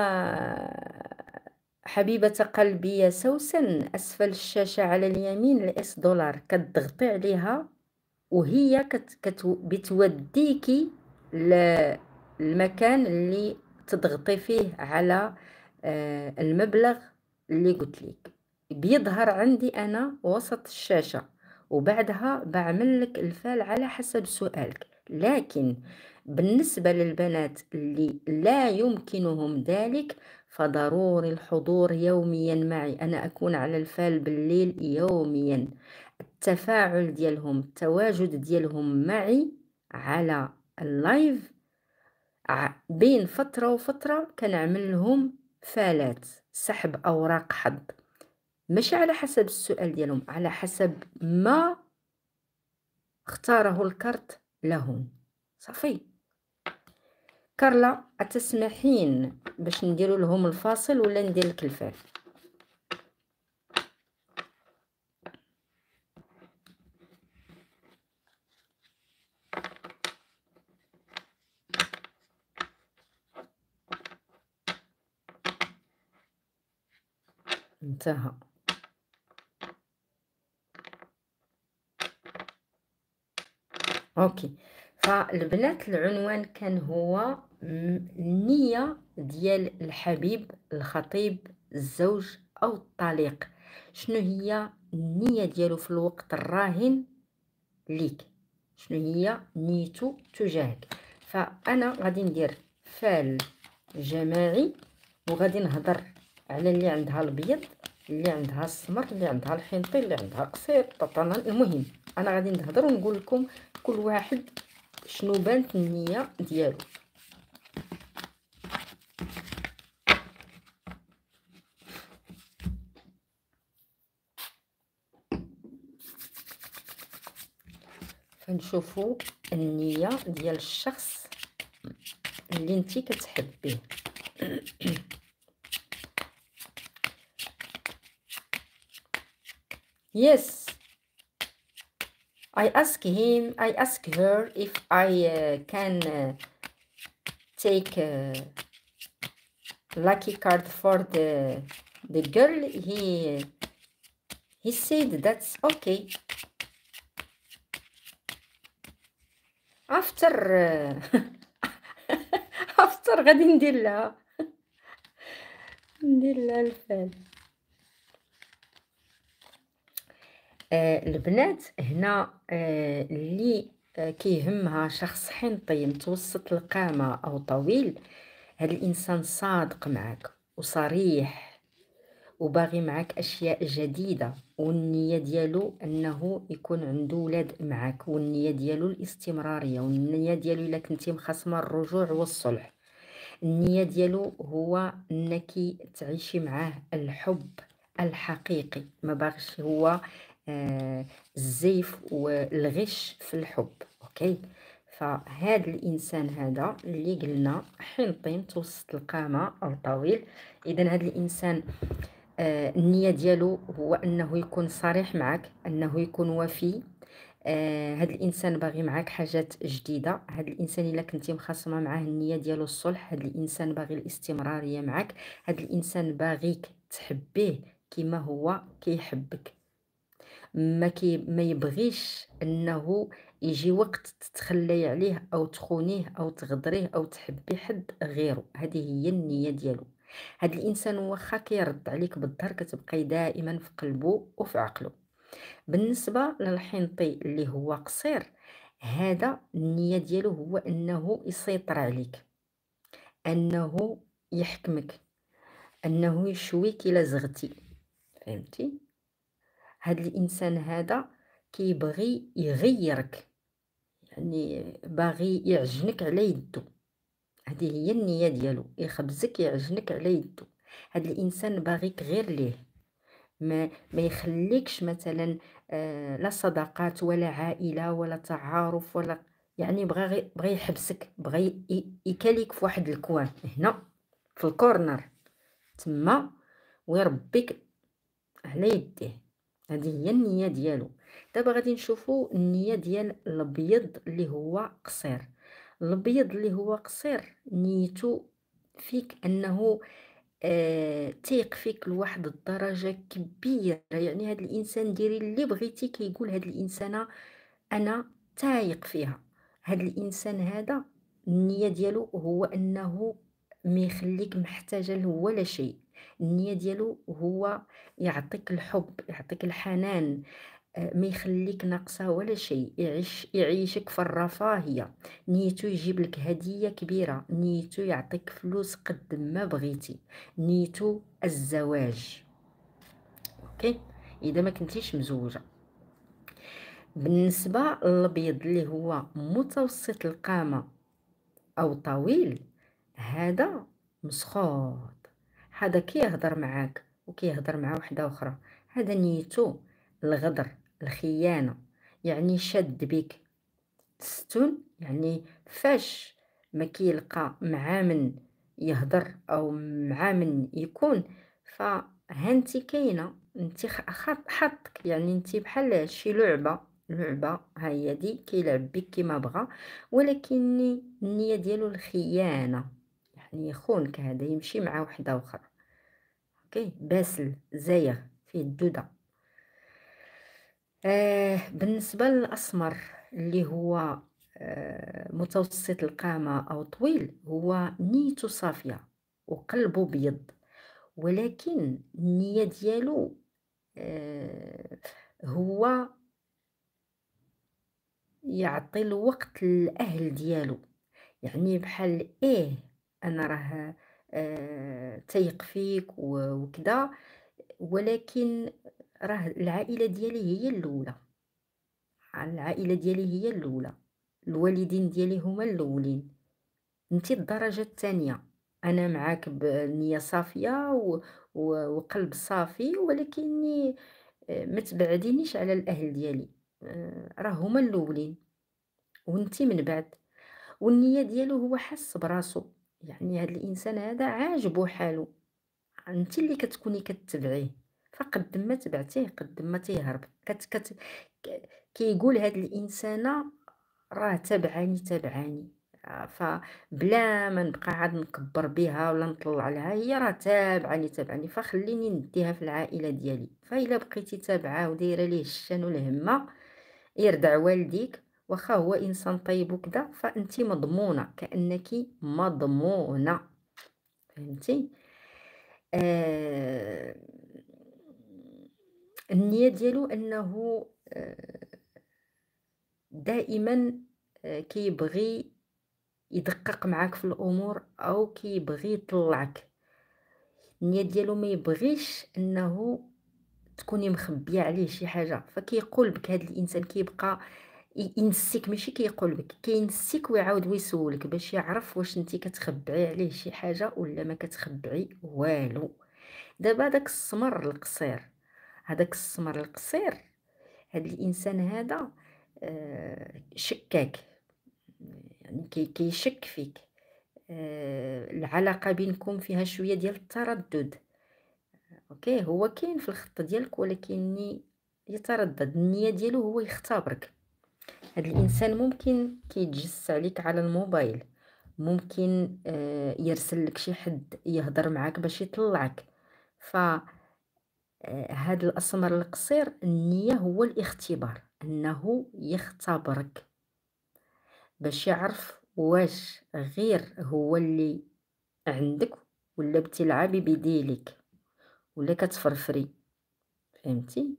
Speaker 1: حبيبة قلبي يا سوسن، أسفل الشاشة على اليمين الإس دولار كتضغطي عليها، وهي كت كت بتوديكي للمكان اللي تضغطي فيه على آه، المبلغ اللي قلت لك، بيظهر عندي أنا وسط الشاشة، وبعدها بعمل لك الفال على حسب سؤالك. لكن بالنسبة للبنات اللي لا يمكنهم ذلك، فضروري الحضور يوميا معي، أنا أكون على الفال بالليل يوميا. التفاعل ديالهم، التواجد ديالهم معي على اللايف، ع- بين فترة وفترة كنعمل لهم فالات، سحب أوراق حظ، ماشي على حسب السؤال ديالهم، على حسب ما اختاره الكرت لهم. صافي. كارلا، أتسمحين باش نديرو لهم الفاصل ولا ندير لك الفال؟ انتهى. اوكي. فالبنات العنوان كان هو م- النية ديال الحبيب، الخطيب، الزوج او الطليق. شنو هي النية ديالو في الوقت الراهن ليك؟ شنو هي نيته تجاهك؟ فانا غادي ندير فال جماعي، وغادي نهضر على اللي عندها الابيض، اللي عندها السمر، اللي عندها الحنطي، اللي عندها قصير، ططانا. المهم انا غادي نهضر ونقول لكم كل واحد شنو بانت النية ديالو. فنشوفوا النية ديال الشخص اللي انتي كتحبيه. Yes, I ask him, I ask her if I uh, can uh, take a lucky card for the the girl. He he said that's okay. After uh, after غادي ندير لها ندير لها الفال. آه البنات هنا آه اللي آه كيهمها شخص حنطي متوسط القامة أو طويل، هاد الإنسان صادق معك وصريح وباغي معك أشياء جديدة، والنية ديالو أنه يكون عنده ولاد معك، والنية ديالو الاستمرارية، والنية ديالو إلا كنتي مخصمة الرجوع والصلح. النية ديالو هو أنك تعيشي معاه الحب الحقيقي، ما باغش هو آه الزيف والغش في الحب. اوكي. فهاد الانسان هذا اللي قلنا حنطي متوسط القامه او طويل، اذا هاد الانسان آه النيه ديالو هو انه يكون صريح معك، انه يكون وفي. آه هاد الانسان باغي معاك حاجات جديده. هاد الانسان الا كنتي مخاصمه معاه النيه ديالو الصلح. هاد الانسان باغي الاستمراريه معك. هاد الانسان باغيك تحبيه كما هو كيحبك، ما كي ما يبغيش انه يجي وقت تتخلي عليه او تخونيه او تغدريه او تحبي حد غيره. هذه هي النيه ديالو. هاد الانسان واخا كيرد عليك بالظهر كتبقاي دائما في قلبه وفي عقله. بالنسبه للحنطي اللي هو قصير، هذا النيه ديالو هو انه يسيطر عليك، انه يحكمك، انه يشويك الا زغتي. فهمتي؟ هاد الانسان هذا كيبغي يغيرك، يعني باغي يعجنك على يدو. هذه هي النية ديالو، يخبزك يعجنك على يدو. هاد الانسان باغيك غير ليه، ما ما يخليكش مثلا آه لا صداقات ولا عائلة ولا تعارف ولا، يعني بغى غي بغى يحبسك، بغى ي- يكاليك في واحد الكوان هنا في الكورنر تما، ويربيك على يديه. هذه هي النية ديالو. دابا غادي نشوفوا النية ديال الابيض اللي هو قصير. الابيض اللي هو قصير نيته فيك انه آه تيق فيك لواحد الدرجة كبيرة، يعني هاد الانسان ديري اللي بغيتي كيقول هاد الانسانة انا تايق فيها. هاد الانسان هذا النية ديالو هو انه ما يخليك محتاجة له ولا شيء. النية ديالو هو يعطيك الحب، يعطيك الحنان، آه، ما يخليك ناقصة ولا شيء، يعيش يعيشك في الرفاهية، نيتو يجيب لك هدية كبيرة، نيتو يعطيك فلوس قد ما بغيتي، نيتو الزواج. اوكي، اذا ما كنتيش مزوجة. بالنسبة للابيض اللي هو متوسط القامة او طويل، هذا مسخوط، هذا كيهضر معاك وكيهضر مع وحده اخرى، هذا نيتو الغدر، الخيانة، يعني شد بك ستون، يعني فاش ما كيلقى مع من يهضر او مع من يكون، فهانتي كاينه انت خط حطك، يعني انت بحال شي لعبه، لعبه ها هي دي كيلعب بك كيما بغا، ولكن النيه ديالو الخيانه، يعني يخونك، هذا يمشي مع وحده اخرى. اوكي، باسل زايغ فيه الدوده. آه بالنسبة للأسمر اللي هو آه متوسط القامة أو طويل، هو نيته صافية وقلبه بيض، ولكن النية ديالو آه هو يعطي الوقت للأهل ديالو، يعني بحال إيه أنا راه آه تيق فيك و- وكذا، ولكن راه العائلة ديالي هي الأولى، العائلة ديالي هي الأولى، الوالدين ديالي هما الأولين، انتي الدرجة الثانية، أنا معاك بنية صافية و... و... وقلب صافي، ولكني آه، ما تبعدينيش على الأهل ديالي، آه، راه هما الأولين وانتي من بعد. والنية ديالو هو حس براسو، يعني هذا الإنسان هذا عاجبو حالو، انتي اللي كتكوني كتبعيه، فقد ما تبعتيه قد ما تيهرب كت كت ك- كيقول هاد الانسانه راه تبعاني تبعاني، آه، فبلا ما نبقى عاد نكبر بها ولا نطلع لها، هي راه تابعاني تابعاني، فخليني نديها في العائله ديالي. فإلا بقيتي تابعه ودايره ليه الشان والهمه، يردع والديك، واخا هو انسان طيب وكذا، فانتي مضمونه، كانك مضمونه، فهمتي؟ آه، النية ديالو أنه آه، دائما آه، كيبغي يدقق معاك في الأمور أو كيبغي يطلعك، النية ديالو ما يبغيش أنه تكوني مخبية عليه شي حاجة، فكيقول بك هاد الإنسان كيبقى ي- ينسيك، ماشي كيقول بك، كينسيك ويعاود ويسولك باش يعرف واش انتي كتخبعي عليه شي حاجة ولا ما كتخبعي والو. دابا داك السمر القصير، هداك السمر القصير، هاد الانسان هذا آه، شكاك، يعني كي كيشك فيك، آه، العلاقه بينكم فيها شويه ديال التردد. اوكي، هو كاين في الخط ديالك ولكن يتردد، النيه ديالو هو يختبرك. هاد الانسان ممكن كيتجس عليك على الموبايل، ممكن آه، يرسل لك شي حد يهضر معاك باش يطلعك، ف آه، هاد الأسمر القصير النية هو الاختبار، أنه يختبرك باش يعرف واش غير هو اللي عندك ولا بتلعبي بديلك ولا كتفرفري، فهمتي؟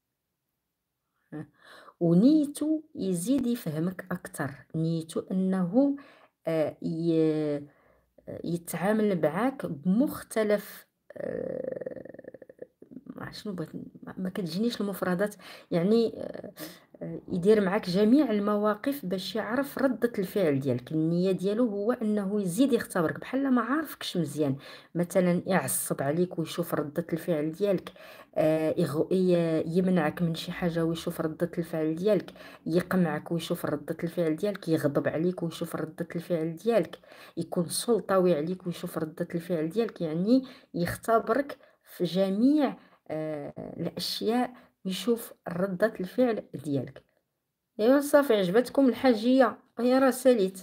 Speaker 1: ها. ونيتو يزيد يفهمك أكتر، نيتو أنه آه، ي- يتعامل معاك بمختلف آه، ما شنو بغيت، ما ما كتجينيش المفردات، يعني آه، آه، يدير معاك جميع المواقف باش يعرف ردة الفعل ديالك. النية ديالو هو انه يزيد يختبرك، بحال ما عارفكش مزيان، مثلا يعصب عليك ويشوف ردة الفعل ديالك، آه، يغ- ي- يمنعك من شي حاجة ويشوف ردة الفعل ديالك، يقمعك ويشوف ردة الفعل ديالك، يغضب عليك ويشوف ردة الفعل ديالك، يكون سلطوي عليك ويشوف ردة الفعل ديالك، يعني يختبرك في جميع آه، الاشياء، يشوف ردة الفعل ديالك. ايوا صافي، عجبتكم الحاجيه؟ هي راه ساليت،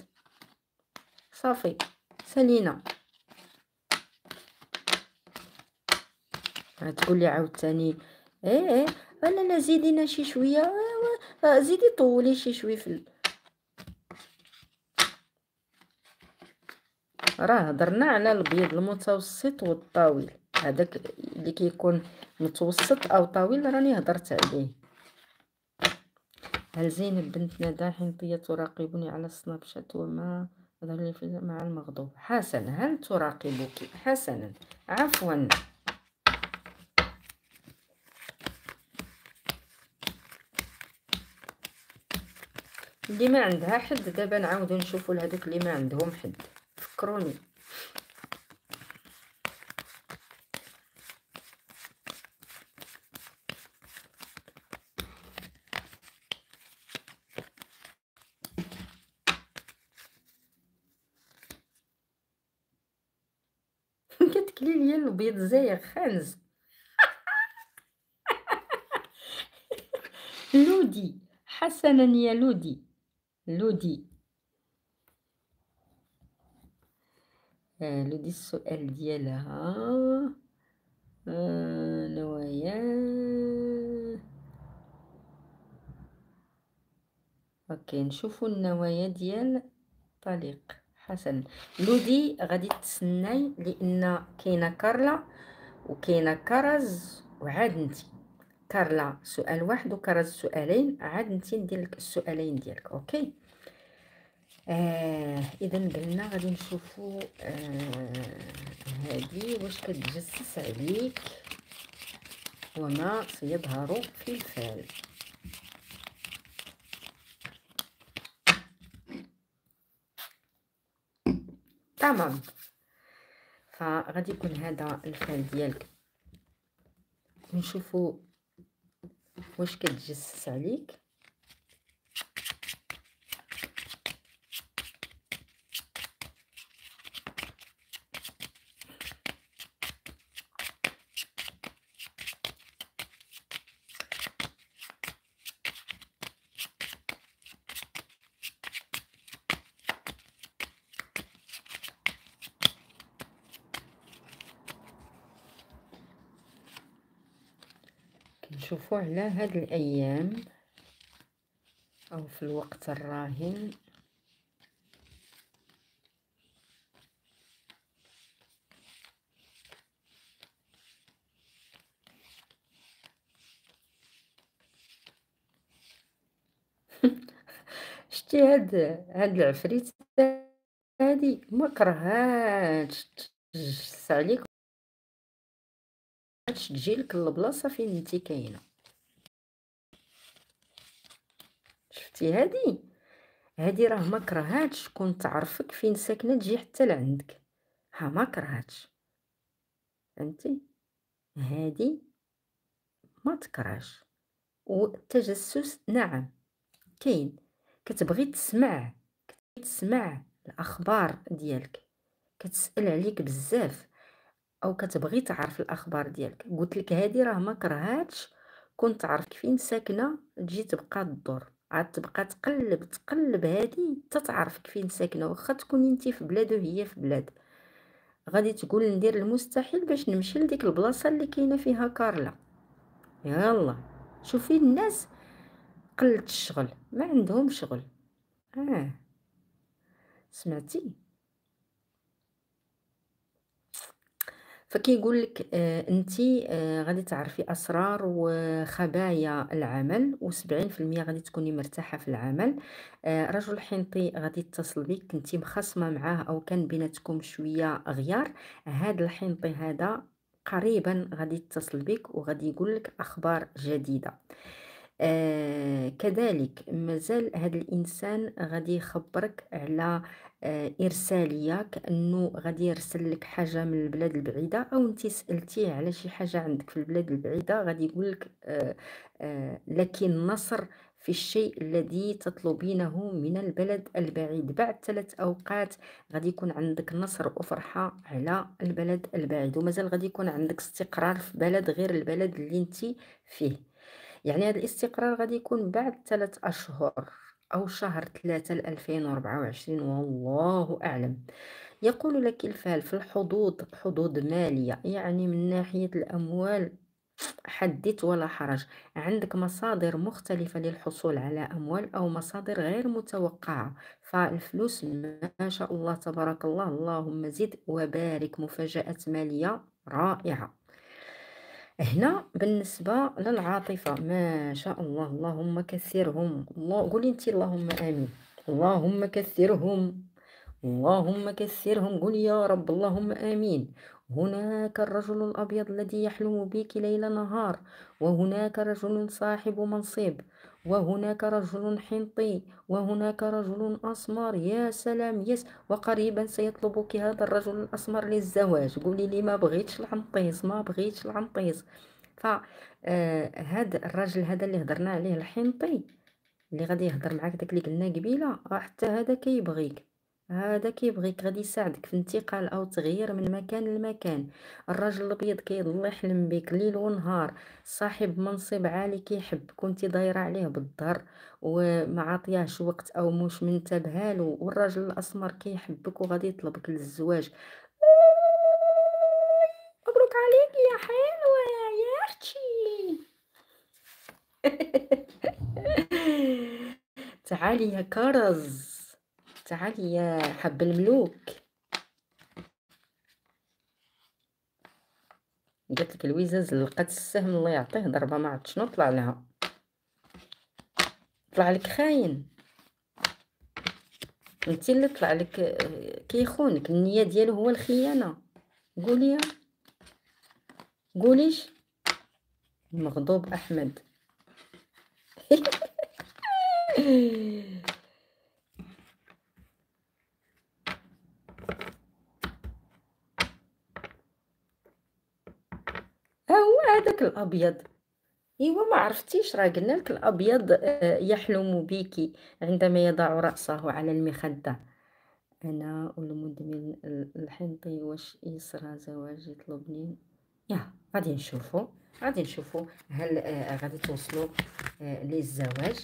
Speaker 1: صافي سالينا. تقول لي عاوتاني ايه ايه، لا لا زيدينا شي شويه، آه، آه، زيدي طولي شي شويه في ال... راه هضرنا على الابيض المتوسط والطويل، هذاك اللي كيكون متوسط او طويل راني هضرت عليه. هل زينب بنت ندى حنطية تراقبني على سناب شات وما ظهر لي في مع المغضوب؟ حسنا، هل تراقبك؟ حسنا، عفوا. اللي ما عندها حد دابا نعاودو نشوفو لهادوك اللي ما عندهم حد، فكروني. كتكلي ليا البيض زايغ خانز. لودي، حسنا يا لودي، لودي. آه لودي السؤال ديالها آه نوايا. اوكي نشوفوا النوايا ديال طليق. حسن، لودي غادي تسناي لان كاينه كارلا وكاينه كرز وعاد انتي. كارلا سؤال واحد وكرز سؤالين، عاد انتي ندير لك السؤالين ديالك. اوكي. آه اذا قلنا غادي نشوفوا آه هذه واش كتجسس عليك وما سيظهر في الفعل. تمام. فغادي يكون هذا الفعل ديالك، نشوفوا واش كتجسس عليك. كنشوفوا على هاد الايام او في الوقت الراهن شتي هاد هاد العفريت هادي ما كرهاتش تجس عليك، باش تجيلك البلاصه فين انتي كاينه. شفتي هادي هادي راه ما كرهاتش كون تعرفك فين ساكنه تجي حتى لعندك، ها ما كرهاتش. فهمتي؟ هادي ما تكرهش. والتجسس نعم كاين، كتبغي تسمع تسمع الاخبار ديالك، كتسأل عليك بزاف او كتبغي تعرف الاخبار ديالك. قلت لك هذه راه ما كرهاتش كنت تعرفك فين ساكنه تجي تبقى الدور، عاد تبقى تقلب تقلب هذه حتى تعرفك فين ساكنه، واخا تكوني انت في بلاد وهي في بلاد. غادي تقول ندير المستحيل باش نمشي لديك البلاصه اللي كاينه فيها كارلا. يلا شوفي الناس قلت الشغل ما عندهم شغل. اه سمعتي؟ فكيقول لك آه انتي آه غادي تعرفي اسرار وخبايا العمل، وسبعين في المية غادي تكوني مرتاحه في العمل. آه رجل حنطي غادي يتصل بك، كنتي مخصمه معاه او كان بيناتكم شويه غيار. هذا الحنطي هذا قريبا غادي يتصل بك وغادي يقول لك اخبار جديده. آه كذلك مازال هذا الانسان غادي يخبرك على آه ارساليه، كانه غادي يرسل لك حاجه من البلاد البعيده، او انت سالتيه على شي حاجه عندك في البلاد البعيده غادي يقول لك آه آه لكن نصر في الشيء الذي تطلبينه من البلد البعيد. بعد ثلاث اوقات غادي يكون عندك نصر وفرحه على البلد البعيد، ومازال غادي يكون عندك استقرار في بلد غير البلد اللي انت فيه. يعني هذا الاستقرار غادي يكون بعد ثلاث أشهر أو شهر ثلاثة لألفين وربعة وعشرين والله أعلم. يقول لك الفعل في الحظوظ حظوظ مالية، يعني من ناحية الأموال حدث ولا حرج. عندك مصادر مختلفة للحصول على أموال أو مصادر غير متوقعة، فالفلوس ما شاء الله تبارك الله اللهم زد وبارك، مفاجأة مالية رائعة. هنا بالنسبة للعاطفة ما شاء الله، اللهم كثّرهم، الله قولي أنتِ اللهم آمين، اللهم كثّرهم. اللهم كثرهم قل يا رب اللهم آمين. هناك الرجل الأبيض الذي يحلم بك ليل نهار، وهناك رجل صاحب منصب، وهناك رجل حنطي، وهناك رجل أسمر، يا سلام يس، وقريبا سيطلبك هذا الرجل الأسمر للزواج. قولي لي ما بغيتش العنطيز، ما بغيتش العنطيز. ف آه، هذا الراجل هذا اللي هضرنا عليه الحنطي، اللي غادي يهضر معاك داك اللي قلنا قبيله، راه حتى هذا كيبغيك، هذا كيبغيك غادي يساعدك في انتقال او تغيير من مكان لمكان. الراجل الابيض كيضل يحلم بك ليل ونهار، صاحب منصب عالي كيحبك وانت دايره عليه بالظهر وما عطياهش وقت او مش منتبهه له، والراجل الاسمر كيحبك وغادي يطلبك للزواج. مبروك عليك يا حلوه يا اختي. تعالي يا كرز، تعالي يا حب الملوك. قالت لك الويزاز لقات السهم الله يعطيه ضربه ما عرفت شنو طلع لها، طلع لك خاين. انت اللي طلع لك آه، كيخونك، النيه ديالو هو الخيانه. قولي قوليش مغضوب احمد. ها هو هذاك الابيض. ايوا ما عرفتيش، راه قلنا لك الابيض آه، يحلم بك عندما يضع راسه على المخده. أنا والمدمن ال الحنطي واش يصرى زواج يطلبني. ياه غادي نشوفو، غادي نشوفو هل آآ غادي توصلوا آآ للزواج.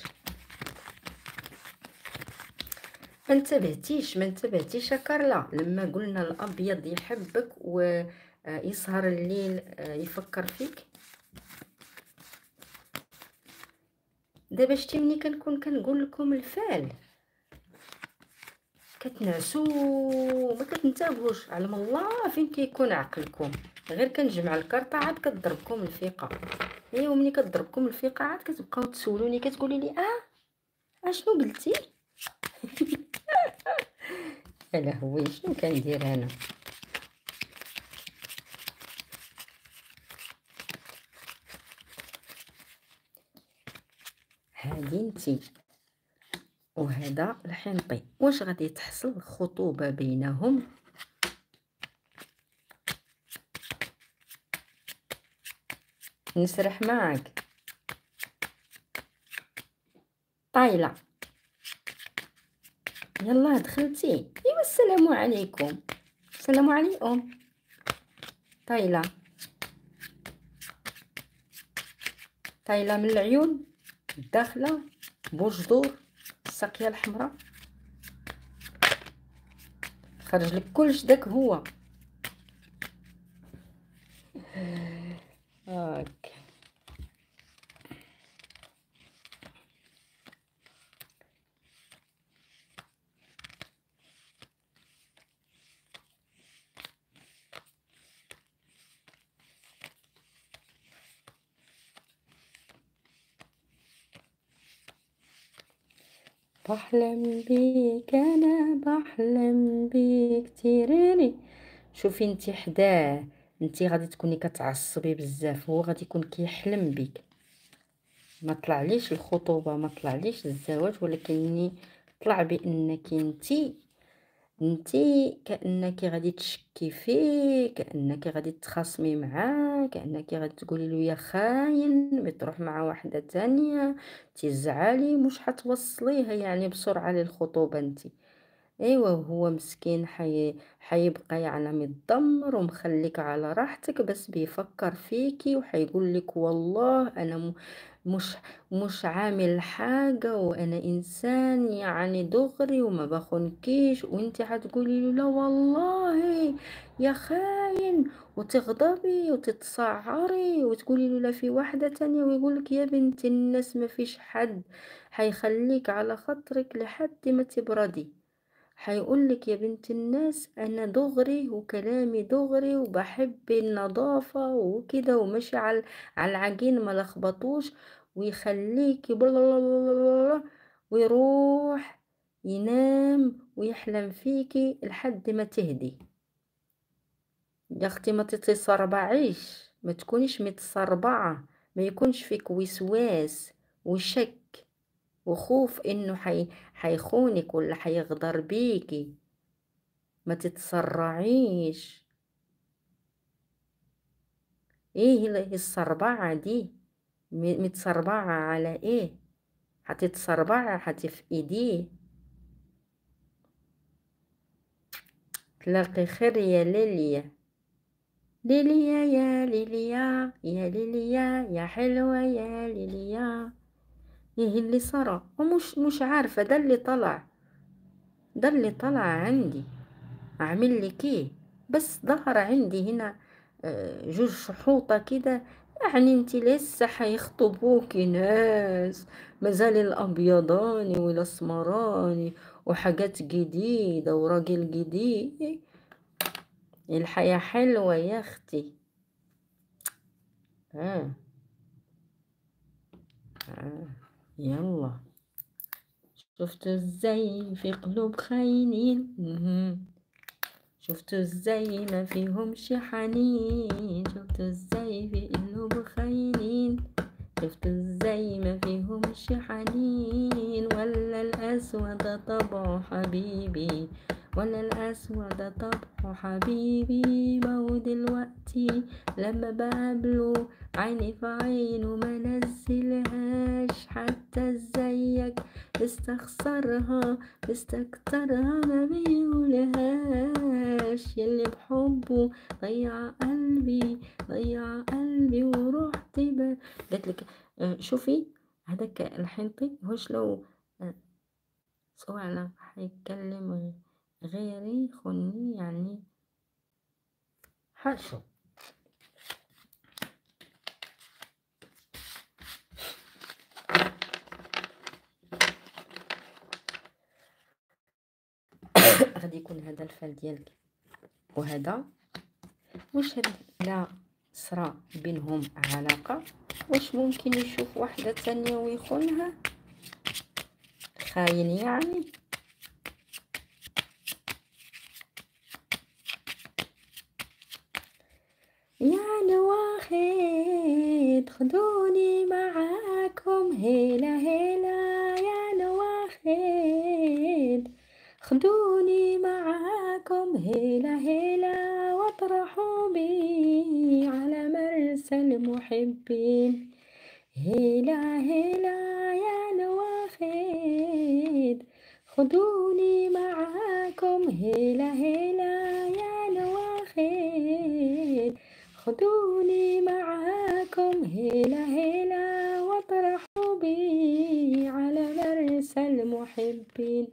Speaker 1: ما انتبهتيش، ما انتبهتيش يا كارلا لما قلنا الأبيض يحبك و آآ يسهر الليل آآ يفكر فيك. دابا شتي ملي كنكون كنقول لكم الفال كتنعسو ما كتنتبهوش، علم الله فين كيكون عقلكم. غير كنجمع الكارطة عاد كتضربكم الفيقة. ايوا ملي كتضربكم الفيقة عاد كتبقاو تسولوني كتقولي لي اه اشنو قلتي. الا هو شنو كندير انا. هادي انتي وهذا الحنطي واش غادي تحصل خطوبة بينهم. نسرح معاك طايلة. يلا دخلتي ايوا السلام عليكم، السلام عليكم طايلة، طايلة من العيون الداخلة بوش دور الساقية الحمراء، خرج لك كلش داك هو هاك. بحلم بيك انا بحلم بيك تيريري. شوفي انتي حداه، انتي غادي تكوني كتعصبي بزاف، هو غادي يكون كيحلم بيك. ما طلعليش الخطوبة ما طلعليش الزواج، ولكنني طلع بانك انتي انتي كانك غادي تشكي فيه، كانك غادي تخاصمي معاه، كانك غادي تقولي له يا خاين بتروح مع واحده تانية، تزعلي مش حتوصليه يعني بسرعه للخطوبه انتي. ايوا هو مسكين حي... حيبقى يعني متدمر ومخليك على راحتك، بس بيفكر فيكي وحيقول لك والله انا م... مش مش عامل حاجة وانا انسان يعني دغري وما بخونكيش، وانت هتقولي له لا والله يا خاين، وتغضبي وتتصعري وتقولي له لا في واحدة تانية، ويقولك يا بنت الناس ما فيش حد حيخليك على خاطرك لحد ما تبردي. حيقول لك يا بنت الناس أنا دغري وكلامي دغري وبحب النظافة وكده وماشي على على العجين ما لخبطوش، ويخليكي بلا ويروح ينام ويحلم فيكي لحد ما تهدي. يا اختي ما تتصربعيش، ما تكونيش متصربعة، ما يكونش فيك وسواس وشك وخوف انه حي... حيخونك ولا حيغدر بيكي. ما تتسرعيش. ايه ال- السربعة دي؟ م- متسربعة على ايه؟ هتتسربعي هتفقديه. تلاقي خير يا ليليا. ليليا يا ليليا يا ليليا يا حلوة يا ليليا. ايه اللي صرا؟ ومش مش عارفة، ده اللي طلع، ده اللي طلع عندي. اعمل لك ايه؟ بس ظهر عندي هنا آه، جوج شحوطة كده. يعني انتي لسه حيخطبوكي ناس، مازال الابيضاني والاسمراني وحاجات جديدة وراجل جديد. الحياة حلوة يا اختي. ها ها يلا. شفتوا ازاي في قلوب خاينين؟ مهم. شفتوا ازاي ما فيهمش حنين؟ شفتوا ازاي في قلوب خاينين؟ شفتوا ازاي ما فيهمش حنين؟ ولا الاسود طبعه حبيبي، ولا الاسود طبعه حبيبي. ما هو دلوقتي لما بقابله عيني في عينه ما نزلهاش، حتى ازيك استخسرها استكترها ما بيقولهاش. يلي بحبه ضيع قلبي ضيع قلبي ورحت ب... قالت لك آه، شوفي هذاك الحنطي هوش لو آه، سواء لا حيتكلم غيري خني يعني حشو. غادي يكون هذا الفال ديالك وهذا. واش هاد لا صرا بينهم علاقة؟ واش ممكن يشوف واحدة تانية ويخونها؟ خاين يعني. يا نواخد خدوني معاكم هيلا هيلا. يا نواخد خدوني معاكم هيلا هيلا، واطرحوا بي على مرسى المحبين. هيلا هيلا يا نواخد خدوني معاكم هيلا هيلا. يا نواخد خدوني معاكم هيلا هيلا، واطرحوا بي على مرسى المحبين.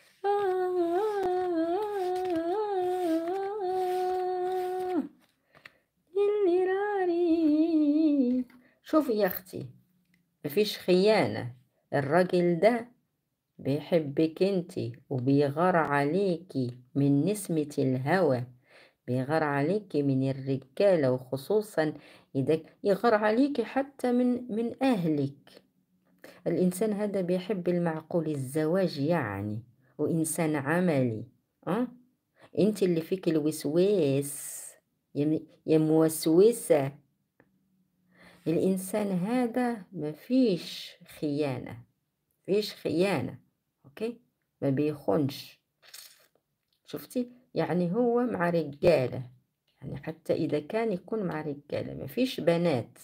Speaker 1: آه اللي راني. شوفي يا اختي، مفيش خيانة. الراجل ده بيحبك انتي وبيغار عليكي من نسمة الهوى، بيغار عليكي من الرجالة، وخصوصا إذا يغار عليكي حتى من من أهلك. الإنسان هذا بيحب المعقول الزواج يعني، وإنسان عملي. أه؟ انت اللي فيك الوسواس يا يا موسوسة. الإنسان هذا مفيش خيانة، مفيش خيانة. أوكي، ما بيخونش. شفتي؟ يعني هو مع رجالة، يعني حتى إذا كان يكون مع رجالة مفيش بنات.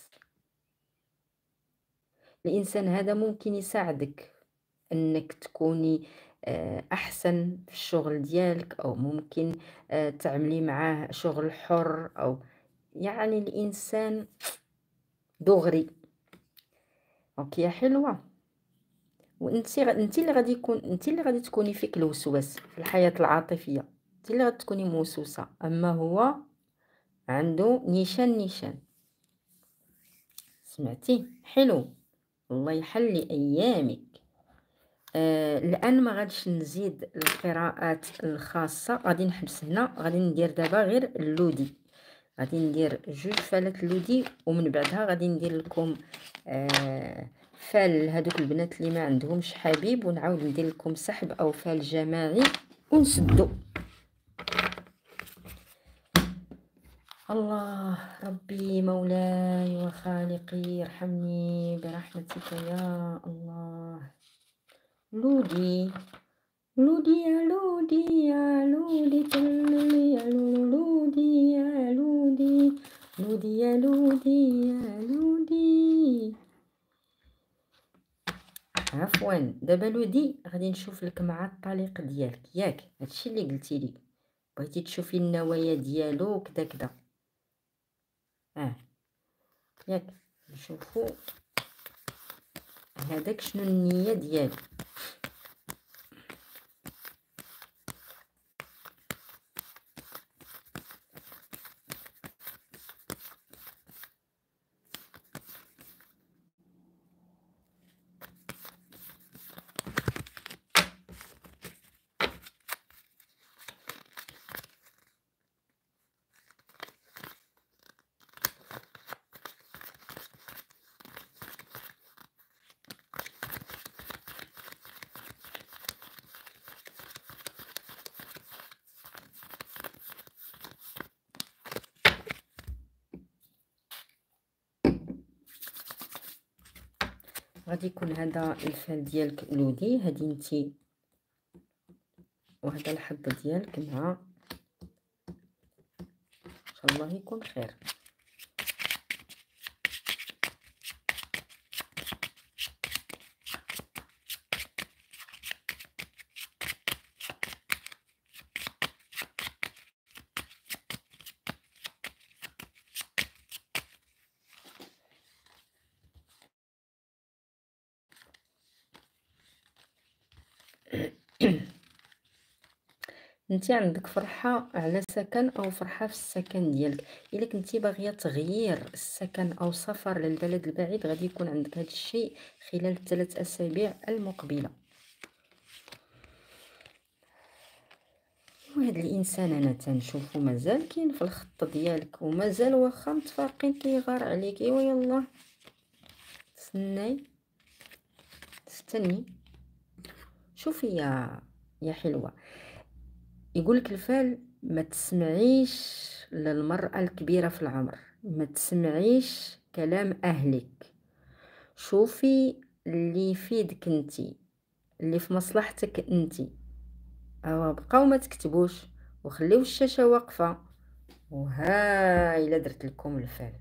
Speaker 1: الإنسان هذا ممكن يساعدك أنك تكوني آه، أحسن في الشغل ديالك، أو ممكن آه، تعملي معاه شغل حر، أو يعني الإنسان دغري. أوكي يا حلوة. وانتي غ- انتي اللي غادي يكون انتي اللي غادي تكوني فيك الوسواس في الحياة العاطفية، انتي اللي غادي تكوني موسوسة، أما هو عنده نيشان نيشان. سمعتي؟ حلو. الله يحلي أيامك. آه الان ما غاديش نزيد القراءات الخاصه، غادي نحبس هنا. غادي ندير دابا غير اللودي، غادي ندير جوج فالات اللودي، ومن بعدها غادي ندير لكم آه فال هذوك البنات اللي ما عندهمش حبيب، ونعاود ندير لكم سحب او فال جماعي ونسدو. الله ربي مولاي وخالقي ارحمني برحمتك يا الله. لودي لودي يا لودي يا لودي تلولي يا لودي يا لودي لودي يا لودي يا لودي. عفوا دابا لودي غادي نشوف لك مع الطليق ديالك، ياك هادشي اللي قلتي لي بغيتي تشوفي النوايا ديالو كدا كدا. اه ياك نشوفو هذاك شنو النية ديالو. غادي يكون هذا الفال ديالك لودي، هادي نتي وهذا الحظ ديالك مع ان شاء الله يكون خير. انت عندك فرحة على سكن او فرحة في السكن ديالك. الا كنتي باغية تغيير السكن او سفر للبلد البعيد غادي يكون عندك هذا الشيء خلال الثلاث اسابيع المقبلة. وهاد الانسان انا تنشوفو مازال كاين في الخط ديالك، ومازال واخا متفارقين كيغار عليك. ايوا يلا تسناي تستني. شوفي يا يا حلوة، يقولك الفال ما تسمعيش للمرأة الكبيرة في العمر، ما تسمعيش كلام أهلك، شوفي اللي يفيدك انتي، اللي في مصلحتك انتي. أو بقاو ما تكتبوش وخليو الشاشة واقفة. وها إلا درت لكم الفال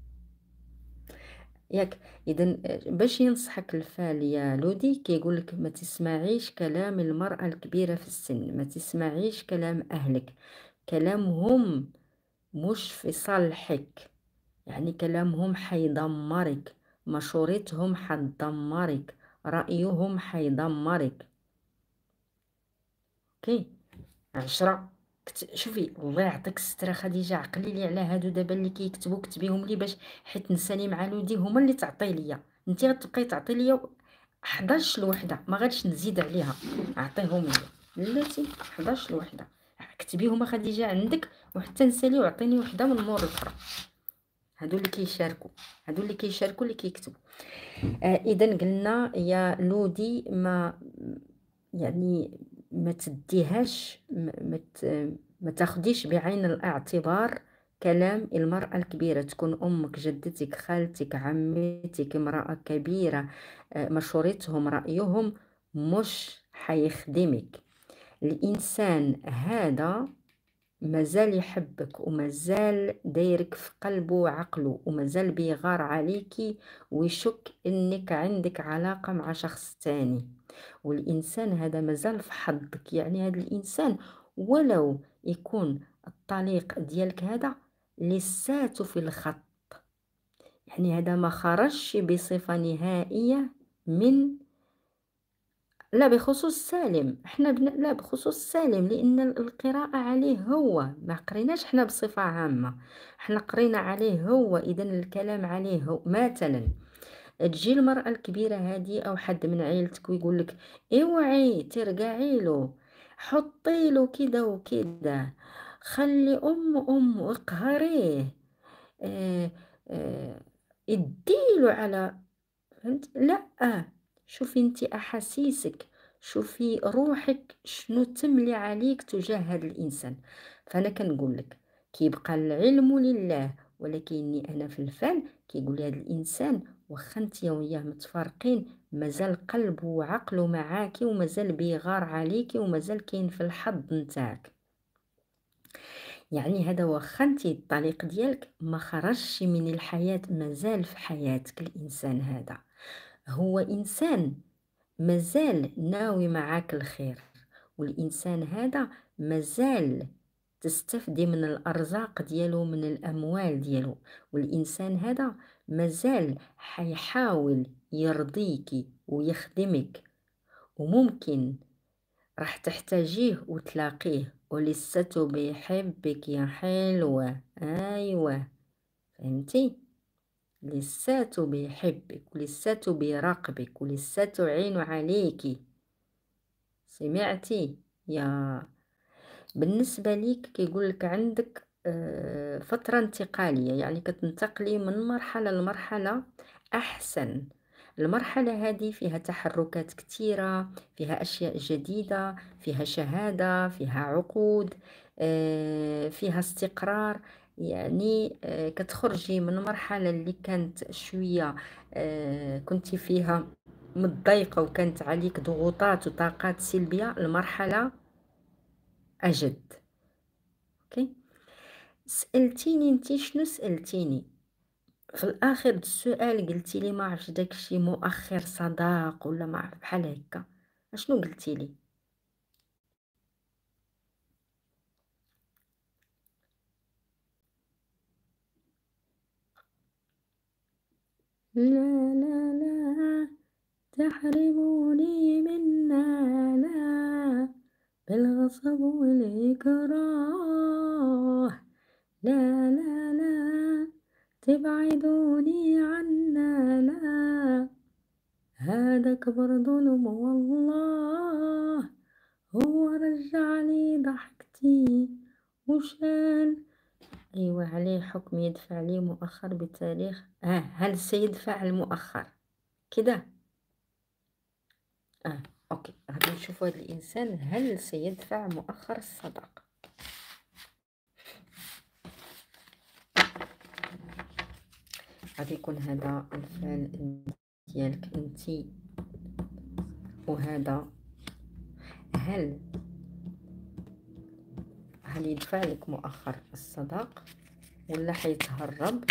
Speaker 1: ياك. اذا باش ينصحك الفال يا لودي كيقول لك ما تسمعيش كلام المرأة الكبيرة في السن، ما تسمعيش كلام اهلك، كلامهم مش في صالحك، يعني كلامهم حيدمرك، مشورتهم حتدمرك، رأيهم حيدمرك. اوكي عشرة. كت... شوفي الله يعطيك السترة خديجة، عقلي لي على هادو دابا اللي كيكتبوا كتبيهم لي باش حيت نساني مع لودي هما اللي تعطي ليا. انت غتبقاي تعطي ليا حداش الوحده، ما غاديش نزيد عليها، اعطيهم ليا بلاتي حداش الوحده. كتبيهم خديجة عندك وحتى نسالي وعطيني وحده من مور الاخرى. هادو اللي كيشاركوا، هادو اللي كيشاركوا اللي كيكتبوا. آه اذا قلنا يا لودي ما يعني ما تديهاش، ما, ما ت- ما تاخديش بعين الاعتبار كلام المرأة الكبيرة، تكون أمك، جدتك، خالتك، عمتك، امرأة كبيرة، آه، مشورتهم رأيهم مش حيخدمك. الإنسان هذا مازال يحبك ومازال دايرك في قلبه وعقله ومازال بيغار عليكي ويشك انك عندك علاقة مع شخص تاني. والإنسان هذا مازال في حظك، يعني هذا الإنسان ولو يكون الطليق ديالك هذا لساته في الخط، يعني هذا ما خرجش بصفة نهائية من، لا بخصوص سالم، احنا بن... لا بخصوص سالم، لان القراءة عليه هو، ما قريناش احنا بصفة عامة، احنا قرينا عليه هو. اذا الكلام عليه هو. مثلا تجي المرأة الكبيرة هادي أو حد من عيلتك ويقول لك اوعي ترقعي له، حطي له كده وكده، خلي أم أم اقهريه، آه آه اديله على، فهمت؟ لأ، شوفي انت أحاسيسك، شوفي روحك شنو تملي عليك تجاه هذا الإنسان. فأنا كنقول لك كيبقى العلم لله، ولكني أنا في الفن كيقول هذا الإنسان واخا انتيا وياه متفارقين مازال قلبه وعقله معاكي، ومازال بيغار عليكي، ومازال كاين في الحظ نتاعك. يعني هذا واخا انتي الطليق ديالك ما خرجش من الحياة، مازال في حياتك الإنسان هذا، هو إنسان مازال ناوي معاك الخير، والإنسان هذا مازال تستفدي من الأرزاق ديالو، من الأموال ديالو، والإنسان هذا مازال حيحاول يرضيكي ويخدمك، وممكن راح تحتاجيه وتلاقيه، ولسته بيحبك يا حلوة. أيوة، فهمتي؟ لساته بيحبك، ولساته بيراقبك، ولساته عينه عليكي. سمعتي؟ يا بالنسبة ليك كيقولك عندك آه، فترة انتقالية، يعني كتنتقلي من مرحلة لمرحلة أحسن. المرحلة هذه فيها تحركات كتيرة، فيها أشياء جديدة، فيها شهادة، فيها عقود، آه، فيها استقرار. يعني آه، كتخرجي من مرحلة اللي كانت شوية آه، كنتي فيها متضايقة وكانت عليك ضغوطات وطاقات سلبية، المرحلة أجد. اوكي، سألتيني انتي شنو سألتيني في الآخر السؤال؟ قلتي لي ما عرفش داكشي مؤخر صداق ولا ما عرف بحال هكا، اشنو قلتي لي؟ لا لا لا تحرموني منا، لا بالغصب والإكراه، لا لا لا تبعدوني عنا، لا هذا كبر ظلم والله، هو رجع لي ضحكتي وشال. أيوة، عليه حكم يدفع لي مؤخر بتاريخ، آه هل سيدفع المؤخر كده؟ آه أوكي، غادي نشوفوا هذا الإنسان هل سيدفع مؤخر الصداقة. غادي يكون هذا الفعل ديالك انتي، وهذا هل هل يدفع لك مؤخر الصداق ولا حيتهرب؟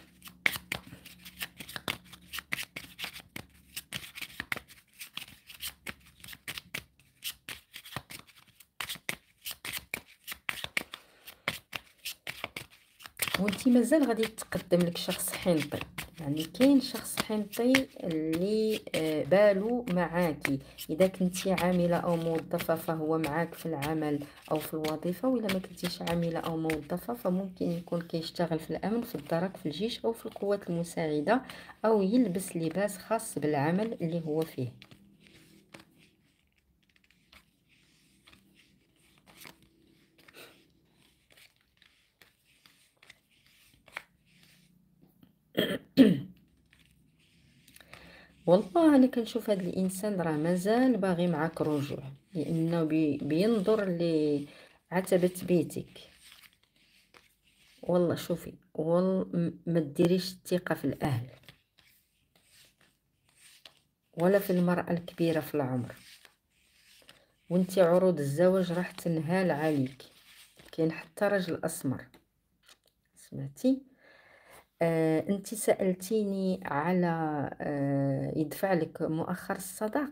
Speaker 1: وانتي مازال غادي يتقدم لك شخص حنطي، يعني كاين شخص حنطي اللي آه، بالو معاكي. اذا كنتي عامله او موظفه فهو معاك في العمل او في الوظيفه، واذا ما كنتيش عامله او موظفه فممكن يكون كيشتغل في الامن، في الدرك، في الجيش او في القوات المساعده، او يلبس لباس خاص بالعمل اللي هو فيه. والله انا كنشوف هذا الانسان راه مازال باغي معاك رجوع، لانه بي بينظر لعتبة بيتك. والله شوفي، والله ما تديريش الثقة في الاهل ولا في المرأة الكبيرة في العمر، وانتي عروض الزواج راح تنهال عليك. كاين حتى رجل اسمر، سمعتي؟ آه انتي سألتيني على آه يدفع لك مؤخر الصداق.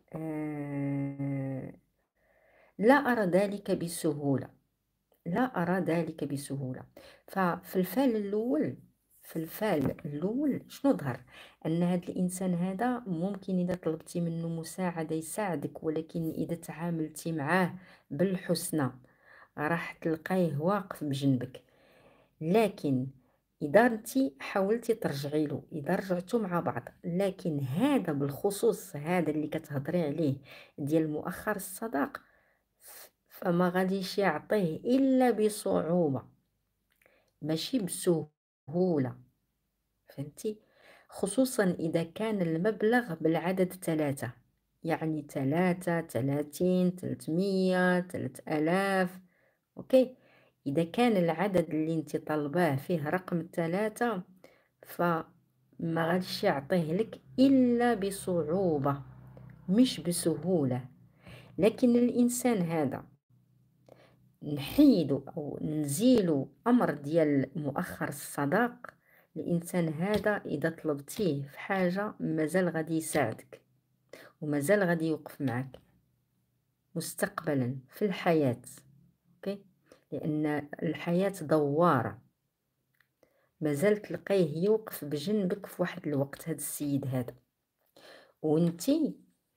Speaker 1: آه لا أرى ذلك بسهولة، لا أرى ذلك بسهولة. ففي الفعل الأول، في الفعل الأول شنو ظهر؟ أن هذا الإنسان هذا ممكن إذا طلبتي منه مساعدة يساعدك، ولكن إذا تعاملتي معاه بالحسنى راح تلقيه واقف بجنبك. لكن إذا أنتِ حاولتِ ترجعي له، إذا رجعتوا مع بعض، لكن هذا بالخصوص هذا اللي كتهضري عليه ديال مؤخر الصداق ف فما غاديش يعطيه إلا بصعوبة، ماشي بسهولة، فهمتِ؟ خصوصًا إذا كان المبلغ بالعدد ثلاثة، يعني ثلاثة، ثلاثين، ثلاثمية، ثلاثة آلاف. أوكي، إذا كان العدد اللي انت طالباه فيه رقم ثلاثة فما غاديش يعطيه لك إلا بصعوبة مش بسهولة. لكن الإنسان هذا نحيدو أو نزيلو أمر ديال مؤخر الصداق، الإنسان هذا إذا طلبتيه في حاجة مازال غادي يساعدك ومازال غادي يوقف معك مستقبلا في الحياة. أوكي، لأن الحياة دوارة، مازال تلقيه يوقف بجنبك في واحد الوقت هذا السيد هذا، وانتي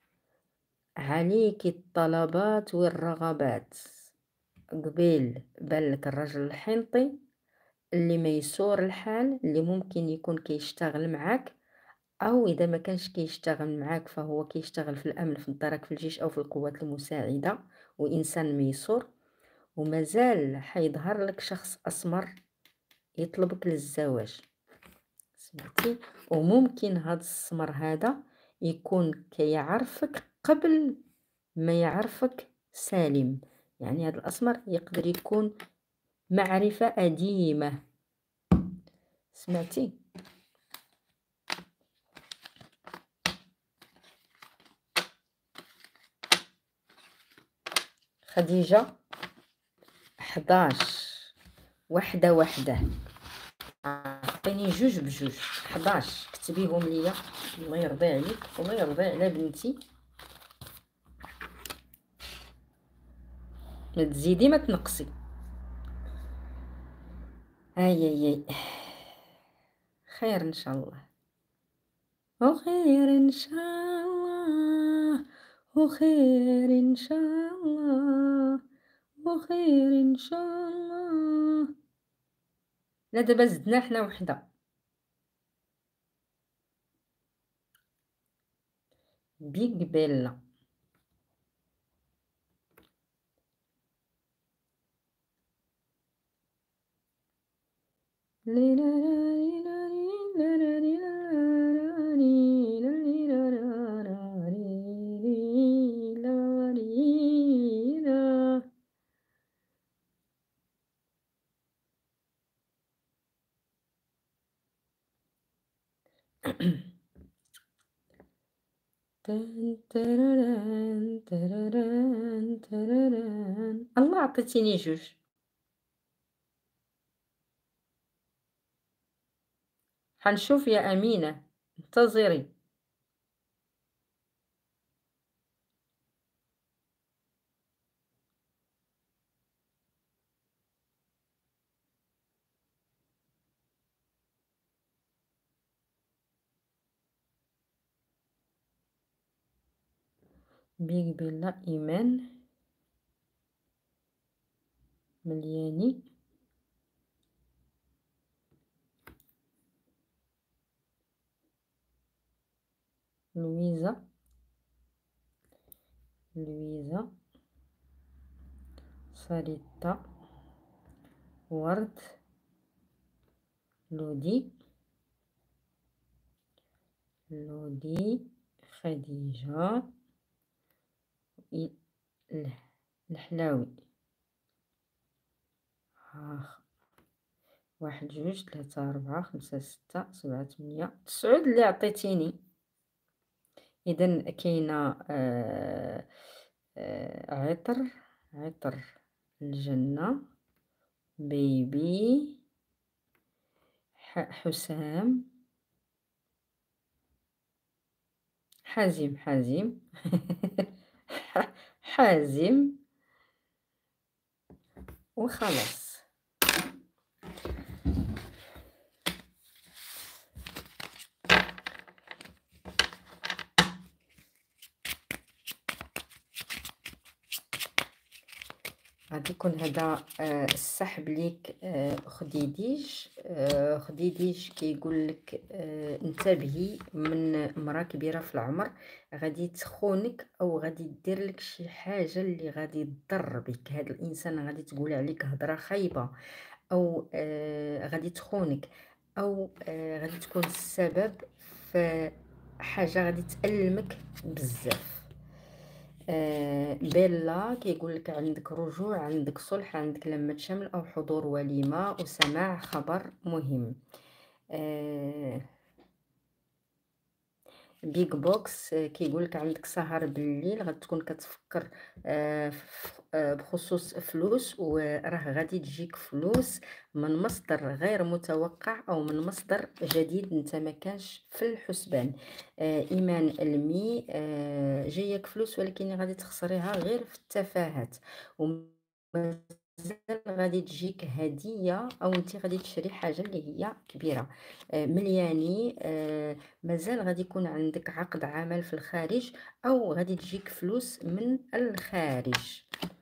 Speaker 1: عليك الطلبات والرغبات. قبيل بالك الرجل الحنطي اللي ميسور الحال اللي ممكن يكون كيشتغل معاك، او اذا ما كانش كيشتغل معاك فهو كيشتغل في الامن في الدرك في الجيش او في القوات المساعدة وانسان ميسور، ومازال حيظهر لك شخص اسمر يطلبك للزواج. سمعتي؟ وممكن هذا السمر هذا يكون كيعرفك قبل ما يعرفك سالم، يعني هذا الاسمر يقدر يكون معرفة قديمة. سمعتي؟ خديجة حداش وحدة وحدة، عطيني جوج بجوج، حداش كتبيهم ليا الله يرضي عليك الله يرضي على بنتي. ما تزيدي ما تنقصي. اي اي اي خير ان شاء الله، وخير ان شاء الله، وخير ان شاء الله، وخير ان شاء الله. لا دابا زدنا حنا وحده بيك بيلا. تن تررن تررن تررن. الله عطيتيني جوج. حنشوف يا أمينة، انتظري. بيك بيلا إيمان ملياني، لويزا لويزا ساريتا ورد لودي لودي خديجة إ- ال- الحلاوي. ها واحد جوج ثلاثة أربعة خمسة ستة سبعة ثمانية تسعود اللي عطيتيني. إذا كاينة آه آه عطر عطر الجنة، بيبي، ح- حسام، حازم حازم حازم وخلاص. غادي يكون هذا آه، السحب ليك. آه، خديديج. آه، خديديج كيقول لك آه، انتبهي من مرأة كبيرة في العمر، غادي تخونك او غادي دير لك شي حاجة اللي غادي تضر بك. هذا الانسان غادي تقول عليك هضرة خايبة، او آه، غادي تخونك، او آه، غادي تكون السبب في حاجة غادي تألمك بزاف. آه، بيلا كيقول لك عندك رجوع، عندك صلح، عندك لمة شمل أو حضور وليمة وسماع خبر مهم. آه، بيج بوكس آه، كيقولك عندك سهر بالليل، غتكون كتفكر آه، ف- آه، بخصوص فلوس، وراه غادي تجيك فلوس من مصدر غير متوقع او من مصدر جديد انت ما كانش في الحسبان. آه، ايمان المي آه، جايك فلوس ولكن غادي تخسريها غير في التفاهات، ومازال غادي تجيك هدية او انت غادي تشري حاجة اللي هي كبيرة. آه، ملياني آه، مازال غادي يكون عندك عقد عمل في الخارج او غادي تجيك فلوس من الخارج.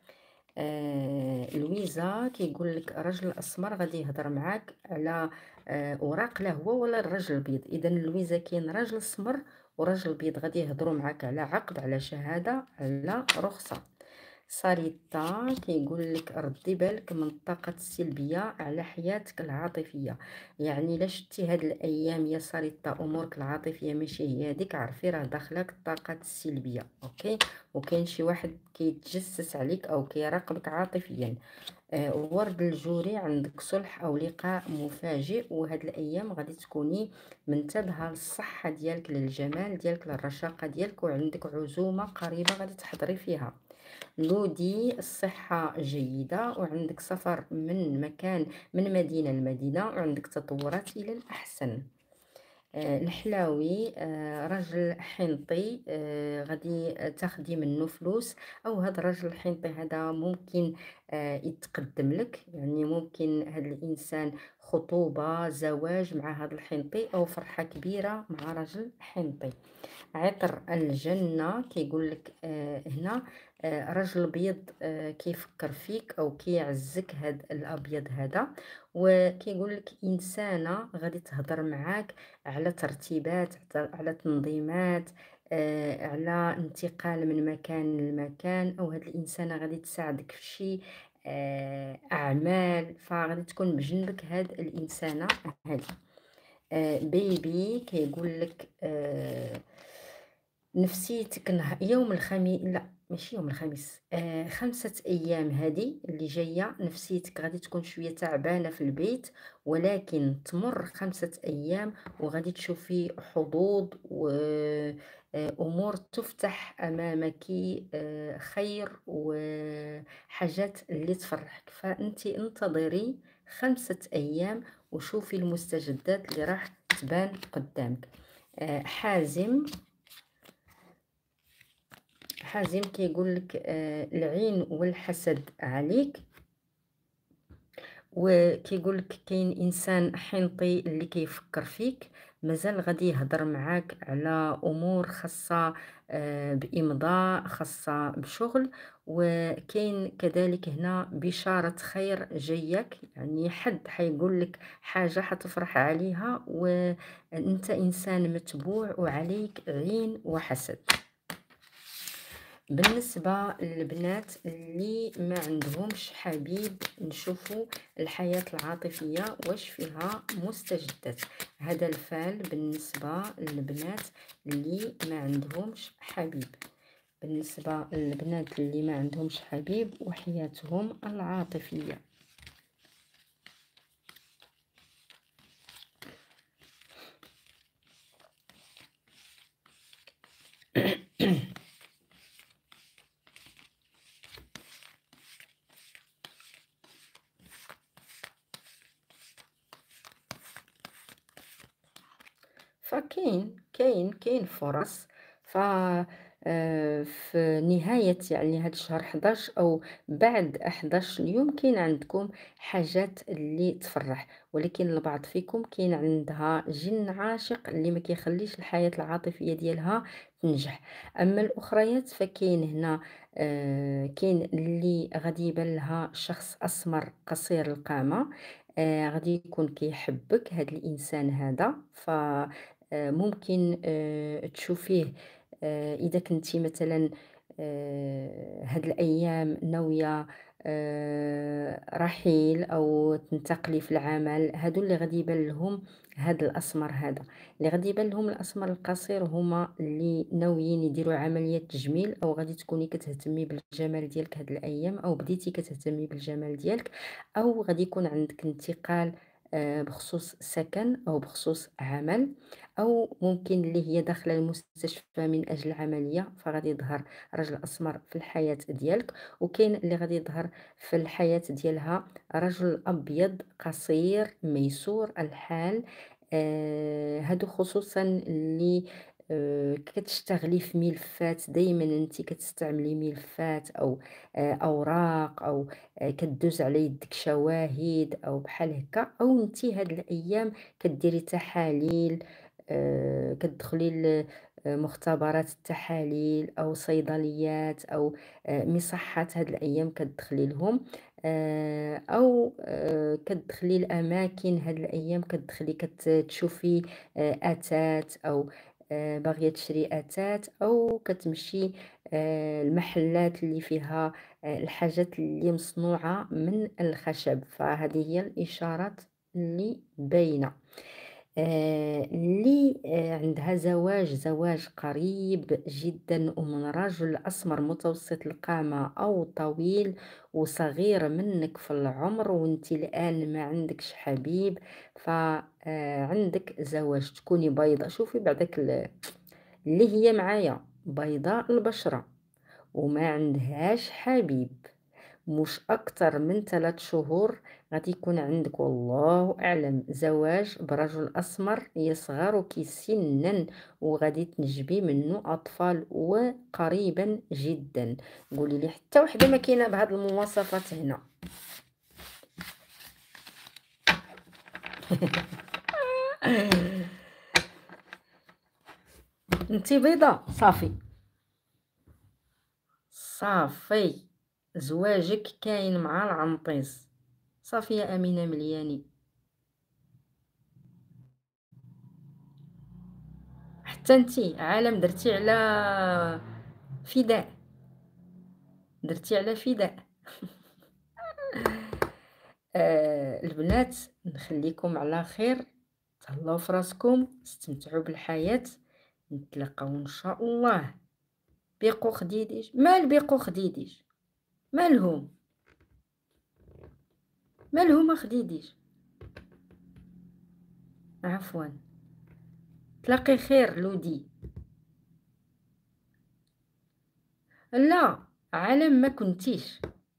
Speaker 1: آه لويزا كيقول لك رجل اسمر غادي يهضر معاك على آه اوراق، لا هو ولا الرجل البيض. اذا لويزا كاين راجل اسمر وراجل بيض غادي يهضروا معاك على عقد، على شهاده، على رخصه. ساريتا كيقول لك ردي بالك من الطاقة السلبية على حياتك العاطفية. يعني لا شتي هاد الايام يا ساريتا امورك العاطفية ماشي هي هذيك، عرفي راه داخلك الطاقات السلبية. اوكي، وكاين شي واحد كيتجسس عليك او كيراقبك عاطفيا. آه، ورد الجوري عندك صلح او لقاء مفاجئ، وهاد الايام غادي تكوني منتبهه للصحه ديالك، للجمال ديالك، للرشاقه ديالك، وعندك عزومه قريبه غادي تحضري فيها. لودي الصحة جيدة، وعندك سفر من مكان، من مدينة لمدينة، وعندك تطورات إلى الأحسن. آه، الحلاوي آه، رجل حنطي آه، غادي تاخدي منه فلوس، او هذا الرجل الحنطي هذا ممكن آه، يتقدم لك، يعني ممكن هذا الانسان خطوبة، زواج مع هذا الحنطي، او فرحة كبيرة مع رجل حنطي. عطر الجنة كيقول لك آه هنا آه رجل بيض آه كيفكر فيك او كيعزك، هاد الابيض هذا، وكيقول لك انسانة غادي تهضر معاك على ترتيبات، على تنظيمات، آه على انتقال من مكان لمكان، او هاد الانسانة غادي تساعدك في شي آه اعمال، فغادي تكون بجنبك هاد الانسانة هذه. آه بيبي كيقول لك آه نفسيتك نه... يوم الخميس، لا ماشي يوم الخميس، آه خمسة أيام هذه اللي جاية نفسيتك غادي تكون شوية تعبانة في البيت، ولكن تمر خمسة أيام وغادي تشوفي حظوظ وأمور تفتح أمامك، آه خير وحاجات اللي تفرحك، فأنت انتظري خمسة أيام وشوفي المستجدات اللي راح تبان قدامك. آه حازم حازم كيقول لك آه العين والحسد عليك، وكيقول لك كاين انسان حنطي اللي كيفكر فيك، مازال غادي يهضر معاك على امور خاصه آه بامضاء، خاصه بشغل. وكاين كذلك هنا بشاره خير جايك، يعني حد حيقول لك حاجه حتفرح عليها، وانت انسان متبوع وعليك عين وحسد. بالنسبة للبنات اللي ما عندهمش حبيب، نشوفوا الحياة العاطفية واش فيها مستجدات. هذا الفال بالنسبة للبنات اللي ما عندهمش حبيب. بالنسبة للبنات اللي ما عندهمش حبيب وحياتهم العاطفية. فكاين كاين كاين فرص. ف آآ في نهاية يعني هاد الشهر حداش أو بعد حداش يوم كاين عندكم حاجات اللي تفرّح، ولكن البعض فيكم كاين عندها جِن عاشق اللي ما كيخليش الحياة العاطفية ديالها تنجح. أما الأخريات فكاين هنا آآ كاين اللي غادي يبان لها شخص أسمر قصير القامة، آآ غادي يكون كيحبّك هاد الإنسان هذا، ف آآ ممكن آآ تشوفيه آآ إذا كنتِ مثلًا آآ هاد الأيام ناوية آآ رحيل أو تنتقلي في العمل، هادو اللي غادي يبان لهم هاد الأسمر هذا. اللي غادي يبان لهم الأسمر القصير هُما اللي ناويين يديروا عملية تجميل أو غادي تكوني كتهتمي بالجمال ديالك هاد الأيام أو بديتِ كتهتمي بالجمال ديالك، أو غادي يكون عندك انتقال آآ بخصوص سكن أو بخصوص عمل، أو ممكن اللي هي داخلة المستشفى من أجل عملية، فغادي يظهر رجل أسمر في الحياة ديالك. وكاين اللي غادي يظهر في الحياة ديالها رجل أبيض قصير ميسور الحال. آآ هادو خصوصًا اللي آآ كتشتغلي في ملفات، دايمًا أنتِ كتستعملي ملفات أو آآ أوراق أو آآ كدوز على يدِك شواهد أو بحال هكا، أو أنتِ هاد الأيام كديري تحاليل، آآ كتدخلي ل آآ مختبرات التحاليل أو صيدليات أو آآ مصحات هاد الأيام كتدخلي لهم، آآ أو آآ كتدخلي لأماكن هاد الأيام كتدخلي كت تشوفي آآ أثاث أو آآ باغية تشري أثاث أو كتمشي آآ المحلات اللي فيها آآ الحاجات اللي مصنوعة من الخشب، فهذه هي الإشارات اللي باينة. آآ اللي آآ عندها زواج، زواج قريب جدًا ومن رجل أسمر متوسط القامة أو طويل وصغير منِّك في العمر وأنتِ الآن ما عندكش حبيب، ف آآ عندِك زواج، تكوني بيضا. شوفي بعداك ال اللي هي معايا بيضاء البشرة وما عندهاش حبيب، مش أكتر من ثلاث شهور غادي يكون عندك والله أعلم زواج برجل أسمر يصغرك سنا وغادي تنجبي منه أطفال وقريبا جدا. قولي لي حتى وحدة ما كاينة بهاد المواصفات هنا. انتي بيضة صافي صافي، زواجك كاين مع العنطيز صافي يا أمينة ملياني. حتى انتي عالم درتي على فداء، درتي على فداء. آه البنات نخليكم على خير، تهلاو في راسكم، استمتعوا بالحياة، نتلاقاو ان شاء الله. بيقو خديديش، مال بيقو خديديش، مالهم مالهم خديديش، عفوا. تلاقي خير لودي. لا، عالم ما كنتيش،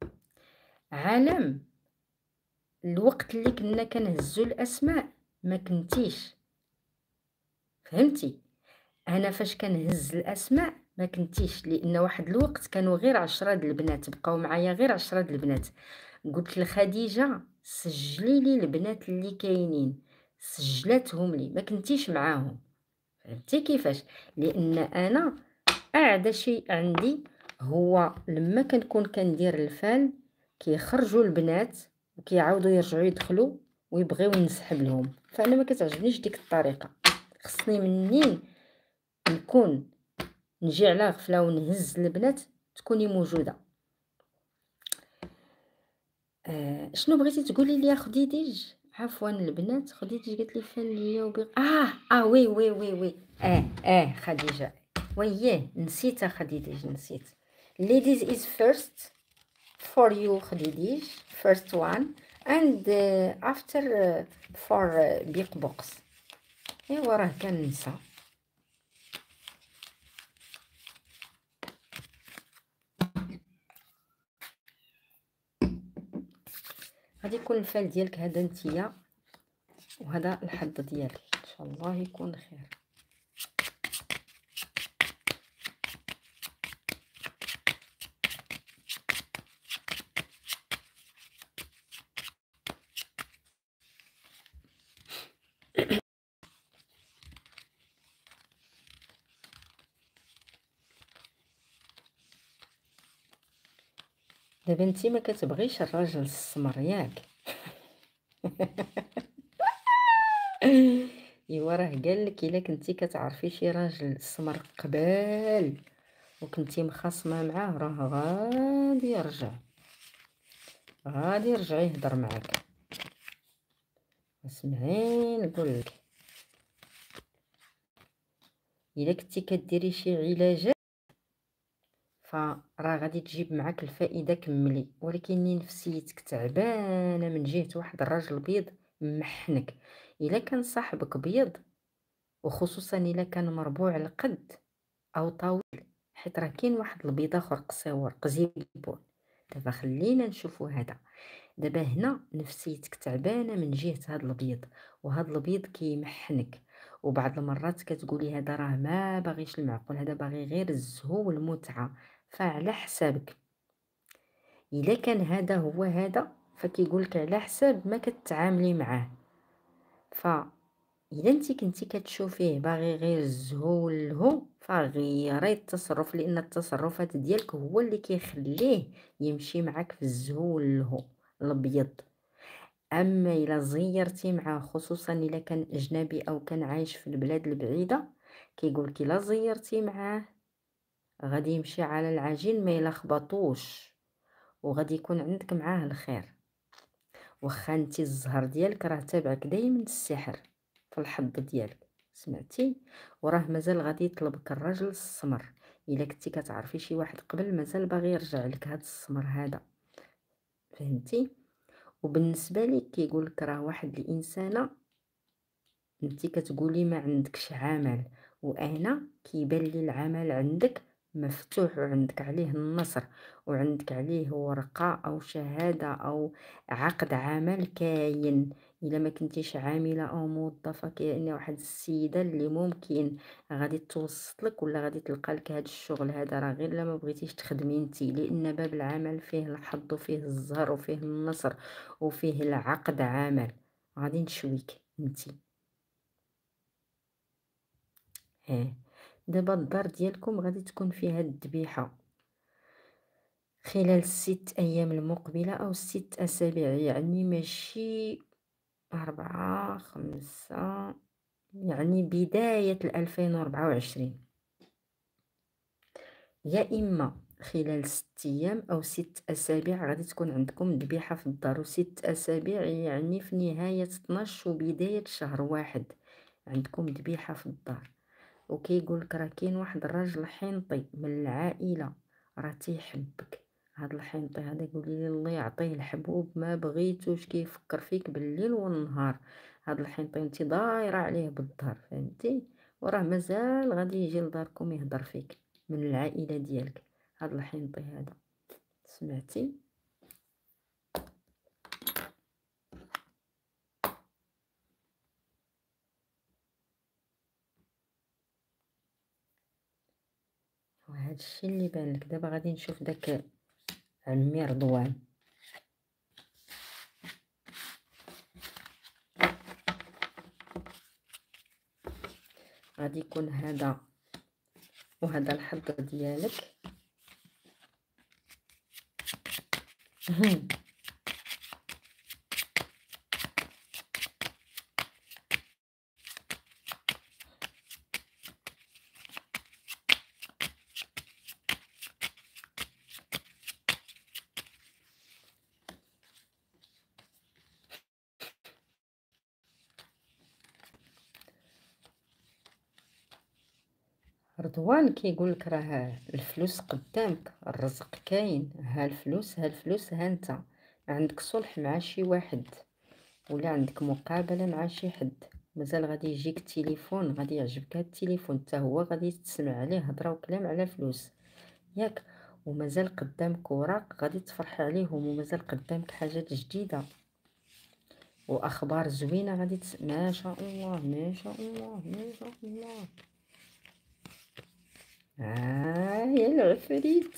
Speaker 1: عالم الوقت اللي كنا كنهزو الاسماء ما كنتيش، فهمتي؟ انا فاش كنهز الاسماء ما كنتيش، لان واحد الوقت كانوا غير عشرة د البنات، بقاو معايا غير عشرة د البنات. قلت لخديجه سجلي لي البنات اللي كاينين، سجلتهم لي، ما كنتيش معاهم. فهمتي كيفاش؟ لان انا اعدى شيء عندي هو لما كنكون كندير الفال كيخرجوا البنات وكيعاودوا يرجعوا يدخلوا ويبغيو نسحب لهم، فانا ما كتعجبنيش ديك الطريقه. خصني منين نكون نجي على غفله ونهز البنات تكوني موجوده. آه شنو بغيتي تقولي لي يا خديديج؟ عفوا البنات، خديديج قالت لي فال ليا وبغ... اه اه وي وي وي وي اه اه خديجه، وياه نسيت خديديج، نسيت. ladies is first for you خديديج، first one and uh, after uh, for uh, big box. ايوا راه كننسى. غادي يكون الفال ديالك هذا نتيا وهذا الحظ ديالك، ان شاء الله يكون خير. دابا انتي ما كتبغيش الراجل السمر ياك؟ ايوا راه قالك الا كنتي كتعرفي شي راجل سمر قبال وكنتي مخاصمه معاه راه غادي يرجع، غادي يرجع يهضر معاك. اسمعي نقولك، الا كنتي كديري شي علاجات فراه غادي تجيب معاك الفائده كملي، ولكن نفسيتك تعبانه من جهه واحد الراجل بيض محنك. الا كان صاحبك بيض، وخصوصا الا كان مربوع القد او طويل، حيت راه كاين واحد البيض اخر قصيور قزيبون. دابا خلينا نشوفوا هذا. دابا هنا نفسيتك تعبانه من جهه هذا البيض، وهذا البيض كيمحنك، وبعض المرات كتقولي هذا راه ما باغيش المعقول، هذا باغي غير الزهو والمتعه، فعلى حسابك. الا كان هذا هو هذا فكيقولك على حساب ما كتعاملي معاه. ف الا انتي كنتي كتشوفيه باغي غير الزهو واللهو فغيري التصرف، لان التصرفات ديالك هو اللي كيخليه يمشي معاك في الزهو واللهو الابيض. اما الا زيرتي معاه، خصوصا الا كان اجنبي او كان عايش في البلاد البعيده، كيقولك الا زيرتي معاه غادي يمشي على العجين ما يلخبطوش، وغادي يكون عندك معاه الخير. واخا انتي الزهر ديالك راه تابعك دايما السحر في الحظ ديالك، سمعتي؟ وراه مازال غادي يطلبك الراجل السمر. الا كنتي كتعرفي شي واحد قبل مازال باغي يرجع لك هاد السمر هذا، فهمتي؟ وبالنسبه لي كيقولك راه واحد الانسانه انتي كتقولي ما عندكش عمل، وانا كيبان لي العمل عندك مفتوح، وعندك عليه النصر، وعندك عليه ورقة او شهادة او عقد عمل كاين. الا ما كنتيش عاملة او موظفة، كاين واحد السيدة اللي ممكن غادي توسط لك ولا غادي تلقى لك هذا الشغل هذا، راه غير لما بغيتيش تخدمي انتي، لان باب العمل فيه الحظ وفيه الزهر وفيه النصر وفيه العقد عمل. غادي نشويك انتي. اه دابا الدار ديالكم غادي تكون فيها الذبيحة خلال الست ايام المقبلة او ست اسابيع، يعني ماشي اربعة خمسة، يعني بداية الالفين وربعة وعشرين. يا اما خلال ست ايام او ست اسابيع غادي تكون عندكم ذبيحة في الدار، وست اسابيع يعني في نهاية اثناش وبداية شهر واحد عندكم ذبيحة في الدار. وكيقولك راه كاين واحد الراجل حنطي من العائله راه تيحبك. هاد الحنطي هذا يقولي لي الله يعطيه الحبوب ما بغيتوش، كيفكر فيك بالليل والنهار. هاد الحنطي انت دايره عليه بالظهر، فهمتي؟ وراه مازال غادي يجي لداركم يهضر فيك من العائله ديالك هاد الحنطي هذا، سمعتي؟ وهذا الشيء اللي بان لك. دابا غادي نشوف داك عمي رضوان. غادي يكون هذا وهذا الحظ ديالك. رضوان كيقولك راه الفلوس قدامك، الرزق كاين، ها الفلوس ها الفلوس ها انت عندك صلح مع شي واحد ولا عندك مقابلة مع شي حد، مازال غادي يجيك التليفون، غادي يعجبك هاد التليفون حتى هو غادي تسمع عليه هضره وكلام على فلوس ياك. ومازال قدامك وراق غادي تفرحي عليهم، ومازال قدامك حاجات جديدة واخبار زوينة غادي تس... ما شاء الله ما شاء الله ما شاء الله. آه يا العفريت.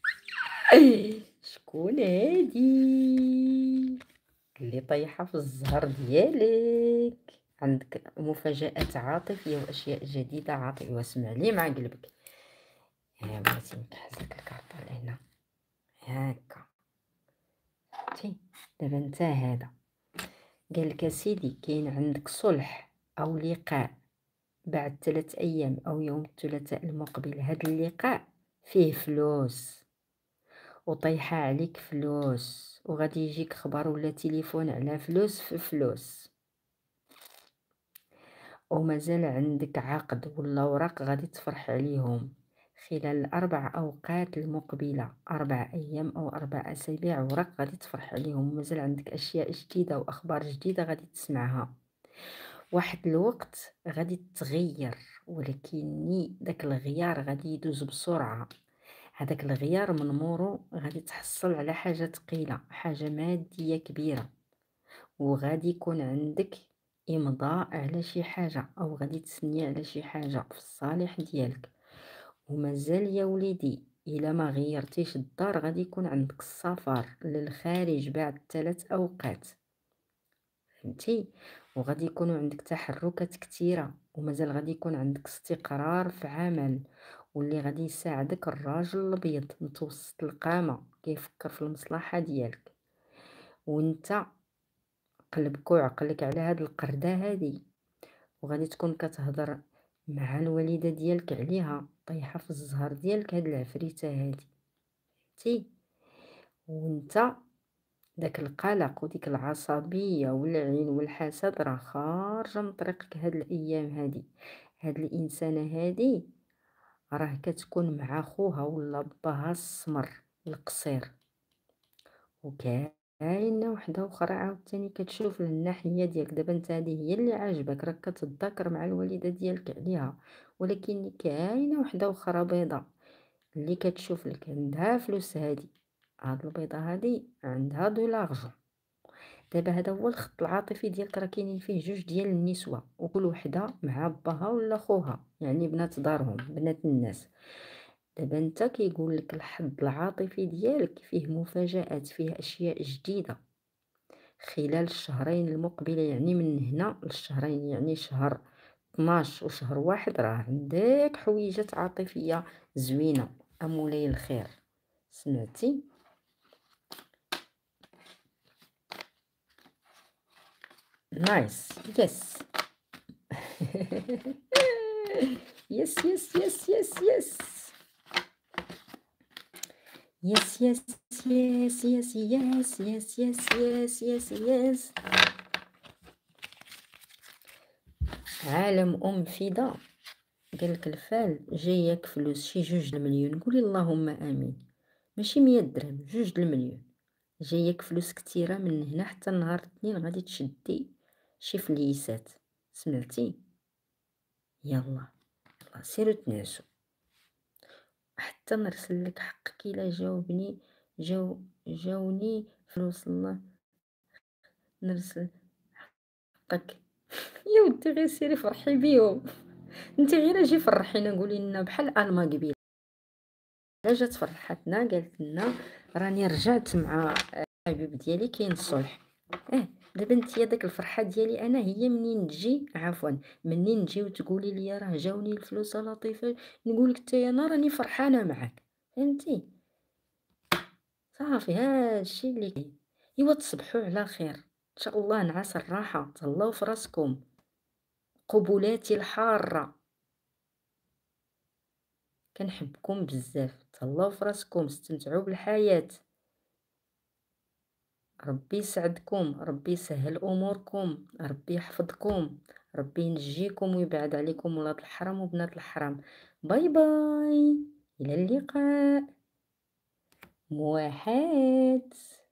Speaker 1: شكون هادي اللي طايحة في الزهر ديالك؟ عندك مفاجآت عاطفية وأشياء جديدة عاطفية، واسمع لي مع قلبك. يا بغيتي نكحزك الكارطة لهنا هاكا. فهمتي. دابا نتا هذا قالك اسيدي كاين عندك صلح او لقاء بعد ثلاث ايام او يوم الثلاثاء المقبل. هذا اللقاء فيه فلوس وطيحة عليك فلوس وغادي يجيك خبر ولا تليفون على فلوس في فلوس، ومازال عندك عقد ولا اوراق غادي تفرح عليهم خلال الاربع اوقات المقبله، اربع ايام او اربع اسابيع اوراق غادي تفرح عليهم، ومازال عندك اشياء جديده واخبار جديده غادي تسمعها. واحد الوقت غادي تغير، ولكن داك الغيار غادي يدوز بسرعه. هذاك الغيار من مورو غادي تحصل على حاجه ثقيله، حاجه ماديه كبيره، وغادي يكون عندك امضاء على شي حاجه او غادي تسني على شي حاجه في الصالح ديالك. ومازال يا وليدي الا ما غيرتيش الدار غادي يكون عندك السفر للخارج بعد ثلاث اوقات، فهمتي. وغادي يكونوا عندك تحركات كثيره، ومازال غادي يكون عندك استقرار في عمل، واللي غادي يساعدك الراجل الابيض متوسط القامه كيفكر في المصلحه ديالك. وانت قلبك وعقلك على هاد القردة هادي، وغادي تكون كتهضر مع الوالدة ديالك عليها، طايحة في الزهر ديالك هاد العفريتة هادي، فهمتي. وانت داك القلق وديك العصبية والعين والحسد راه خارجة من طريقك هاد الايام هادي. هاد الانسانة هادي راه كتكون مع خوها ولا باها السمر القصير، وكاينه وحده اخرى عاوتاني كتشوف الناحيه ديالك. دابا انت هذه هي اللي عاجبك، راك كتذاكر مع الوالده ديالك عليها، ولكن كاينه وحده اخرى بيضه اللي كتشوف لك عندها فلوس. هذه هاد البيضه هذه عندها دو لارجون. دابا هذا هو الخط العاطفي ديالك، راه كاينين فيه جوج ديال النسوه وكل وحده مع باها ولا خوها، يعني بنات دارهم بنات الناس. دابا انت كيقول لك الحظ العاطفي ديالك فيه مفاجآت، فيه اشياء جديده خلال الشهرين المقبله، يعني من هنا للشهرين، يعني شهر اثناش وشهر واحد راه عندك حويجات عاطفيه زوينه. امولاي الخير، سمعتي؟ نايس. يس. يس يس يس يس يس يس يس يس يس يس يس يس يس يس يس. عالم ام فدا قالك الفال جايك فلوس شي جوج المليون، قولي اللهم امين. ماشي مية درهم، جوج المليون. جايك فلوس كتيره من هنا حتى نهار الاثنين غادي تشدي شي فليسات، سمعتي؟ يلا يلا سيرو تنعسو حتى نرسل لك حقك. الا جاوبني جاو جاوني فلوس الله نرسل حقك. يا ودي غير سيري فرحي بيهم. انت غير اجي فرحينا، قولي لنا بحال الما قبيل جات فرحتنا قالت لنا راني رجعت مع الحبيب ديالي كاين الصلح. اه دابا انت داك الفرحه ديالي انا هي منين تجي، عفوا منين نجي وتقولي لي راه جاوني الفلوس لطيفه، نقول لك حتى انا راني فرحانه معاك، فهمتي. صافي هادشي اللي كاين. ايوا تصبحوا على خير ان شاء الله، نعاس الراحه، تهلاو في راسكم، قبولاتي الحاره، كنحبكم بزاف، تهلاو في راسكم، استمتعوا بالحياه. ربي يسعدكم، ربي يسهل اموركم، ربي يحفظكم، ربي ينجيكم ويبعد عليكم ولاد الحرام وبنات الحرام. باي باي، الى اللقاء. موحد.